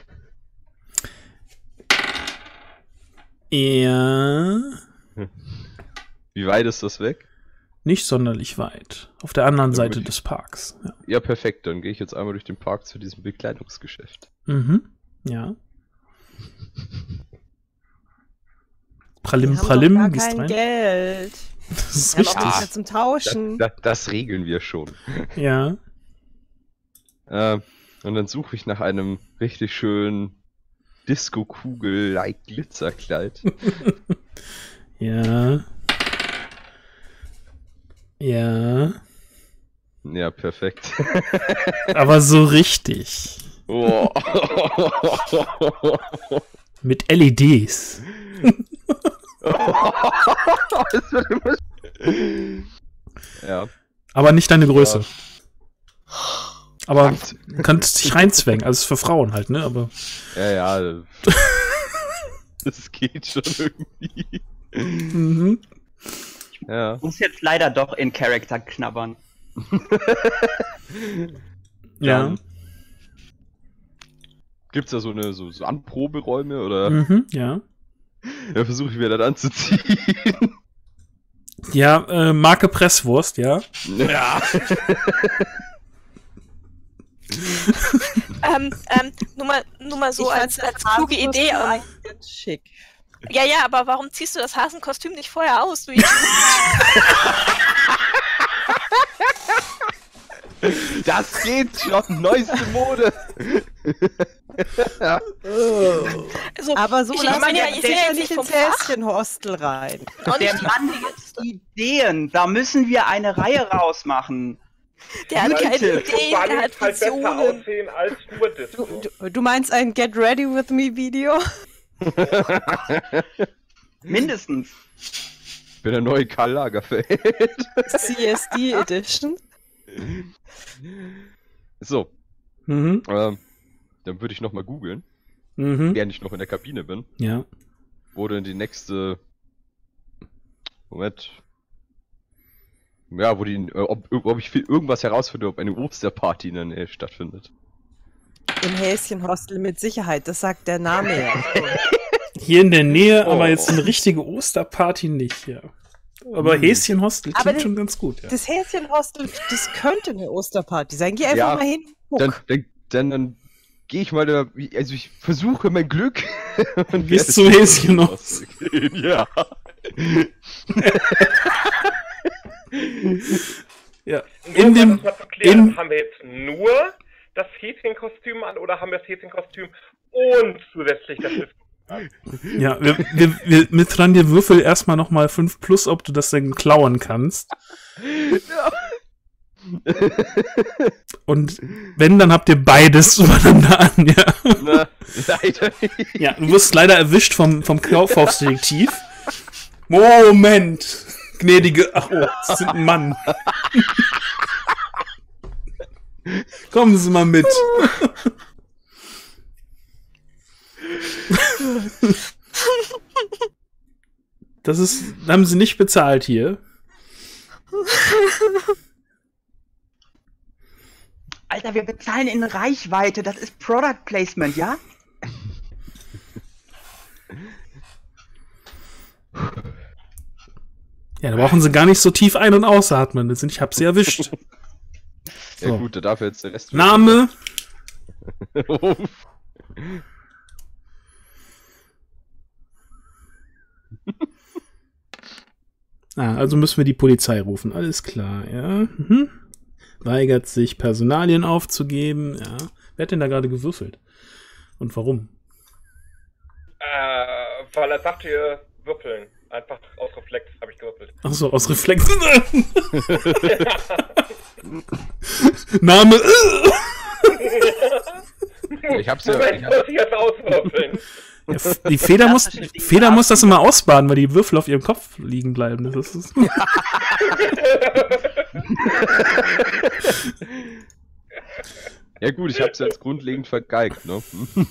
Ja. Wie weit ist das weg? Nicht sonderlich weit. Auf der anderen Seite des Parks. Ja. Ja, perfekt. Dann gehe ich jetzt einmal durch den Park zu diesem Bekleidungsgeschäft. Ja. Pralim, Wir haben Pralim, doch gar gehst kein rein. Geld. Das ist Wir haben auch richtig. nichts mehr zum Tauschen. Das regeln wir schon. Ja. Und dann suche ich nach einem richtig schönen Disco-Kugel-like Glitzerkleid. Ja. Ja. Ja, perfekt. Aber so richtig. Oh. Mit LEDs. Das wird immer... Ja. Aber nicht deine Größe. Aber du kannst dich reinzwängen. Also ist für Frauen halt, ne? Aber. Ja. Das geht schon irgendwie. Mhm. Ja. Muss jetzt leider doch in Charakter knabbern. Ja. Gibt's da so Anproberäume oder? Mhm, ja. Ja, versuche ich mir das anzuziehen. Ja, Marke Presswurst, ja. Ja. Nur mal so Ich als fand das kluge Idee. Hasenkostüm ganz schick. Ja, aber warum ziehst du das Hasenkostüm nicht vorher aus? Du Das geht schon, neueste Mode. also, Aber so ich lassen meine ja, wir ich den sehe ja ja nicht nicht vom ins Fach. Häschenhostel rein. Auch Der nicht, Mann hat Ideen. Da müssen wir eine Reihe rausmachen. der hat Leute, keine Ideen, Ideen, der hat halt besser Visionen. aussehen als nur das. Du meinst ein Get Ready With Me Video? Mindestens. Ich bin der neue Karl Lagerfeld. CSD Edition? So, Mhm. dann würde ich nochmal googeln, Mhm. während ich noch in der Kabine bin, Ja. wo denn die nächste... Moment. Ja, wo die... ob ich irgendwas herausfinde, ob eine Osterparty in der Nähe stattfindet. Im Häschenhostel mit Sicherheit, das sagt der Name ja. Hier in der Nähe, aber Oh. jetzt eine richtige Osterparty nicht, ja. Aber Häschenhostel Aber klingt das- schon ganz gut, ja. Das Häschenhostel, das könnte eine Osterparty sein. Geh einfach Ja, mal hin und guck. Dann gehe ich mal da... Also ich versuche mein Glück. Und Bis werde zum es Häschenhostel. gehen, ja. Ja. Nur In um dem, das mal zu klären, in- haben wir jetzt nur das Häschenkostüm an oder haben wir das Häschenkostüm und zusätzlich das Disco? ja, wir mit dran dir würfel erstmal nochmal 5+, ob du das denn klauen kannst. Und wenn, dann habt ihr beides übereinander an, ja. Na, leider nicht. Ja, du wirst leider erwischt vom Kaufhausdetektiv. Moment! Gnädige, ach oh, Sie sind ein Mann. Kommen Sie mal mit. Das haben Sie nicht bezahlt hier. Alter, wir bezahlen in Reichweite. Das ist Product Placement, ja? Ja, da brauchen Sie gar nicht so tief ein- und ausatmen. Ich hab Sie erwischt. Ja So. gut, da darf jetzt der Rest... Name? Also müssen wir die Polizei rufen. Alles klar, ja. Mhm. Weigert sich, Personalien aufzugeben. Ja. Wer hat denn da gerade gewürfelt? Und warum? Weil er sagte, würfeln. Einfach aus Reflex habe ich gewürfelt. Ach so, aus Reflex. Name. Ich hab's ja... Moment, muss ich jetzt auswürfeln? Ja, die Feder muss das immer ausbaden, weil die Würfel auf ihrem Kopf liegen bleiben. Das ist Ja gut, ich hab's jetzt grundlegend vergeigt, ne?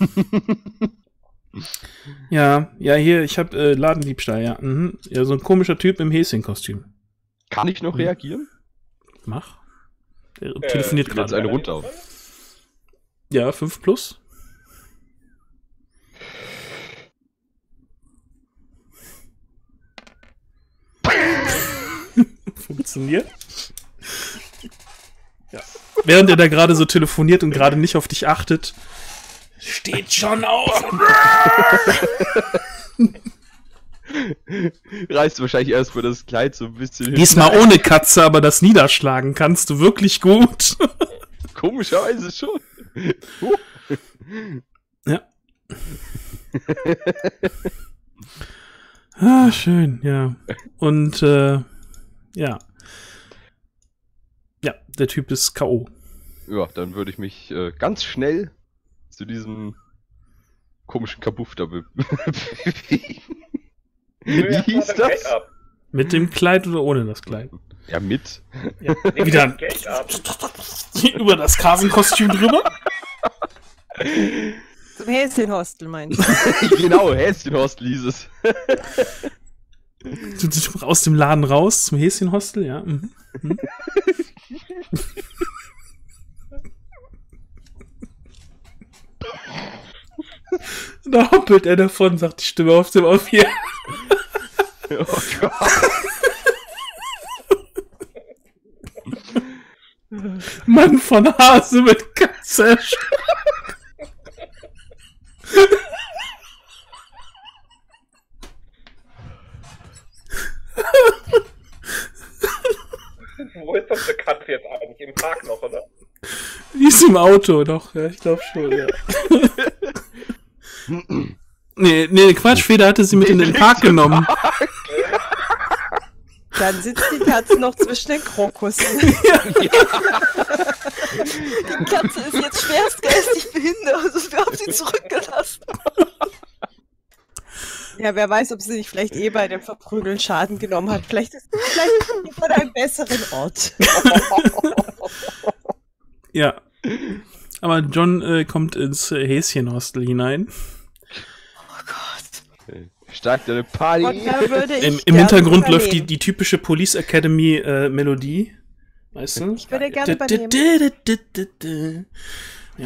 ja, hier, ich hab Ladendiebstahl, ja. Mhm. Ja, so ein komischer Typ im Häschenkostüm. Kann ich noch reagieren? Mach. Der telefoniert Ich bin jetzt gerade. eine runter. Ja, 5+. Funktioniert. Ja. Während er da gerade so telefoniert und gerade nicht auf dich achtet, steht schon auf. Reißt wahrscheinlich erstmal das Kleid so ein bisschen Diesmal ohne Katze, aber das niederschlagen kannst du wirklich gut. Komischerweise schon. Ja. Ah, schön, ja. Und, ja. Ja, der Typ ist K.O. Ja, dann würde ich mich ganz schnell zu diesem komischen Kabuff da bewegen. Wie hieß Geld das? ab. Mit dem Kleid oder ohne das Kleid? Ja, mit. Nimm Wieder das Geld ab. über das Kasenkostüm drüber. Zum Häschenhostel meinst du? Genau, Häschenhostel hieß es. Aus dem Laden raus zum Häschenhostel, ja. Mhm. Mhm. Da hoppelt er davon, sagt die Stimme auf dem Ohr hier. Oh Gott. Mann von Hase mit Katze. Wo ist doch der Katze jetzt eigentlich? Im Park noch, oder? Die ist im Auto doch, ja, ich glaube schon, ja. Nee, Quatsch, Feder hatte sie mit in den Park genommen. Dann sitzt die Katze noch zwischen den Krokussen. Die Katze ist jetzt schwerst geistig behindert, also wir haben sie zurückgelassen. Ja, wer weiß, ob sie sich vielleicht bei dem Verprügeln Schaden genommen hat. Vielleicht ist sie von einem besseren Ort. Ja. Aber John kommt ins Häschenhostel hinein. Oh Gott. Steigt eine Party. Und da würde ich Im gerne Hintergrund läuft übernehmen. die typische Police Academy Melodie. Weißt du? Ich würde gerne übernehmen. Ja.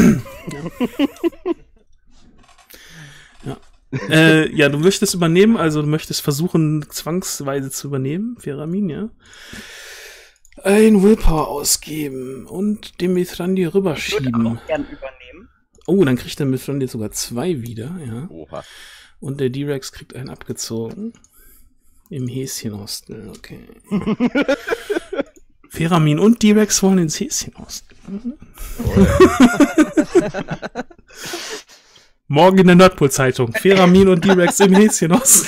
Ja, du möchtest übernehmen, also du möchtest versuchen, zwangsweise zu übernehmen, Feramin, ja. Ein Willpower ausgeben und dem Mithrandir Ich würde rüberschieben. auch gern übernehmen. Oh, dann kriegt der Mithrandir sogar 2 wieder, ja. Oha. Und der D-Rex kriegt einen abgezogen. Im Häschenhostel, okay. Feramin und D-Rex wollen ins Häschenhostel. Morgen in der Nordpol-Zeitung. Feramin und D-Rex im Häschenhostel.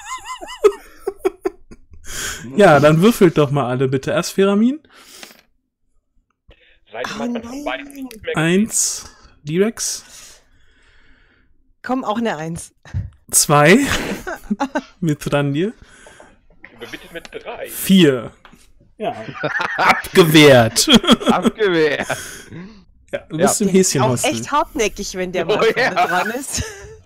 Ja, dann würfelt doch mal alle bitte. Erst Feramin. Seitdem hat man von beiden nichts mehr 1. D-Rex. Komm, auch eine 1. 2. Mithrandir. gesehen. Überbittet mit 3. 4. Ja. Abgewehrt. Abgewehrt. Ja, du bist im Auch Häschenhostel. echt hartnäckig, wenn der mal Oh, vorne ja. dran ist.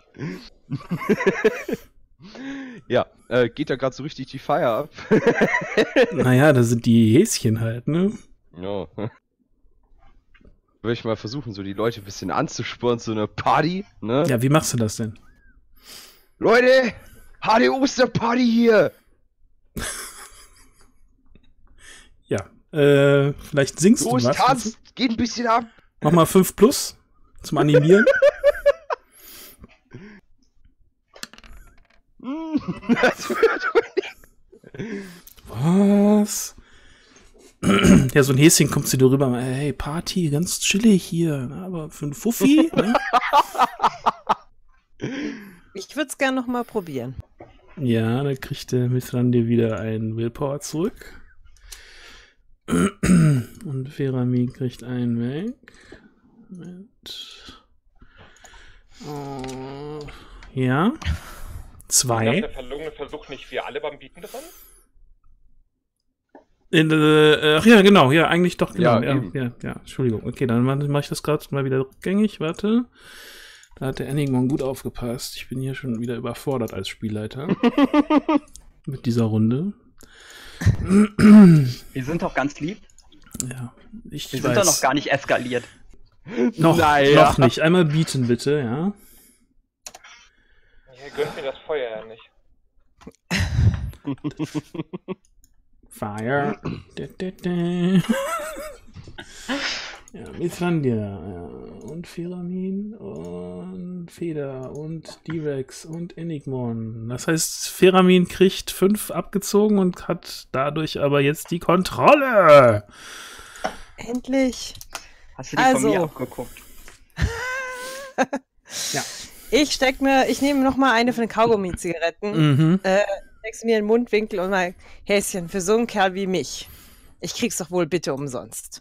Ja, geht da gerade so richtig die Feier ab. Naja, da sind die Häschen halt, ne? Ja. Würde ich mal versuchen, so die Leute ein bisschen anzuspornen, so eine Party, ne? Ja, wie machst du das denn? Leute, harte Osterparty hier! Ja, vielleicht singst Los, du was. tanzt, geht ein bisschen ab! Mach mal 5 plus zum Animieren. Das wird Was? Ja, so ein Häschen kommt zu dir rüber, hey, Party, ganz chillig hier, aber für einen Fuffi, ne? Ich würde es gerne noch mal probieren. Ja, da kriegt der Mithrandir wieder einen Willpower zurück. Und Feramin kriegt einen weg. Moment. Ja. Nach 2. der verlorenen Versuch nicht wir alle beim Bieten dran? Ach ja, genau, ja, eigentlich doch, genau. Ja, Ja, eben. ja, Entschuldigung. Okay, dann mache ich das gerade mal wieder rückgängig, warte. Da hat der Enigmon gut aufgepasst. Ich bin hier schon wieder überfordert als Spielleiter. Mit dieser Runde. Wir sind doch ganz lieb. Ja, ich Wir weiß. sind doch noch gar nicht eskaliert. Naja. Noch nicht. Einmal bieten, bitte, ja. Ihr gönnt mir das Feuer ja nicht. Fire. Ja, Mithrandir, ja. Und Feramin und Feder und D-Rex und Enigmon. Das heißt, Feramin kriegt 5 abgezogen und hat dadurch aber jetzt die Kontrolle. Endlich. Hast du die von mir Also. abgeguckt? Ja. Ich nehme noch mal eine von den Kaugummi-Zigaretten, Mhm. steck's mir in den Mundwinkel und mal, Häschen, für so einen Kerl wie mich, ich krieg's doch wohl bitte umsonst.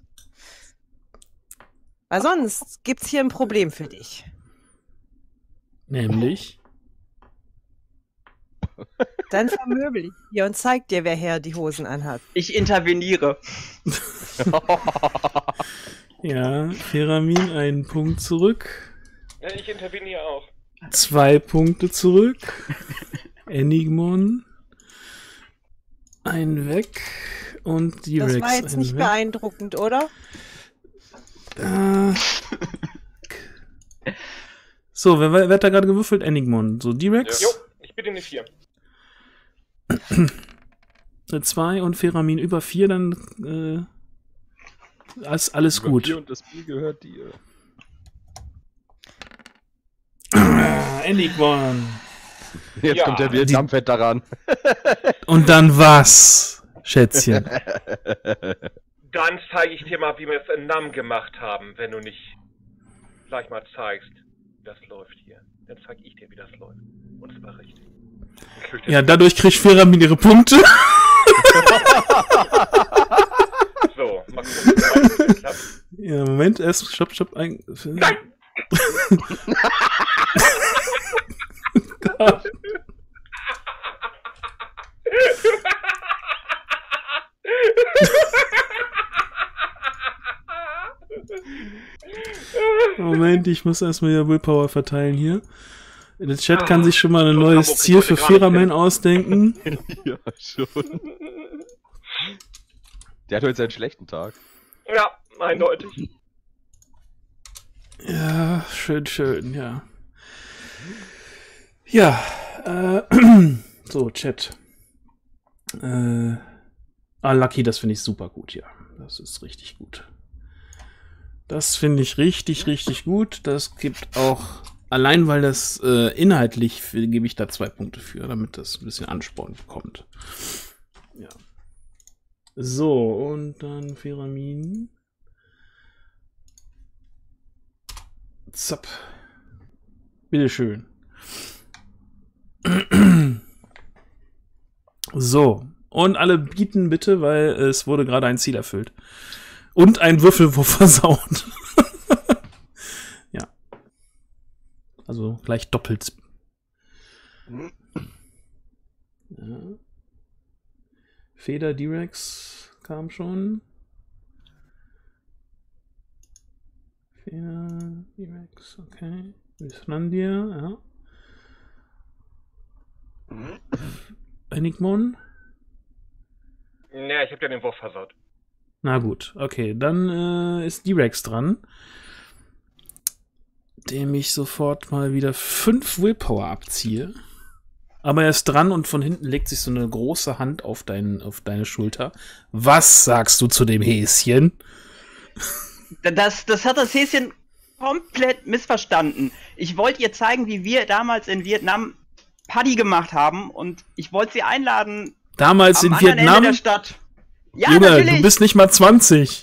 Weil sonst gibt's hier ein Problem für dich. Nämlich. Dann vermöbel ich dir und zeig dir, wer her die Hosen anhat. Ich interveniere. Ja, Feramin, einen Punkt zurück. Ja, ich interveniere auch. 2 Punkte zurück. Enigmon. Ein weg. Und D-Rex. Das war jetzt ein nicht weg. beeindruckend, oder? So, wer hat da gerade gewürfelt? Enigmon. So, D-Rex. Jo, ich bin in die 4. 2 und Feramin über 4, dann ist alles Über gut. 4 und das Spiel gehört dir. Enigmon. Jetzt Ja. kommt der Vietnam-Fett daran. Und dann was, Schätzchen? Dann zeige ich dir mal, wie wir es in Nam gemacht haben, wenn du nicht gleich mal zeigst, wie das läuft hier. Dann zeige ich dir, wie das läuft. Und zwar richtig. Ja, dadurch kriegt Feramin ihre Punkte. So, mal gucken, wie das klappt. Ja, Moment, erst stopp. Nein! Gott. Moment, ich muss erstmal wieder Willpower verteilen hier. Der Chat kann sich schon mal ein Los, neues Hamburg, Ziel ich für wollte gerade Feramin hin. ausdenken. Ja, schon. Der hat heute seinen schlechten Tag. Ja, eindeutig. Ja, schön, ja. Ja, so, Chat. Lucky, das finde ich super gut, ja. Das ist richtig gut. Das finde ich richtig gut. Das gibt auch, allein weil das inhaltlich, gebe ich da 2 Punkte für, damit das ein bisschen Ansporn bekommt. Ja. So, und dann Feramin. Zapp. Bitteschön. So. Und alle bieten bitte, weil es wurde gerade ein Ziel erfüllt. Und ein Würfelwurf versaut. Ja. Also gleich doppelt. Ja. Feder D-Rex kam schon. Feder D-Rex, okay. Islandia, ja. Enigmon. Ja, ich habe ja den Wurf versaut. Na gut, okay, dann ist D-Rex dran. Dem ich sofort mal wieder 5 Willpower abziehe. Aber er ist dran und von hinten legt sich so eine große Hand auf deine Schulter. Was sagst du zu dem Häschen? Das hat das Häschen komplett missverstanden. Ich wollte ihr zeigen, wie wir damals in Vietnam Party gemacht haben und ich wollte sie einladen Damals am in anderen Ende Vietnam? der Stadt. Ja, Junge, natürlich. du bist nicht mal 20.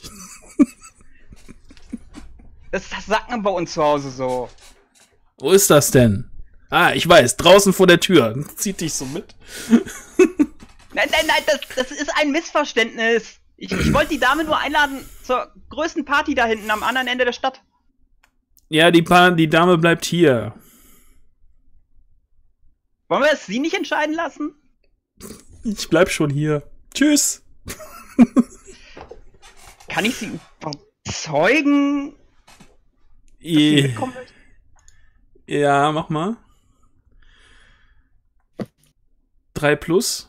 Das sagt man bei uns zu Hause so. Wo ist das denn? Ah, ich weiß, draußen vor der Tür. Zieht dich so mit. Nein, das ist ein Missverständnis. Ich wollte die Dame nur einladen zur größten Party da hinten am anderen Ende der Stadt. Ja, die Dame bleibt hier. Wollen wir es sie nicht entscheiden lassen? Ich bleib schon hier. Tschüss. Kann ich sie überzeugen? dass sie mitkommen möchte? Ja, mach mal. 3 plus.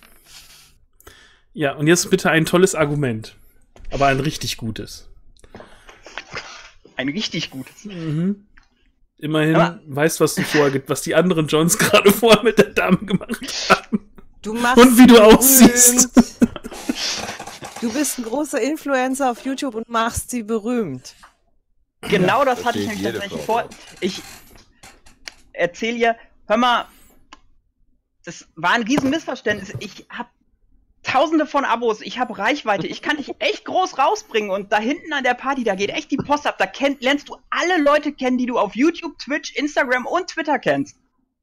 Ja, und jetzt bitte ein tolles Argument. Aber ein richtig gutes. Ein richtig gutes. Mhm. Immerhin Aber- weißt, was die anderen Johns gerade vorher mit der Dame gemacht haben. Du machst Und wie du sie aussiehst. berühmt. Du bist ein großer Influencer auf YouTube und machst sie berühmt. Genau das das hatte ich steht nämlich jede tatsächlich Frau vor. Ich erzähle ihr, hör mal, das war ein riesen Missverständnis. Ich habe Tausende von Abos, ich habe Reichweite, ich kann dich echt groß rausbringen und da hinten an der Party, da geht echt die Post ab, da lernst du alle Leute kennen, die du auf YouTube, Twitch, Instagram und Twitter kennst.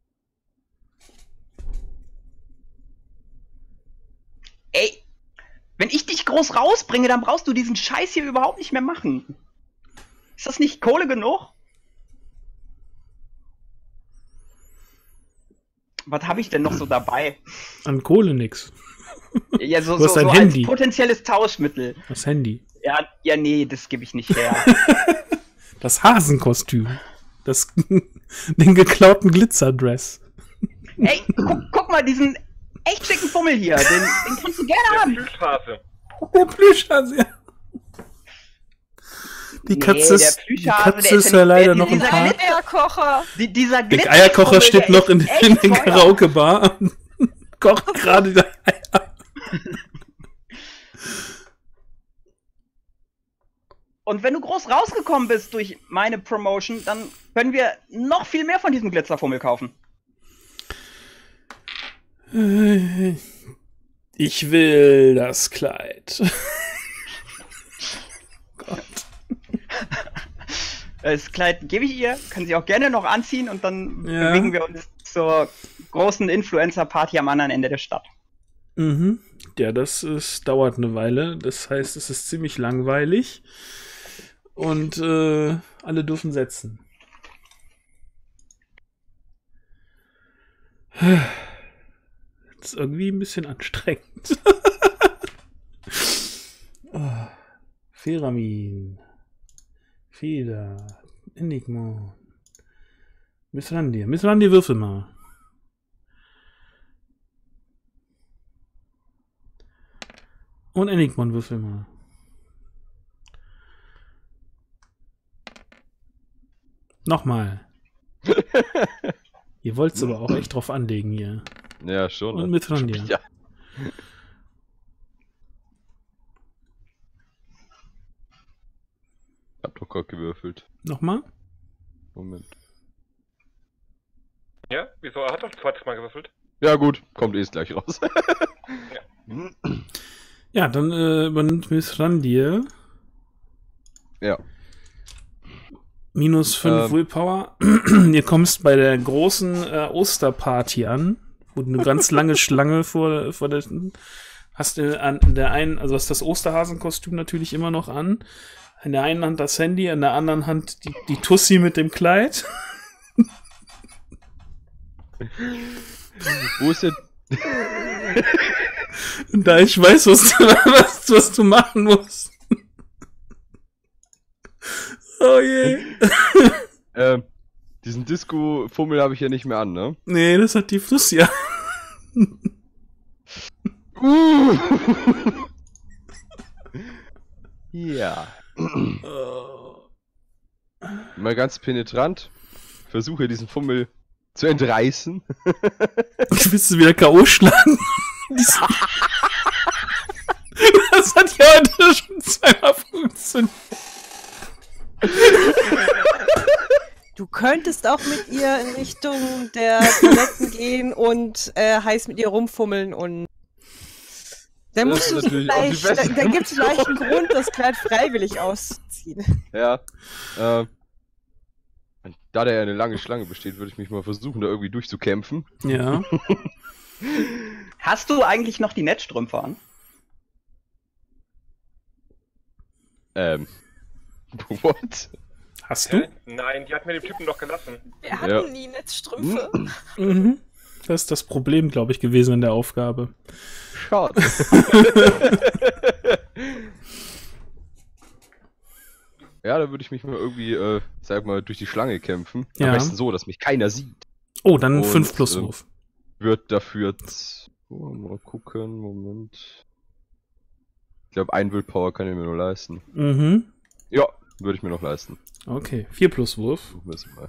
Ey, wenn ich dich groß rausbringe, dann brauchst du diesen Scheiß hier überhaupt nicht mehr machen. Ist das nicht Kohle genug? Was habe ich denn noch so dabei? An Kohle nix. Ja, so, Du hast so, ein so Handy. als potenzielles Tauschmittel. Das Handy. Ja, nee, das gebe ich nicht her. Das Hasenkostüm. Den geklauten Glitzerdress. Ey, guck mal, diesen echt schicken Fummel hier. Den kannst du gerne Der haben. Plüschhase. Der Plüschhase, ja. Die Katze der ist, die Plüschhase, Katze der ist ist ja ja leider nicht- noch im dieser Park. Eierkocher. Dieser Der Eierkocher Glitzerfummel, steht der noch in ist den echt teuer. Karaoke-Bar und kocht gerade die Eier. Und wenn du groß rausgekommen bist durch meine Promotion, dann können wir noch viel mehr von diesem Glitzerfummel kaufen. Ich will das Kleid. Gott. Das Kleid gebe ich ihr, kann sie auch gerne noch anziehen und dann Ja. bewegen wir uns zur großen Influencer-Party am anderen Ende der Stadt. Mhm. Ja, dauert eine Weile. Das heißt, es ist ziemlich langweilig. Und alle dürfen setzen. Das ist irgendwie ein bisschen anstrengend. Oh. Feramin. Feder. Enigma. Missrandir. Missrandir, würfel mal. Und Enigmon, würfel mal. Nochmal. Ihr wollt es aber auch echt drauf anlegen hier. Ja, schon. Und Mithrandir. Ja. Hab doch gerade gewürfelt. Nochmal? Moment. Ja, wieso? Er hat doch zweites Mal gewürfelt. Ja gut, kommt eh gleich raus. Ja, dann übernimmt Mithrandir. Ja. Minus 5 Willpower. Ihr kommst bei der großen Osterparty an, wo du eine ganz lange Schlange vor der hast an der einen, also hast das Osterhasenkostüm natürlich immer noch an. In der einen Hand das Handy, in der anderen Hand die Tussi mit dem Kleid. Wo ist denn... Und da ich weiß, was du machen musst. Oh je. Diesen Disco-Fummel habe ich ja nicht mehr an, ne? Nee, das hat die Tussi ja. Ja. Mal ganz penetrant. Versuche diesen Fummel zu entreißen. Willst du wieder K.O. schlagen? Das hat ja heute schon zweimal funktioniert. Du könntest auch mit ihr in Richtung der Toiletten gehen und heiß mit ihr rumfummeln und dann Das musst ist du natürlich auch die vielleicht, beste da gibt es vielleicht einen Grund, das Kleid freiwillig auszuziehen. Ja. Da der ja eine lange Schlange besteht, würde ich mich mal versuchen, da irgendwie durchzukämpfen. Ja. Hast du eigentlich noch die Netzstrümpfe an? What? Hast du? Nein, die hat mir den Typen doch gelassen. Wir hatten Ja. nie Netzstrümpfe. Mhm. Das ist das Problem, glaube ich, gewesen in der Aufgabe. Schade. Ja, da würde ich mich mal irgendwie, sag mal, durch die Schlange kämpfen. Ja. Am besten so, dass mich keiner sieht. Oh, dann Und, 5 plus Wurf. Wird dafür... mal gucken, Moment. Ich glaube, ein Willpower kann ich mir nur leisten. Mhm. Ja, würde ich mir noch leisten. Okay, 4 plus Wurf. Suchen wir es mal.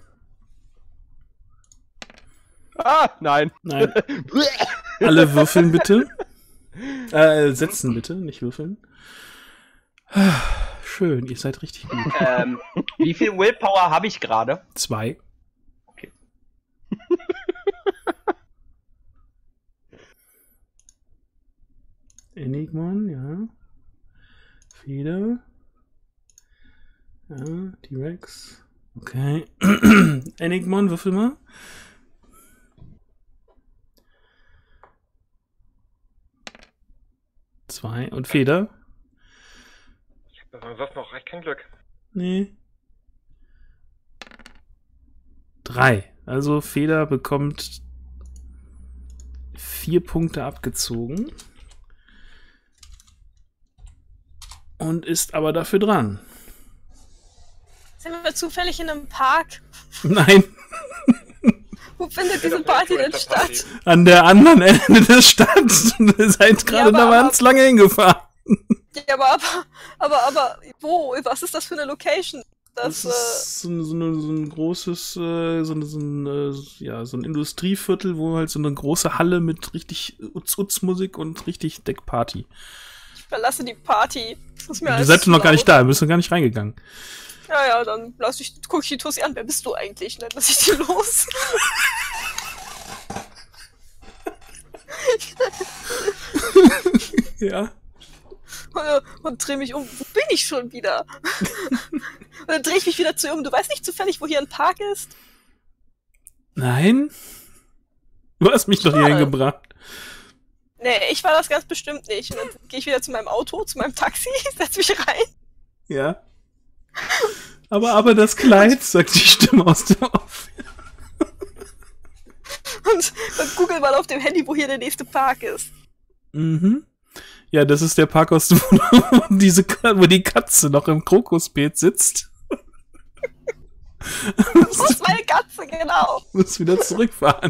Ah, nein. Nein. Alle würfeln bitte. Setzen bitte, nicht würfeln. Schön, ihr seid richtig gut. Wie viel Willpower habe ich gerade? 2. Okay. Enigmon, ja. Feder. Ja, T-Rex. Okay. Enigmon, würfel mal. 2. Und Feder? Ich hab beim Würfen auch recht kein Glück. Nee. 3. Also Feder bekommt 4 Punkte abgezogen. Und ist aber dafür dran. Sind wir zufällig in einem Park? Nein, Wo findet diese Party denn statt? an der anderen Ende der Stadt. Ihr seid gerade aber- da ganz lange hingefahren. Ja, aber wo? Was ist das für eine Location? Das ist so ein großes, so ein Industrieviertel, wo halt so eine große Halle mit richtig Utz-Utz-Musik und richtig Deckparty. Ich verlasse die Party. Das ist mir Du alles seid zu noch gar laut. nicht da, du bist noch gar nicht reingegangen. Ja, dann guck ich die Tussi an. Wer bist du eigentlich? Dann lass ich die los. Ja. Und dreh mich um. Wo bin ich schon wieder? Und dann dreh ich mich wieder zu ihr um. Du weißt nicht zufällig, wo hier ein Park ist? Nein? Du hast mich doch hier Schade. hingebracht. Nee, ich war das ganz bestimmt nicht. Und dann gehe ich wieder zu meinem Auto, zu meinem Taxi, setz mich rein. Ja. Aber das Kleid, sagt die Stimme aus dem Off. Und google mal auf dem Handy, wo hier der nächste Park ist. Mhm. Ja, das ist der Park, wo die Katze noch im Krokusbeet sitzt. Das ist meine Katze, genau. Muss wieder zurückfahren.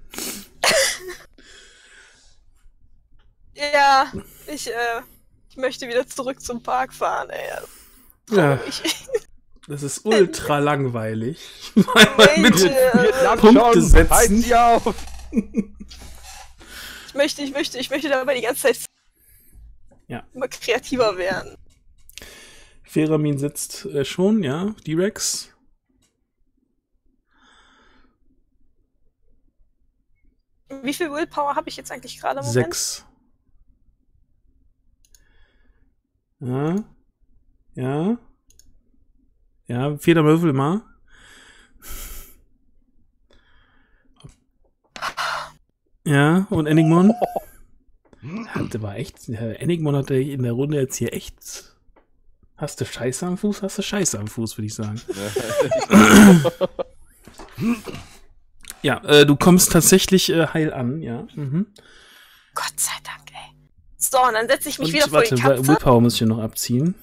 Ja, ich möchte wieder zurück zum Park fahren, ey. Ja, Ich das ist ultra langweilig. Einmal mit Vietnam Punkte schon, setzen. heizt sie auf. ich möchte dabei die ganze Zeit Ja. immer kreativer werden. Feramin sitzt schon, ja. D-Rex. Wie viel Willpower habe ich jetzt eigentlich gerade im Moment? 6. Ja. Ja. Ja, 4. Würfel mal. Ja, und Enigmon? Hatte war echt. Enigmon hatte in der Runde jetzt hier echt. Hast du Scheiße am Fuß? Hast du Scheiße am Fuß, würde ich sagen. Ja, du kommst tatsächlich heil an, ja. Mhm. Gott sei Dank, ey. So, und dann setze ich mich Und wieder vor die Katze. Willpower muss ich hier noch abziehen.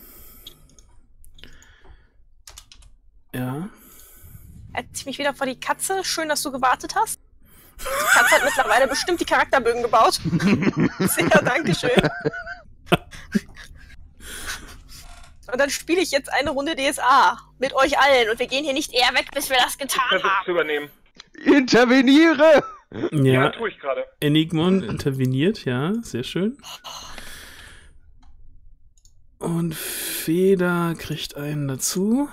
Ja. Setze ich mich wieder vor die Katze. Schön, dass du gewartet hast. Die Katze hat mittlerweile bestimmt die Charakterbögen gebaut. Sehr, dankeschön. Und dann spiele ich jetzt eine Runde DSA mit euch allen. Und wir gehen hier nicht eher weg, bis wir das getan Versuch haben. zu übernehmen. Interveniere! Ja, Ja, tue ich gerade. Enigmon interveniert, ja, sehr schön. Und Feder kriegt einen dazu.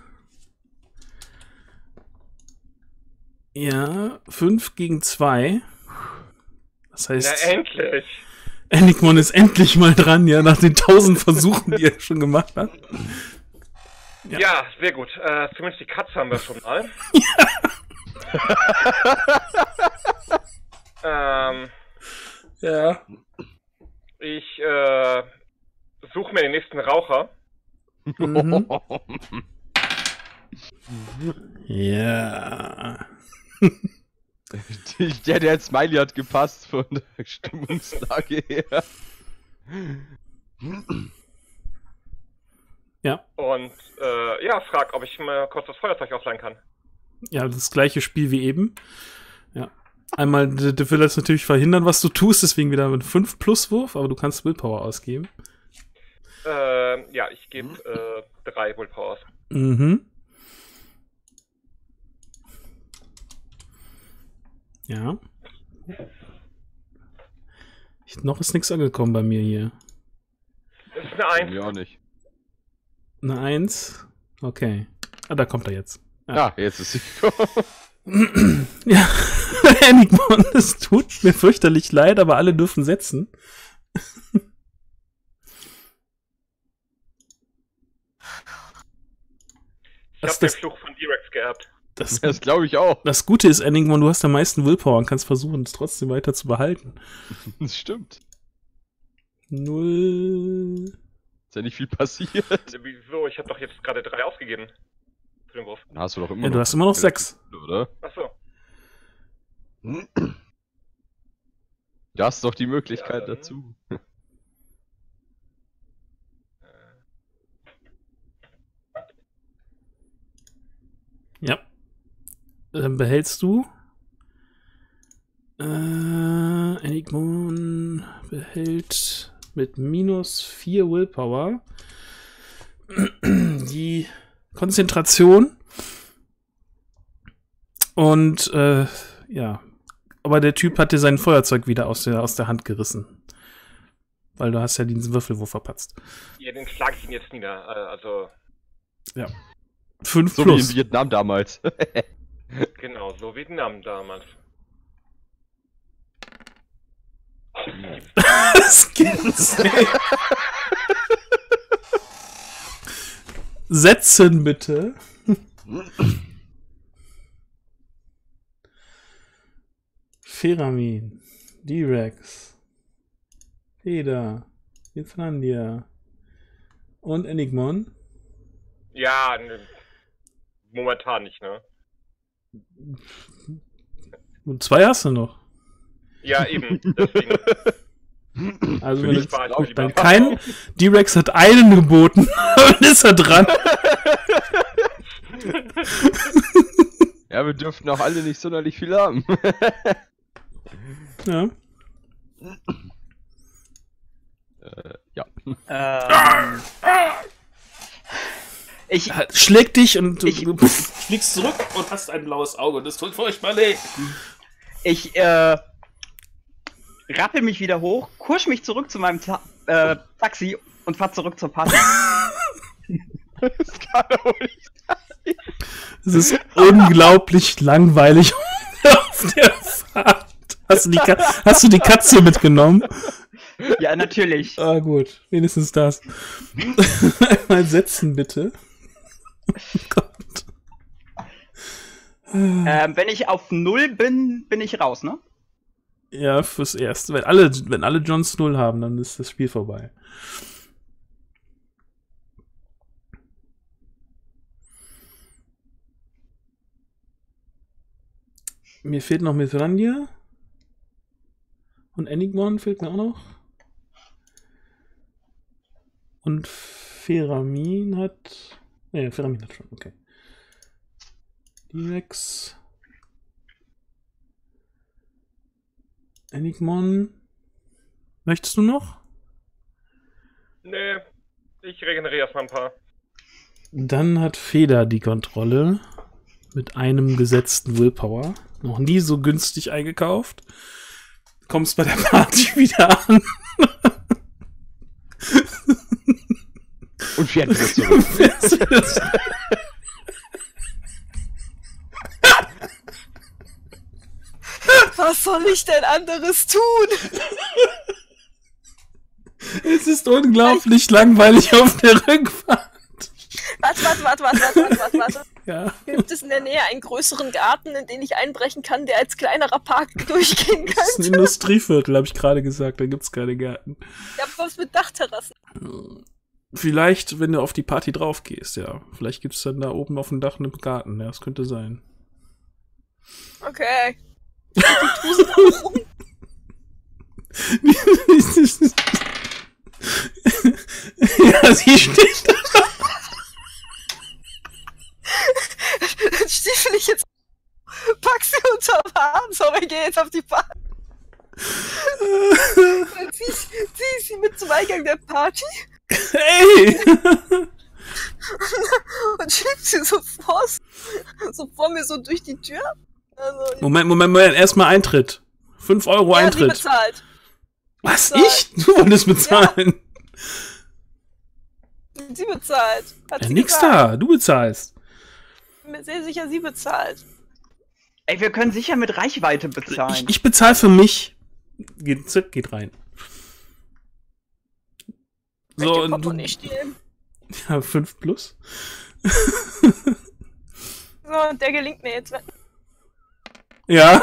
Ja, 5 gegen 2. Das heißt, Na, endlich! Enigmon ist endlich mal dran, ja, nach den 1000 Versuchen, die er schon gemacht hat. Ja. Ja, sehr gut. Zumindest die Katze haben wir schon mal. Ja. Ich suche mir den nächsten Raucher. Mhm. Ja. Der Smiley hat gepasst von der Stimmungslage her. Ja. Und ja, frag, ob ich mal kurz das Feuerzeug ausleihen kann. Ja, das gleiche Spiel wie eben. Ja. Einmal, der will jetzt natürlich verhindern, was du tust, deswegen wieder mit 5-Plus-Wurf, aber du kannst Willpower ausgeben. Ja, ich gebe 3 Willpower aus. Mhm. Ja. Noch ist nichts angekommen bei mir hier. Das ist eine 1. Mir auch nicht. Eine 1. Okay. Ah, da kommt er jetzt. Ja, jetzt ist sie. Ja, Enigmon, es tut mir fürchterlich leid, aber alle dürfen setzen. Ich habe den Fluch von D-Rex geerbt. Das glaube ich auch. Das Gute ist, Enigmon, du hast am meisten Willpower und kannst versuchen, es trotzdem weiter zu behalten. Das stimmt. 0. Ist ja nicht viel passiert. Wieso? Ich habe doch jetzt gerade 3 ausgegeben. Für den Wurf. Da hast du doch immer Ja, noch. du hast immer noch 6. Oder? Achso. Du hast doch die Möglichkeit dazu. Ja. Behältst du? Enigmon behält mit -4 Willpower die Konzentration. Und ja. Aber der Typ hat dir sein Feuerzeug wieder aus der Hand gerissen. Weil du hast ja diesen Würfelwurf verpatzt. Ja, den schlag ich ihn jetzt nieder. Also. Ja. 5 So plus. wie in Vietnam damals. Genau, so Vietnam damals. Das gibt's nicht. Setzen bitte. Feramin, D-Rex, Feder, Islandia und Enigmon. Ja, momentan nicht, ne? Und 2 hast du noch. Ja, eben. Deswegen. Also Für wenn nichts du drauf. dann kein D-Rex hat einen geboten, dann ist er dran. Ja, wir dürften auch alle nicht sonderlich viel haben. Ja. Ja. Ich, Schlägt dich und Ich- du fliegst zurück und hast ein blaues Auge. Das tut furchtbar weh. ich rappel mich wieder hoch, kusch mich zurück zu meinem Taxi und fahr zurück zur Party. Das kann doch nicht. Es ist unglaublich langweilig auf der Fahrt. Hast du die Katze mitgenommen? Ja, natürlich. Ah, gut. Wenigstens das. Einmal setzen, bitte. Oh Gott. Wenn ich auf 0 bin, bin ich raus, ne? Ja, fürs Erste. Wenn alle Johns 0 haben, dann ist das Spiel vorbei. Mir fehlt noch Mithrandir. Und Enigmon fehlt mir auch noch. Und Feramin hat... Ne, Feramin hat schon, okay. D-Rex. Enigmon. Möchtest du noch? Nee, ich regeneriere erstmal ein paar. Dann hat Feder die Kontrolle. Mit einem gesetzten Willpower. Noch nie so günstig eingekauft. Kommst bei der Party wieder an. Und fährt wieder zurück. Was soll ich denn anderes tun? Es ist unglaublich langweilig auf der Rückfahrt. Warte. Ja. Gibt es in der Nähe einen größeren Garten, in den ich einbrechen kann, der als kleinerer Park durchgehen Das ist ein könnte? Industrieviertel, habe ich gerade gesagt. Da gibt's keine Gärten. Ich hab was mit Dachterrassen. Vielleicht, wenn du auf die Party drauf gehst, ja. Vielleicht gibt's dann da oben auf dem Dach einen Garten. Ja, das könnte sein. Okay. Die Tusen rum. Ja, sie steht da. Dann stiefel ich jetzt. Pack sie unterm Arm. So, wir gehen jetzt auf die Party. Dann zieh ich sie mit zum Eingang der Party Hey! und schieb sie so vor mir so durch die Tür. Also, Moment. Erstmal Eintritt. 5 Euro ja, sie Eintritt. bezahlt. Was? bezahlt. Ich? Du wolltest bezahlen. Sie bezahlt. Hat Ja, sie nix gesagt. da. Du bezahlst. Ich bin mir sehr sicher, sie bezahlt. Ey, wir können sicher mit Reichweite bezahlen. Ich bezahle für mich. Geht rein. So, So, ich und du, Portemonnaie stehlen. ja, 5 plus. So, und der gelingt mir jetzt. Ja.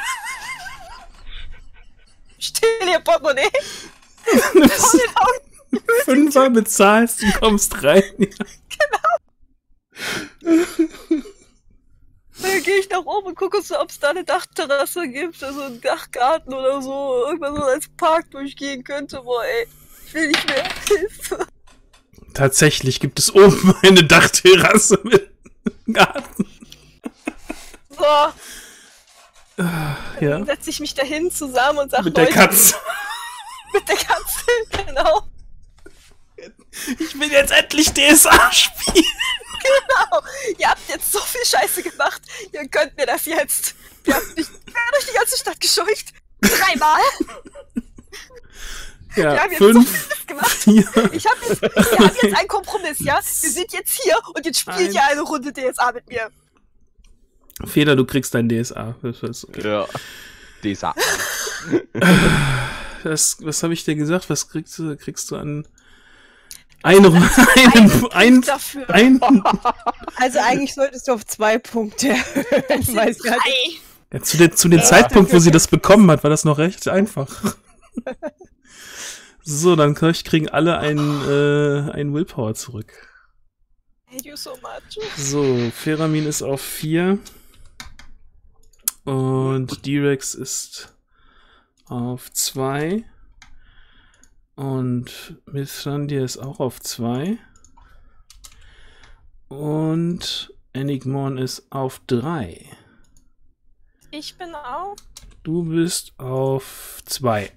Stehl ihr Portemonnaie. Das 5er bezahlst und kommst rein. Dann dann gehe ich nach oben und gucke so, ob es da eine Dachterrasse gibt, also einen Dachgarten oder so, irgendwas, so als Park durchgehen könnte. Boah, ey, ich will nicht mehr. Hilfe. Tatsächlich gibt es oben eine Dachterrasse mit Garten. So, Ja, dann setze ich mich dahin zusammen und sage, mit der Katze. Mit der Katze, genau. Ich will jetzt endlich DSA spielen. Genau. Ihr habt jetzt so viel Scheiße gemacht. Ihr könnt mir das jetzt. Ihr habt mich durch die ganze Stadt gescheucht. 3-mal. Wir Ja, haben jetzt so 5, viel gemacht. 4. Wir haben jetzt einen Kompromiss, ja? Wir sind jetzt hier und jetzt spielt ihr eine Runde DSA mit mir. Feder, du kriegst dein DSA. Das ist okay. Ja. DSA. Was habe ich dir gesagt? Was kriegst du an... Dafür. Also eigentlich solltest du auf 2 Punkte erhöhen, weil sie hat Ja, zu dem Zeitpunkt, wo sie das bekommen hat, war das noch recht einfach. So, dann kriegen alle einen Willpower zurück. Hate you so much. So, Feramin ist auf 4. Und D-Rex ist auf 2. Und Mithrandir ist auch auf 2. Und Enigmon ist auf 3. Ich bin auch. Du bist auf 2.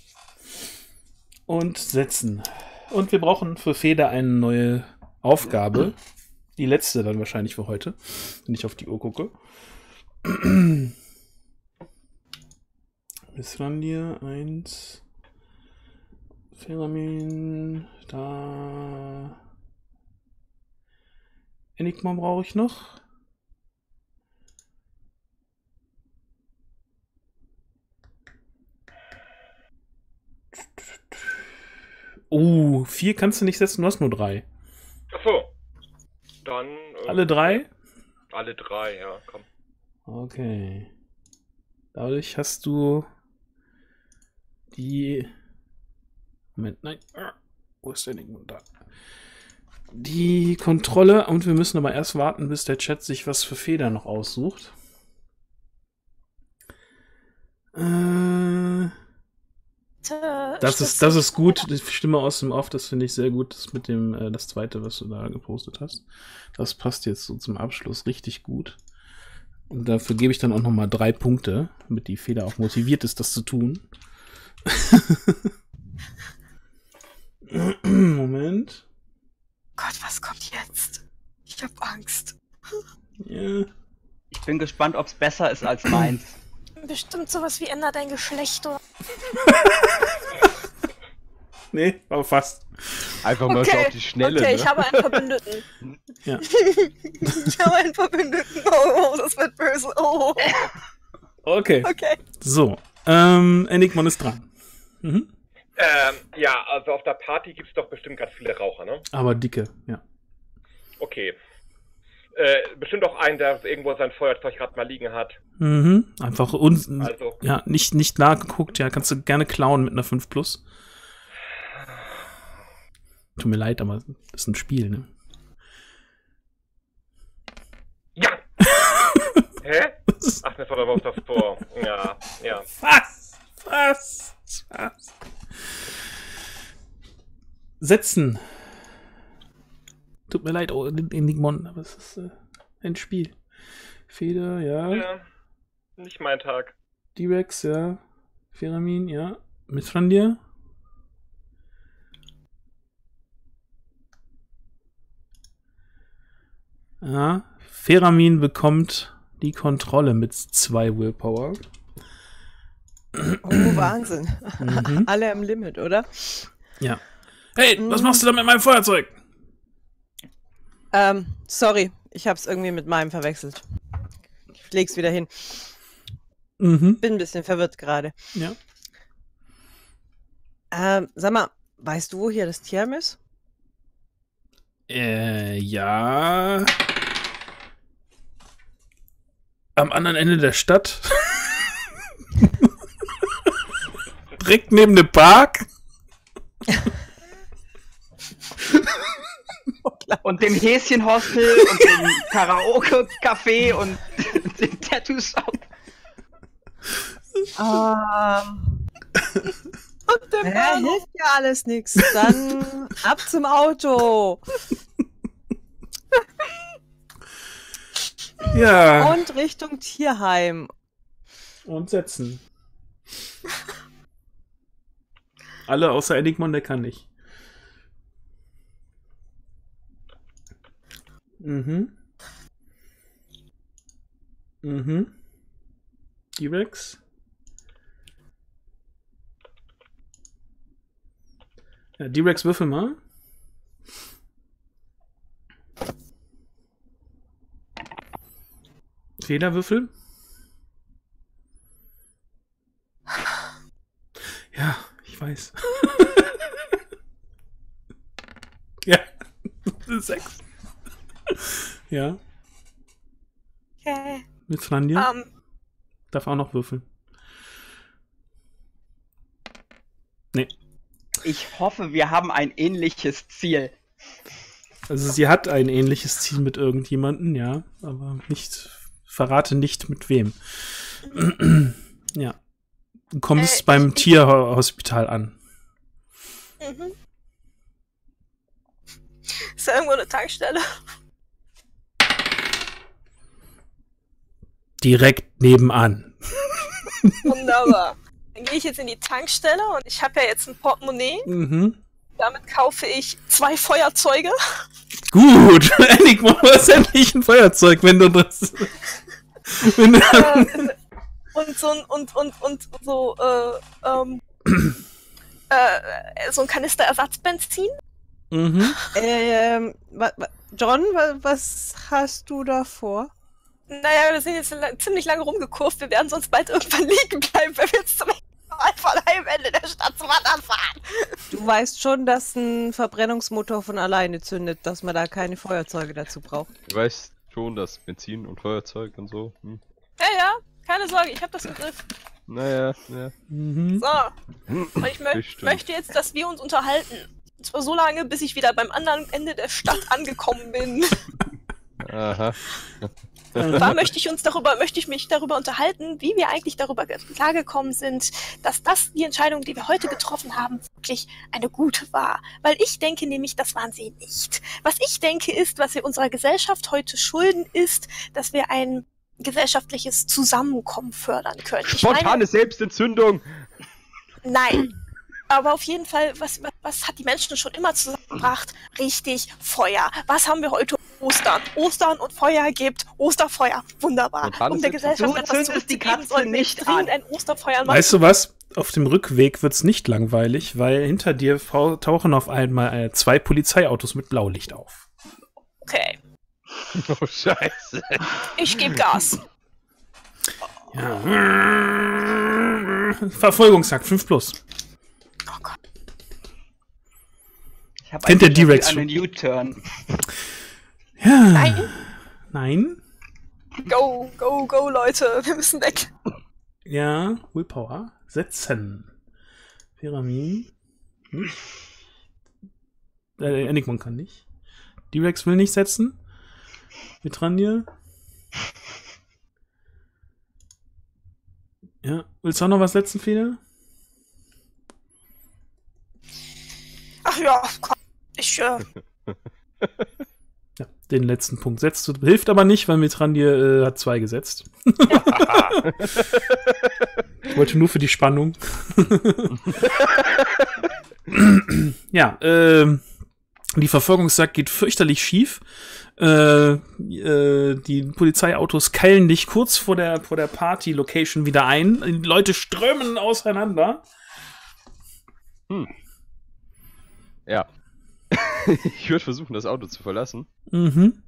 Und setzen. Und wir brauchen für Feder eine neue Aufgabe. Die letzte dann wahrscheinlich für heute, wenn ich auf die Uhr gucke. Mithrandir 1. Feramin, da. Enigma brauche ich noch. Oh, 4 kannst du nicht setzen, du hast nur 3. Achso. Dann. Alle 3? Alle 3, ja, komm. Okay. Dadurch hast du die. Moment, nein. Wo ist der Enigma? Da. Die Kontrolle. Und wir müssen aber erst warten, bis der Chat sich was für Feder noch aussucht. Das ist gut. Die Stimme aus dem Off, das finde ich sehr gut. Das mit dem, das zweite, was du da gepostet hast. Das passt jetzt so zum Abschluss richtig gut. Und dafür gebe ich dann auch nochmal 3 Punkte, damit die Feder auch motiviert ist, das zu tun. Moment. Gott, was kommt jetzt? Ich hab Angst. Ja. Ich bin gespannt, ob es besser ist als meins. Bestimmt sowas wie ändert dein Geschlecht oder. Nee, aber fast. Einfach mal so auf die Schnelle. Okay, ne? ich habe einen Verbündeten. Ja. Ich habe einen Verbündeten. Oh, das wird böse. Oh. Okay. Okay. So. Enigmon ist dran. Mhm. Ja, also auf der Party gibt's doch bestimmt ganz viele Raucher, ne? Aber dicke, ja. Okay. Bestimmt auch einen, der irgendwo sein Feuerzeug gerade mal liegen hat. Mhm. Einfach Also. ja, nicht nachgeguckt, ja, kannst du gerne klauen mit einer 5+. Tut mir leid, aber das ist ein Spiel, ne? Ja! Hä? Ach, das war doch auf das Tor. Ja, ja. Was? Setzen. Tut mir leid, oh, Enigmon, aber es ist ein Spiel. Feder, ja. Ja, nicht mein Tag. D-Rex, ja. Feramin, ja. Mithrandir. Ja. Feramin bekommt die Kontrolle mit 2 Willpower. Oh, Wahnsinn. Mhm. Alle am Limit, oder? Ja. Hey, was machst du da mit meinem Feuerzeug? Sorry, ich hab's irgendwie mit meinem verwechselt. Ich leg's wieder hin. Mhm. Bin ein bisschen verwirrt gerade. Ja. Sag mal, weißt du, wo hier das Tierheim ist? Ja. Am anderen Ende der Stadt. Direkt neben dem Park. Und dem Häschenhostel und dem Karaoke-Café und den Tattoo-Shop. Hilft ja alles nichts. Dann ab zum Auto. Ja. Und Richtung Tierheim. Und setzen. Alle außer Enigmon, der kann nicht. Mhm. T-Rex. Ja, D-Rex, würfel mal. Fehlerwürfel. Ja, ich weiß. Ja, 6. Ja. Okay. Mit Flandier. Darf auch noch würfeln. Nee. Ich hoffe, wir haben ein ähnliches Ziel. Also sie hat ein ähnliches Ziel mit irgendjemanden, ja, aber verrate nicht mit wem. Ja. Du kommst beim Tierhospital an. Mhm. Ist da irgendwo eine Tankstelle? Direkt nebenan. Wunderbar. Dann gehe ich jetzt in die Tankstelle und ich habe ja jetzt ein Portemonnaie. Mhm. Damit kaufe ich 2 Feuerzeuge. Gut, Enigma, du hast endlich ein Feuerzeug, wenn du das... Und so ein Kanister Ersatzbenzin. Mhm. John, was hast du da vor? Naja, wir sind jetzt ziemlich lange rumgekurvt. Wir werden sonst bald irgendwann liegen bleiben, wenn wir jetzt zum Heimende der Stadt zum Wandern fahren. Du weißt schon, dass ein Verbrennungsmotor von alleine zündet, dass man da keine Feuerzeuge dazu braucht. Du weißt schon, dass Benzin und Feuerzeug und so. Ja, keine Sorge, ich habe das im Griff. Naja, ja. Mhm. So. Und ich möchte jetzt, dass wir uns unterhalten. Und zwar so lange, bis ich wieder beim anderen Ende der Stadt angekommen bin. Aha. Da möchte ich mich darüber unterhalten, wie wir eigentlich darüber klargekommen sind, dass das die Entscheidung, die wir heute getroffen haben, wirklich eine gute war. Weil ich denke nämlich, das waren sie nicht. Was ich denke ist, was wir unserer Gesellschaft heute schulden, ist, dass wir ein gesellschaftliches Zusammenkommen fördern können. Spontane Selbstentzündung! Nein. Aber auf jeden Fall, was hat die Menschen schon immer zusammengebracht? Richtig, Feuer. Was haben wir heute? Ostern. Ostern und Feuer gibt Osterfeuer. Wunderbar. Um der Gesellschaft etwas zurückzugeben, sollten wir dringend ein Osterfeuer machen. Weißt du was? Auf dem Rückweg wird's nicht langweilig, weil hinter dir tauchen auf einmal 2 Polizeiautos mit Blaulicht auf. Okay. Oh, Scheiße. Ich gebe Gas. Ja. Verfolgungsjagd 5+. Oh Gott. Ich habe Kennt der D-Rex schon? einen U-Turn. Ja. Nein? Go, Leute. Wir müssen weg. Ja, Willpower. Setzen. Pyramiden. Nicht. Enigmon kann nicht. D-Rex will nicht setzen. Mitrandir. Ja, willst du auch noch was setzen, Feder? Ach ja, komm. Ja, den letzten Punkt setzt du. Hilft aber nicht, weil Mitrandir hat 2 gesetzt. Ich wollte nur für die Spannung. Ja, die Verfolgungsjagd geht fürchterlich schief. Die Polizeiautos keilen dich kurz vor der Party-Location wieder ein. Die Leute strömen auseinander. Ja. Ich würde versuchen, das Auto zu verlassen. Mhm.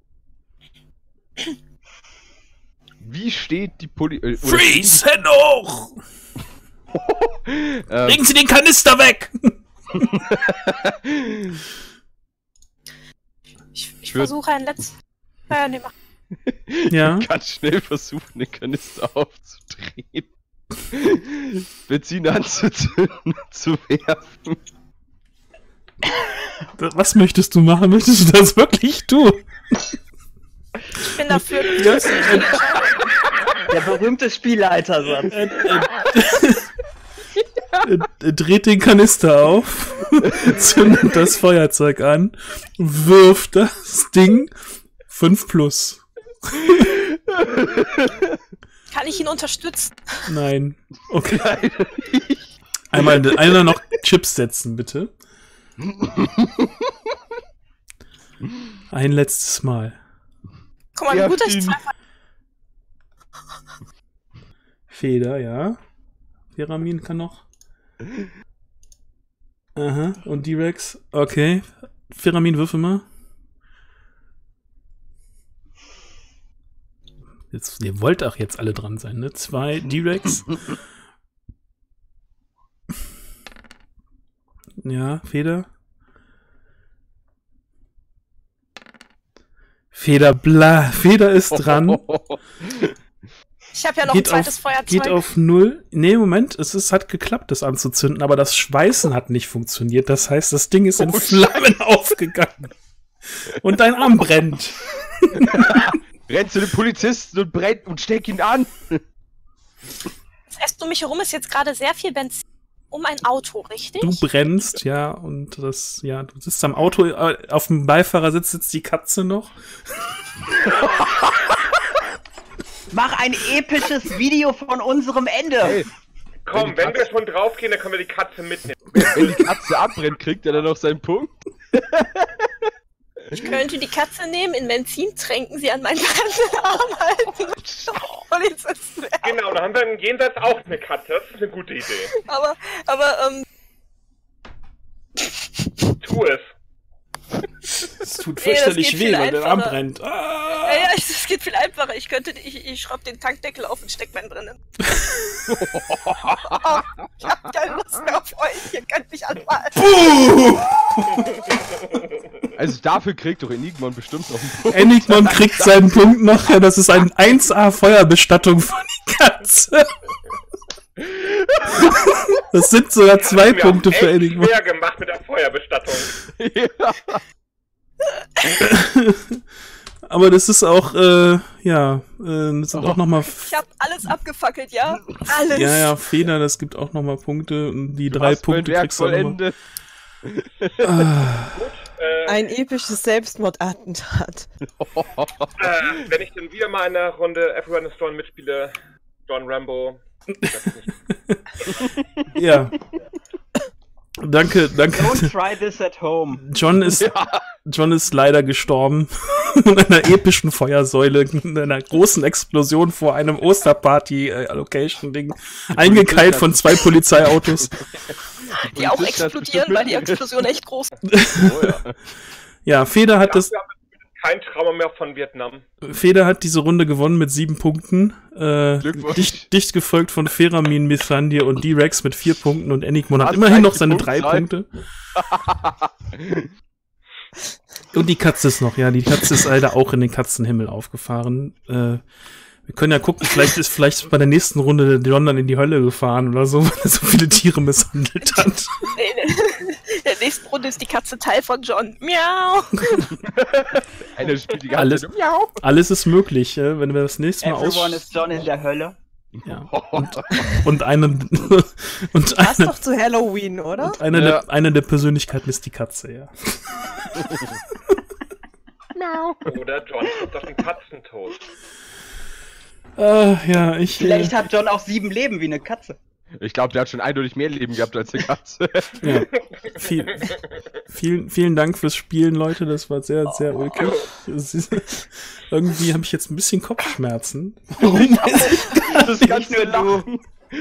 Wie steht die Polizei... Freeze, Hände hoch! Legen Sie den Kanister weg! Ich versuche einen letzten... Nee, mach. Ja. Ganz schnell versuchen, den Kanister aufzudrehen. Benzin anzuzünden und zu werfen. Was möchtest du machen? Möchtest du das wirklich tun? Ich bin dafür. Ja, Der berühmte Spielleitersatz. dreht den Kanister auf, zündet das Feuerzeug an, wirft das Ding 5+. Kann ich ihn unterstützen? Nein. Okay. Einer noch Chips setzen, bitte. Ein letztes Mal. Guck mal, wie gut ich zwei. Feder, ja. Feramin kann noch. Aha. Und D-Rex. Okay. Feramin, würfel mal. Jetzt, ihr wollt auch jetzt alle dran sein, ne? 2 D-Rex. Ja, Feder. Feder ist dran. Ich habe ja noch ein zweites Feuerzeug. Geht auf 0. Nee, Moment, hat geklappt, das anzuzünden, aber das Schweißen hat nicht funktioniert. Das heißt, das Ding ist in Flammen aufgegangen. Und dein Arm brennt. Renn zu den Polizisten und brennt und steck ihn an. Das heißt, um mich herum ist jetzt gerade sehr viel Benzin um ein Auto, richtig? Du brennst, ja, und du sitzt am Auto, auf dem Beifahrersitz sitzt die Katze noch. Mach ein episches Video von unserem Ende. Hey, Komm, wenn wir schon draufgehen, dann können wir die Katze mitnehmen. wenn die Katze abbrennt, kriegt er dann noch seinen Punkt. Ich könnte die Katze nehmen, in Benzin tränken, sie an meinen brennenden Arm halten. Polizisten werden. Genau, dann haben wir im Jenseits auch eine Katze. Das ist eine gute Idee. Aber, Tu es. Es tut Nee, fürchterlich das geht weh, viel weil der Arm einfacher. brennt. Ah! ja, es geht viel einfacher. Ich schraub den Tankdeckel auf und steck meinen drinnen. Ich hab keine Lust mehr auf euch, ihr könnt mich anmalen. Also dafür kriegt doch Enigmon bestimmt noch einen Punkt. Enigmon kriegt seinen Punkt noch. Ja, das ist ein 1A Feuerbestattung von die Katze. Das sind sogar 2 Hast du mir Punkte auch für echt Enigmon. schwer gemacht mit der Feuerbestattung. Aber das ist auch, das sind auch nochmal. Ich hab alles abgefackelt, ja? Alles. Ja, Feder, das gibt auch nochmal Punkte. Und die 3 Punkte kriegst du auch nochmal. Ein episches Selbstmordattentat. Wenn ich dann wieder mal in der Runde Everyone is John mitspiele, John Rambo. Ja. Danke. Don't try this at home. John ist leider gestorben. In einer epischen Feuersäule, in einer großen Explosion vor einem Osterparty-Location-Ding. Eingekeilt von 2 Polizeiautos. Die auch explodieren, weil die Explosion echt groß ist. Oh, ja. Ja, Feder hat Kein Trauma mehr von Vietnam. Feder hat diese Runde gewonnen mit 7 Punkten. Glückwunsch. Dicht gefolgt von Feramin, Mithrandir und D-Rex mit 4 Punkten und Enigmon hat immerhin noch seine 3 Punkte. Und die Katze ist noch, ja, die Katze ist leider auch in den Katzenhimmel aufgefahren. Wir können ja gucken, vielleicht bei der nächsten Runde der John dann in die Hölle gefahren oder so, weil er so viele Tiere misshandelt hat. In der nächsten Runde ist die Katze Teil von John. Miau. Einer spielt die ganze Zeit. Miau. Alles ist möglich, wenn wir das nächste Mal Everyone is John in der Hölle. Ja. Und eine Passt doch zu Halloween, oder? eine der Persönlichkeiten ist die Katze, ja. Oder John kommt auf den Katzentod. Ja, Vielleicht hat John auch 7 Leben wie eine Katze. Ich glaube, der hat schon eindeutig mehr Leben gehabt als eine Katze. Ja. Vielen Dank fürs Spielen, Leute. Das war sehr, sehr ulkig. Irgendwie habe ich jetzt ein bisschen Kopfschmerzen. Warum? Das ist nicht nur du.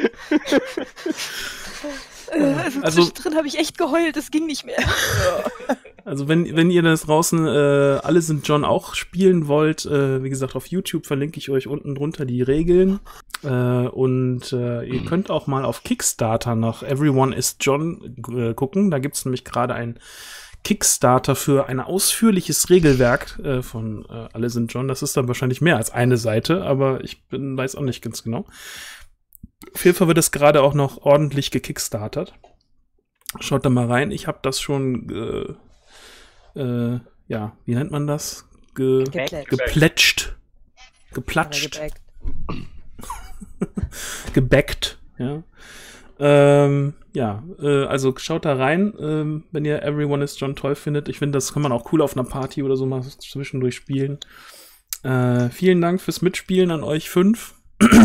Also Zwischendrin habe ich echt geheult, das ging nicht mehr. Also wenn ihr das draußen Alle sind John auch spielen wollt, wie gesagt, auf YouTube verlinke ich euch unten drunter die Regeln. Und ihr könnt auch mal auf Kickstarter nach Everyone is John gucken. Da gibt es nämlich gerade ein Kickstarter für ein ausführliches Regelwerk von Alle sind John. Das ist dann wahrscheinlich mehr als eine Seite, aber ich weiß auch nicht ganz genau. Auf jeden Fall wird das gerade auch noch ordentlich gekickstartert. Schaut da mal rein. Ich habe das schon, wie nennt man das? Geplätscht. geplatscht, Gebackt. gebackt, ja. Also schaut da rein, wenn ihr Everyone is John toll findet. Ich finde, das kann man auch cool auf einer Party oder so mal zwischendurch spielen. Vielen Dank fürs Mitspielen an euch 5.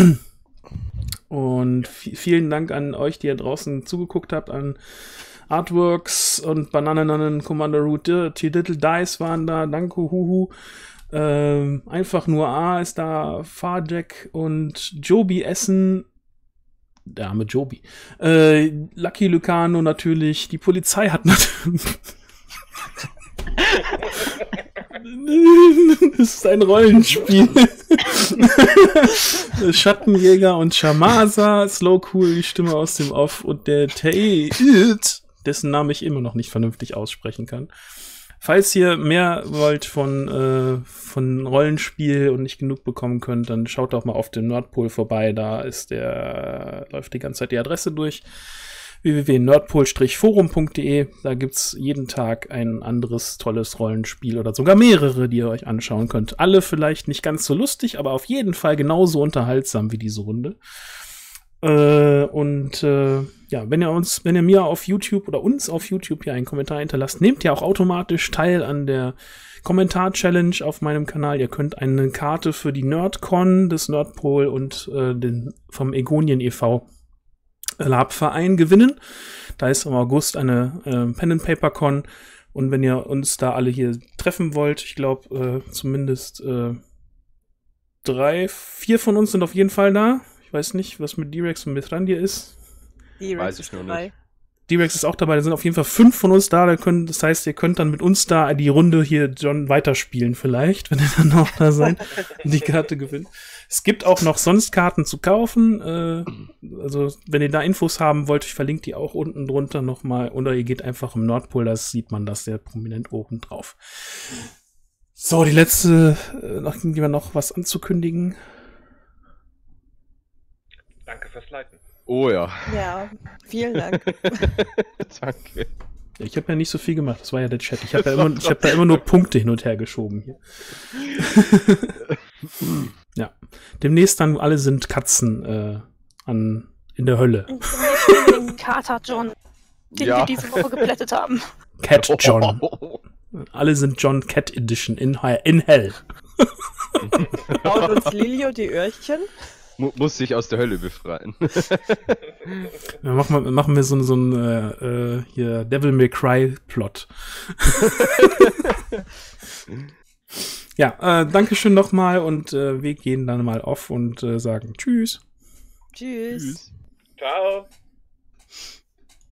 Und vielen Dank an euch, die ihr draußen zugeguckt habt, an Artworks und Bananen, Commander Root, T-Little Dice waren da, danke, Huhu. Einfach nur A ist da, Farjack und Joby Essen. Der arme Joby. Lucky Lucano natürlich. Die Polizei hat natürlich. Das ist ein Rollenspiel. Schattenjäger und Shamasa, Slow Cool, die Stimme aus dem Off und der Tay, dessen Namen ich immer noch nicht vernünftig aussprechen kann. Falls ihr mehr wollt von Rollenspiel und nicht genug bekommen könnt, dann schaut doch mal auf dem Nordpol vorbei. Da läuft die ganze Zeit die Adresse durch. www.nordpol-forum.de. Da gibt's jeden Tag ein anderes tolles Rollenspiel oder sogar mehrere, die ihr euch anschauen könnt. Alle vielleicht nicht ganz so lustig, aber auf jeden Fall genauso unterhaltsam wie diese Runde. Wenn ihr mir auf YouTube oder uns auf YouTube hier einen Kommentar hinterlasst, nehmt ihr auch automatisch teil an der Kommentar-Challenge auf meinem Kanal. Ihr könnt eine Karte für die NerdCon des Nordpol und vom Egonien e.V. Lab-Verein gewinnen. Da ist im August eine Pen-and-Paper-Con. Und wenn ihr uns da alle hier treffen wollt, ich glaube zumindest 3, 4 von uns sind auf jeden Fall da. Ich weiß nicht, was mit D-Rex und Mithrandir ist. D-Rex ist dabei. D-Rex ist auch dabei, da sind auf jeden Fall 5 von uns da. Das heißt, ihr könnt dann mit uns da die Runde hier John weiterspielen vielleicht, wenn ihr dann auch da seid und die Karte gewinnt. Es gibt auch noch sonst Karten zu kaufen. Also, wenn ihr da Infos haben wollt, ich verlinke die auch unten drunter nochmal. Oder ihr geht einfach im Nordpol, da sieht man das sehr prominent oben drauf. So, die letzte, noch was anzukündigen. Danke fürs Leiten. Oh ja. Ja, vielen Dank. Danke. Ich habe ja nicht so viel gemacht, das war ja der Chat. Ich habe da immer nur Punkte hin und her geschoben hier. Ja. Demnächst dann alle sind Katzen in der Hölle. Den Kater John, den wir diese Woche geplättet haben. Cat John. Alle sind John Cat Edition in Hell. Baut uns Lilio die Öhrchen? Muss sich aus der Hölle befreien. Ja, machen wir so einen hier Devil May Cry Plot. Ja, Dankeschön nochmal und wir gehen dann mal off und sagen Tschüss. Tschüss. Ciao.